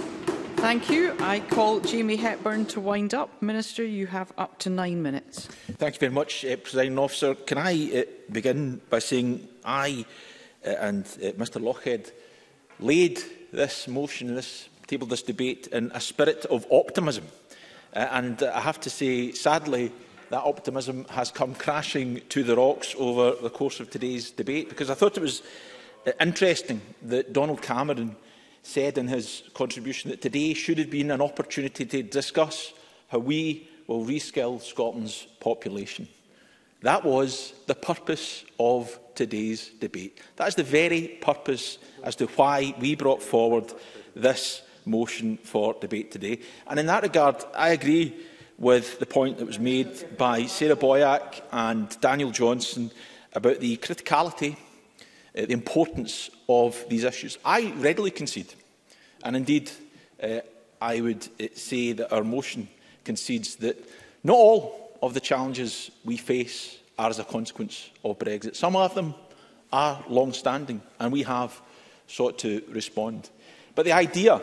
Thank you. I call Jamie Hepburn to wind up. Minister, you have up to nine minutes. Thank you very much, uh, Presiding Officer. Can I uh, begin by saying I uh, and uh, Mr Lochhead laid this motion, this tabled this debate in a spirit of optimism. Uh, and uh, I have to say, sadly, that optimism has come crashing to the rocks over the course of today's debate, because I thought it was uh, interesting that Donald Cameron said in his contribution that today should have been an opportunity to discuss how we will reskill Scotland's population. That was the purpose of today's debate. That is the very purpose as to why we brought forward this motion for debate today. And in that regard, I agree with the point that was made by Sarah Boyack and Daniel Johnson about the criticality, uh, the importance of these issues. I readily concede, and indeed uh, I would uh, say that our motion concedes that not all of the challenges we face are as a consequence of Brexit. Some of them are long-standing, and we have sought to respond. But the idea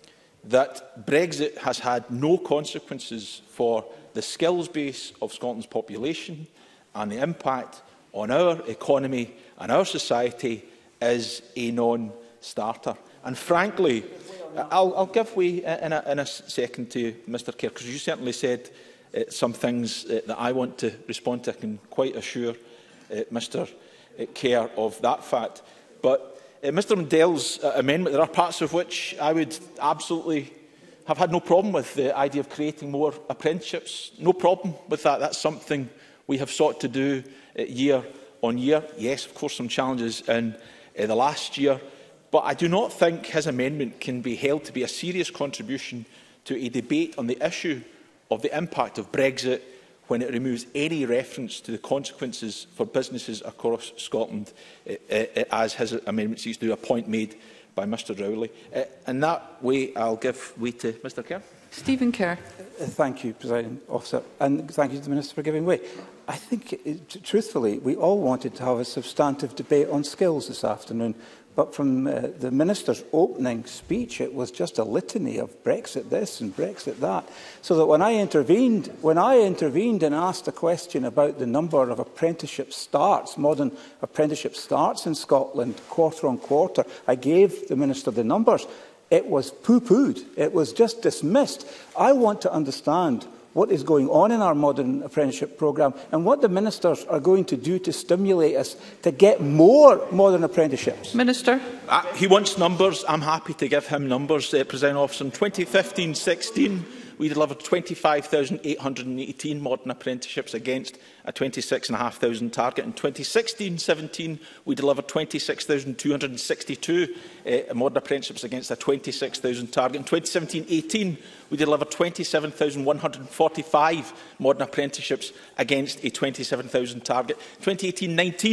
that Brexit has had no consequences for the skills base of Scotland's population and the impact on our economy and our society is a non-starter. And frankly, I'll, I'll give way in a, in a second to Mr Kerr, because you certainly said uh, some things uh, that I want to respond to. I can quite assure uh, Mr Kerr of that fact. But Uh, Mr Mundell's uh, amendment, there are parts of which I would absolutely have had no problem with. The idea of creating more apprenticeships, no problem with that. That's something we have sought to do uh, year on year. Yes, of course, some challenges in uh, the last year, but I do not think his amendment can be held to be a serious contribution to a debate on the issue of the impact of Brexit when it removes any reference to the consequences for businesses across Scotland, uh, uh, as his amendment seeks to do, a point made by Mr Rowley. Uh, in that way, I'll give way to Mr Kerr. Stephen Kerr. Uh, thank you, Presiding Officer, and thank you to the Minister for giving way. I think, it, truthfully, we all wanted to have a substantive debate on skills this afternoon, but from uh, the Minister's opening speech, it was just a litany of Brexit this and Brexit that. So that when I intervened, when I intervened and asked a question about the number of apprenticeship starts, modern apprenticeship starts in Scotland, quarter on quarter, I gave the Minister the numbers. It was poo-pooed. It was just dismissed. I want to understand what is going on in our modern apprenticeship programme and what the ministers are going to do to stimulate us to get more modern apprenticeships. Minister. Uh, he wants numbers. I'm happy to give him numbers, uh, Presiding Officer. In twenty fifteen sixteen, we delivered twenty-five thousand eight hundred and eighteen modern apprenticeships against a twenty-six thousand five hundred target. In twenty sixteen seventeen, we delivered twenty-six thousand two hundred and sixty-two uh, modern apprenticeships against a twenty-six thousand target. In twenty seventeen eighteen, we delivered twenty-seven thousand one hundred and forty-five modern apprenticeships against a twenty-seven thousand target. In twenty eighteen nineteen,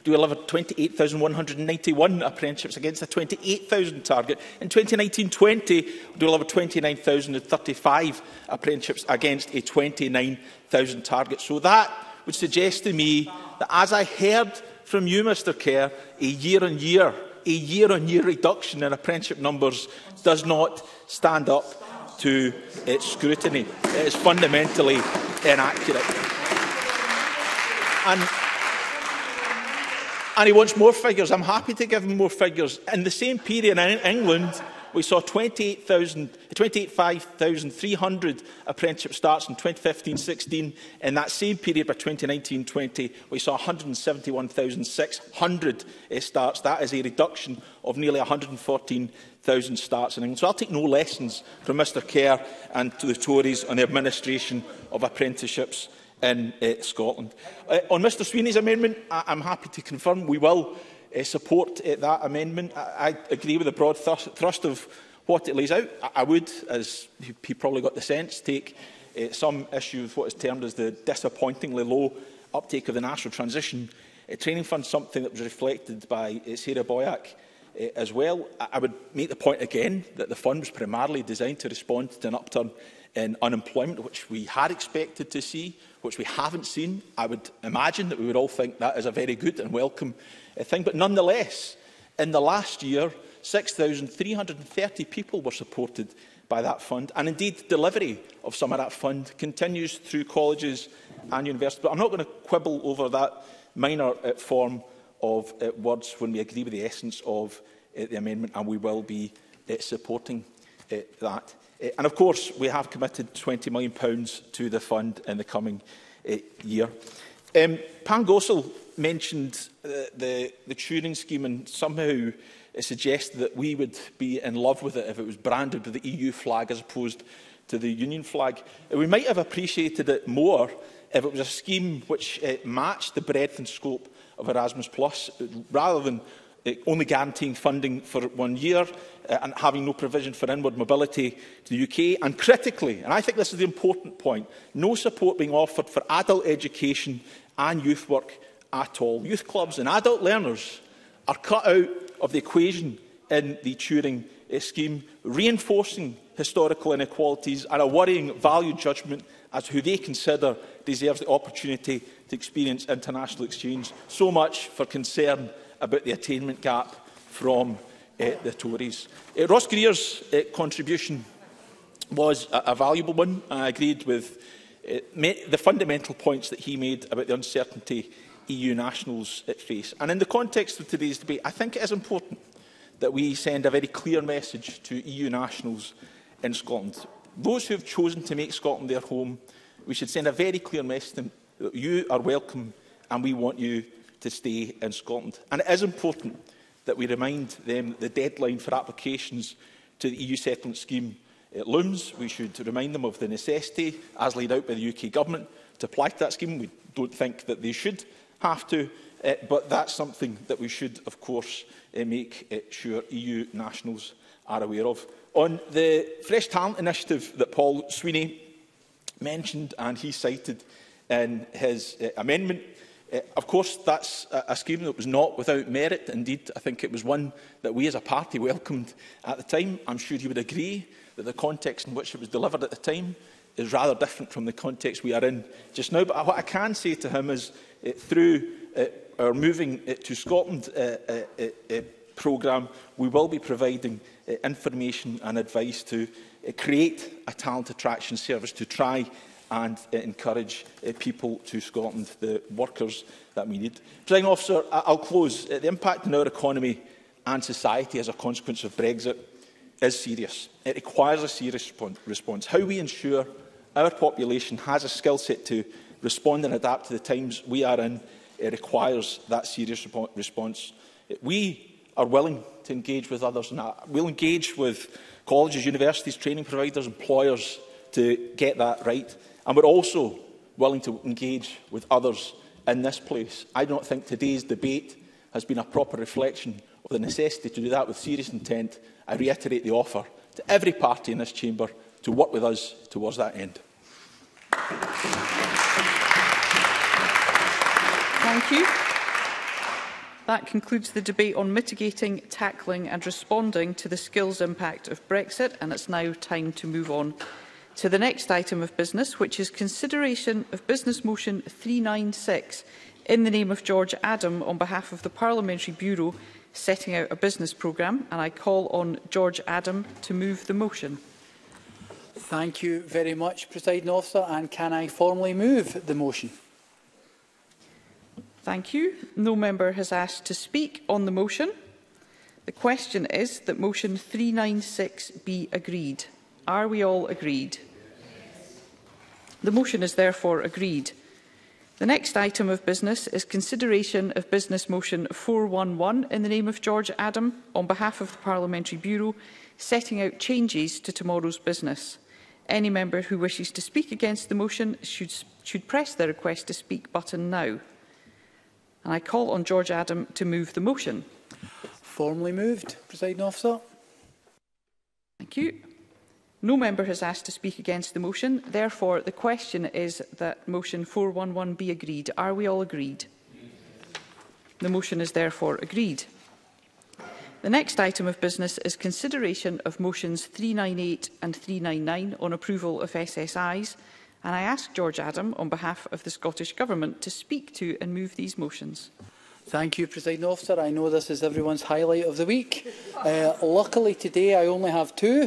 We delivered twenty-eight thousand one hundred and ninety-one apprenticeships against a twenty-eight thousand target. In twenty nineteen twenty, we delivered twenty-nine thousand thirty-five apprenticeships against a twenty-nine thousand target. So that would suggest to me that, as I heard from you, Mr Kerr, a year-on-year, a year-on-year reduction in apprenticeship numbers does not stand up to its scrutiny. It is fundamentally inaccurate. And And he wants more figures. I'm happy to give him more figures. In the same period in England, we saw twenty-eight thousand three hundred apprenticeship starts in twenty fifteen sixteen. In that same period, by twenty nineteen twenty, we saw one hundred and seventy-one thousand six hundred starts. That is a reduction of nearly one hundred and fourteen thousand starts in England. So I'll take no lessons from Mr Kerr and to the Tories on the administration of apprenticeships in uh, Scotland. Uh, on Mr Sweeney's amendment, I I'm happy to confirm we will uh, support uh, that amendment. I, I agree with the broad thrust, thrust of what it lays out. I, I would, as he probably got the sense, take uh, some issue with what is termed as the disappointingly low uptake of the National Transition uh, Training Fund, something that was reflected by uh, Sarah Boyack uh, as well. I, I would make the point again that the fund was primarily designed to respond to an upturn in unemployment, which we had expected to see, which we haven't seen. I would imagine that we would all think that is a very good and welcome uh, thing. But nonetheless, in the last year, six thousand three hundred and thirty people were supported by that fund. And indeed, delivery of some of that fund continues through colleges and universities. But I'm not going to quibble over that minor uh, form of uh, words when we agree with the essence of uh, the amendment, and we will be uh, supporting uh, that. Uh, and of course, we have committed twenty million pounds to the fund in the coming uh, year. Um, Pam Gossel mentioned uh, the, the tuning scheme and somehow uh, suggested that we would be in love with it if it was branded with the E U flag as opposed to the Union flag. Uh, we might have appreciated it more if it was a scheme which uh, matched the breadth and scope of Erasmus Plus, uh, rather than uh, only guaranteeing funding for one year uh, and having no provision for inward mobility to the U K. And critically, and I think this is the important point, no support being offered for adult education and youth work at all. Youth clubs and adult learners are cut out of the equation in the Turing uh, scheme, reinforcing historical inequalities and a worrying value judgment as to who they consider deserves the opportunity to experience international exchange. So much for concern about the attainment gap from uh, the Tories. Uh, Ross Greer's uh, contribution was a, a valuable one. I agreed with uh, the fundamental points that he made about the uncertainty E U nationals uh, face. And in the context of today's debate, I think it is important that we send a very clear message to E U nationals in Scotland. Those who have chosen to make Scotland their home, we should send a very clear message to them that you are welcome and we want you to stay in Scotland. And it is important that we remind them that the deadline for applications to the E U settlement scheme it looms. We should remind them of the necessity, as laid out by the U K Government, to apply to that scheme. We don't think that they should have to, uh, but that's something that we should, of course, uh, make uh, sure E U nationals are aware of. On the Fresh Talent Initiative that Paul Sweeney mentioned and he cited in his uh, amendment, uh, of course, that's a, a scheme that was not without merit. Indeed, I think it was one that we as a party welcomed at the time. I'm sure he would agree that the context in which it was delivered at the time is rather different from the context we are in just now. But what I can say to him is, uh, through uh, our Moving uh, to Scotland uh, uh, uh, uh, programme, we will be providing uh, information and advice to uh, create a talent attraction service to try and uh, encourage uh, people to Scotland, the workers that we need. Presiding Officer, I'll close. Uh, the impact on our economy and society as a consequence of Brexit is serious. It requires a serious response. How we ensure our population has a skill set to respond and adapt to the times we are in, it requires that serious response. We are willing to engage with others, and we'll engage with colleges, universities, training providers, employers to get that right. And we're also willing to engage with others in this place. I do not think today's debate has been a proper reflection of the necessity to do that with serious intent. I reiterate the offer to every party in this chamber to work with us towards that end. Thank you. That concludes the debate on mitigating, tackling and responding to the skills impact of Brexit, and it's now time to move on to the next item of business, which is consideration of Business Motion three ninety-six in the name of George Adam on behalf of the Parliamentary Bureau setting out a business programme, and I call on George Adam to move the motion. Thank you very much, Presiding Officer, and can I formally move the motion? Thank you. No member has asked to speak on the motion. The question is that motion three ninety-six be agreed. Are we all agreed? The motion is therefore agreed. The next item of business is consideration of Business Motion four eleven in the name of George Adam on behalf of the Parliamentary Bureau setting out changes to tomorrow's business. Any member who wishes to speak against the motion should, should press the request to speak button now. And I call on George Adam to move the motion. Formally moved, Presiding Officer. Thank you. No member has asked to speak against the motion. Therefore, the question is that motion four eleven be agreed. Are we all agreed? The motion is therefore agreed. The next item of business is consideration of motions three ninety-eight and three ninety-nine on approval of S S Is, and I ask George Adam, on behalf of the Scottish Government, to speak to and move these motions. Thank you, Presiding Officer. I know this is everyone's highlight of the week. Uh, luckily today I only have two,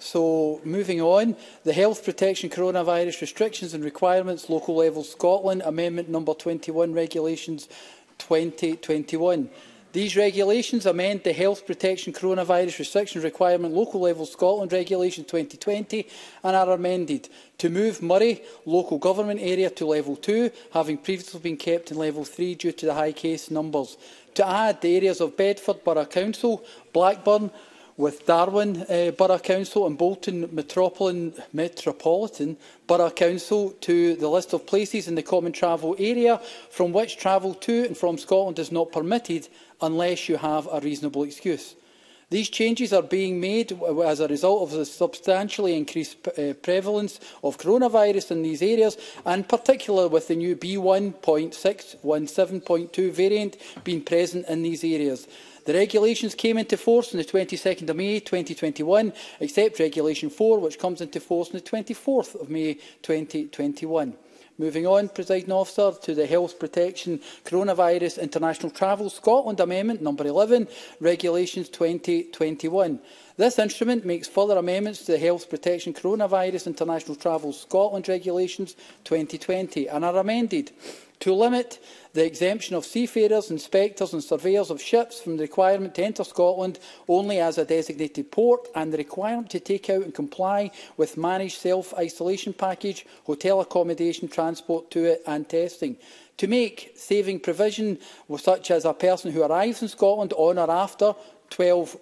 so moving on. The Health Protection Coronavirus Restrictions and Requirements Local Level Scotland Amendment Number twenty-one Regulations twenty twenty-one. These regulations amend the Health Protection Coronavirus Restriction Requirement Local Level Scotland Regulation twenty twenty and are amended to move Moray local government area to Level two, having previously been kept in Level three due to the high case numbers. To add the areas of Bedford Borough Council, Blackburn with Darwin uh, Borough Council and Bolton Metropolitan, Metropolitan Borough Council to the list of places in the common travel area from which travel to and from Scotland is not permitted unless you have a reasonable excuse. These changes are being made as a result of the substantially increased uh, prevalence of coronavirus in these areas, and particularly with the new B one point six one seven point two variant being present in these areas. The regulations came into force on the twenty-second of May twenty twenty-one, except Regulation four, which comes into force on the twenty-fourth of May twenty twenty-one. Moving on, Presiding Officer, to the Health Protection Coronavirus International Travel Scotland Amendment Number eleven, Regulations twenty twenty-one. This instrument makes further amendments to the Health Protection Coronavirus International Travel Scotland Regulations twenty twenty and are amended to limit the exemption of seafarers, inspectors and surveyors of ships from the requirement to enter Scotland only as a designated port, and the requirement to take out and comply with managed self-isolation package, hotel accommodation, transport to it and testing. To make saving provision such as a person who arrives in Scotland on or after twelve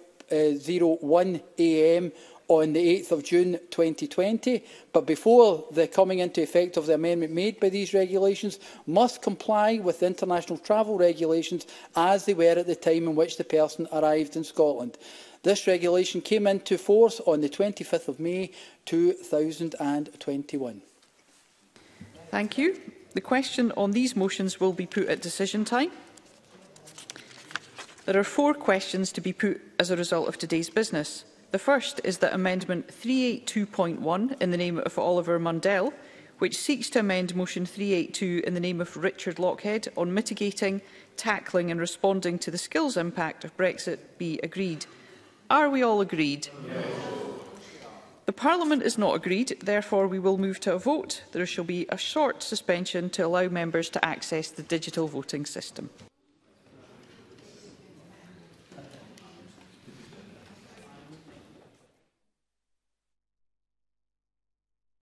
oh one a m on the eighth of June twenty twenty, but before the coming into effect of the amendment made by these regulations, must comply with the international travel regulations as they were at the time in which the person arrived in Scotland. This regulation came into force on the twenty-fifth of May two thousand twenty-one. Thank you. The question on these motions will be put at decision time. There are four questions to be put as a result of today's business. The first is that Amendment three eighty-two point one in the name of Oliver Mundell, which seeks to amend Motion three eighty-two in the name of Richard Lockhead on mitigating, tackling and responding to the skills impact of Brexit, be agreed. Are we all agreed? Yes. The Parliament is not agreed, therefore we will move to a vote. There shall be a short suspension to allow members to access the digital voting system.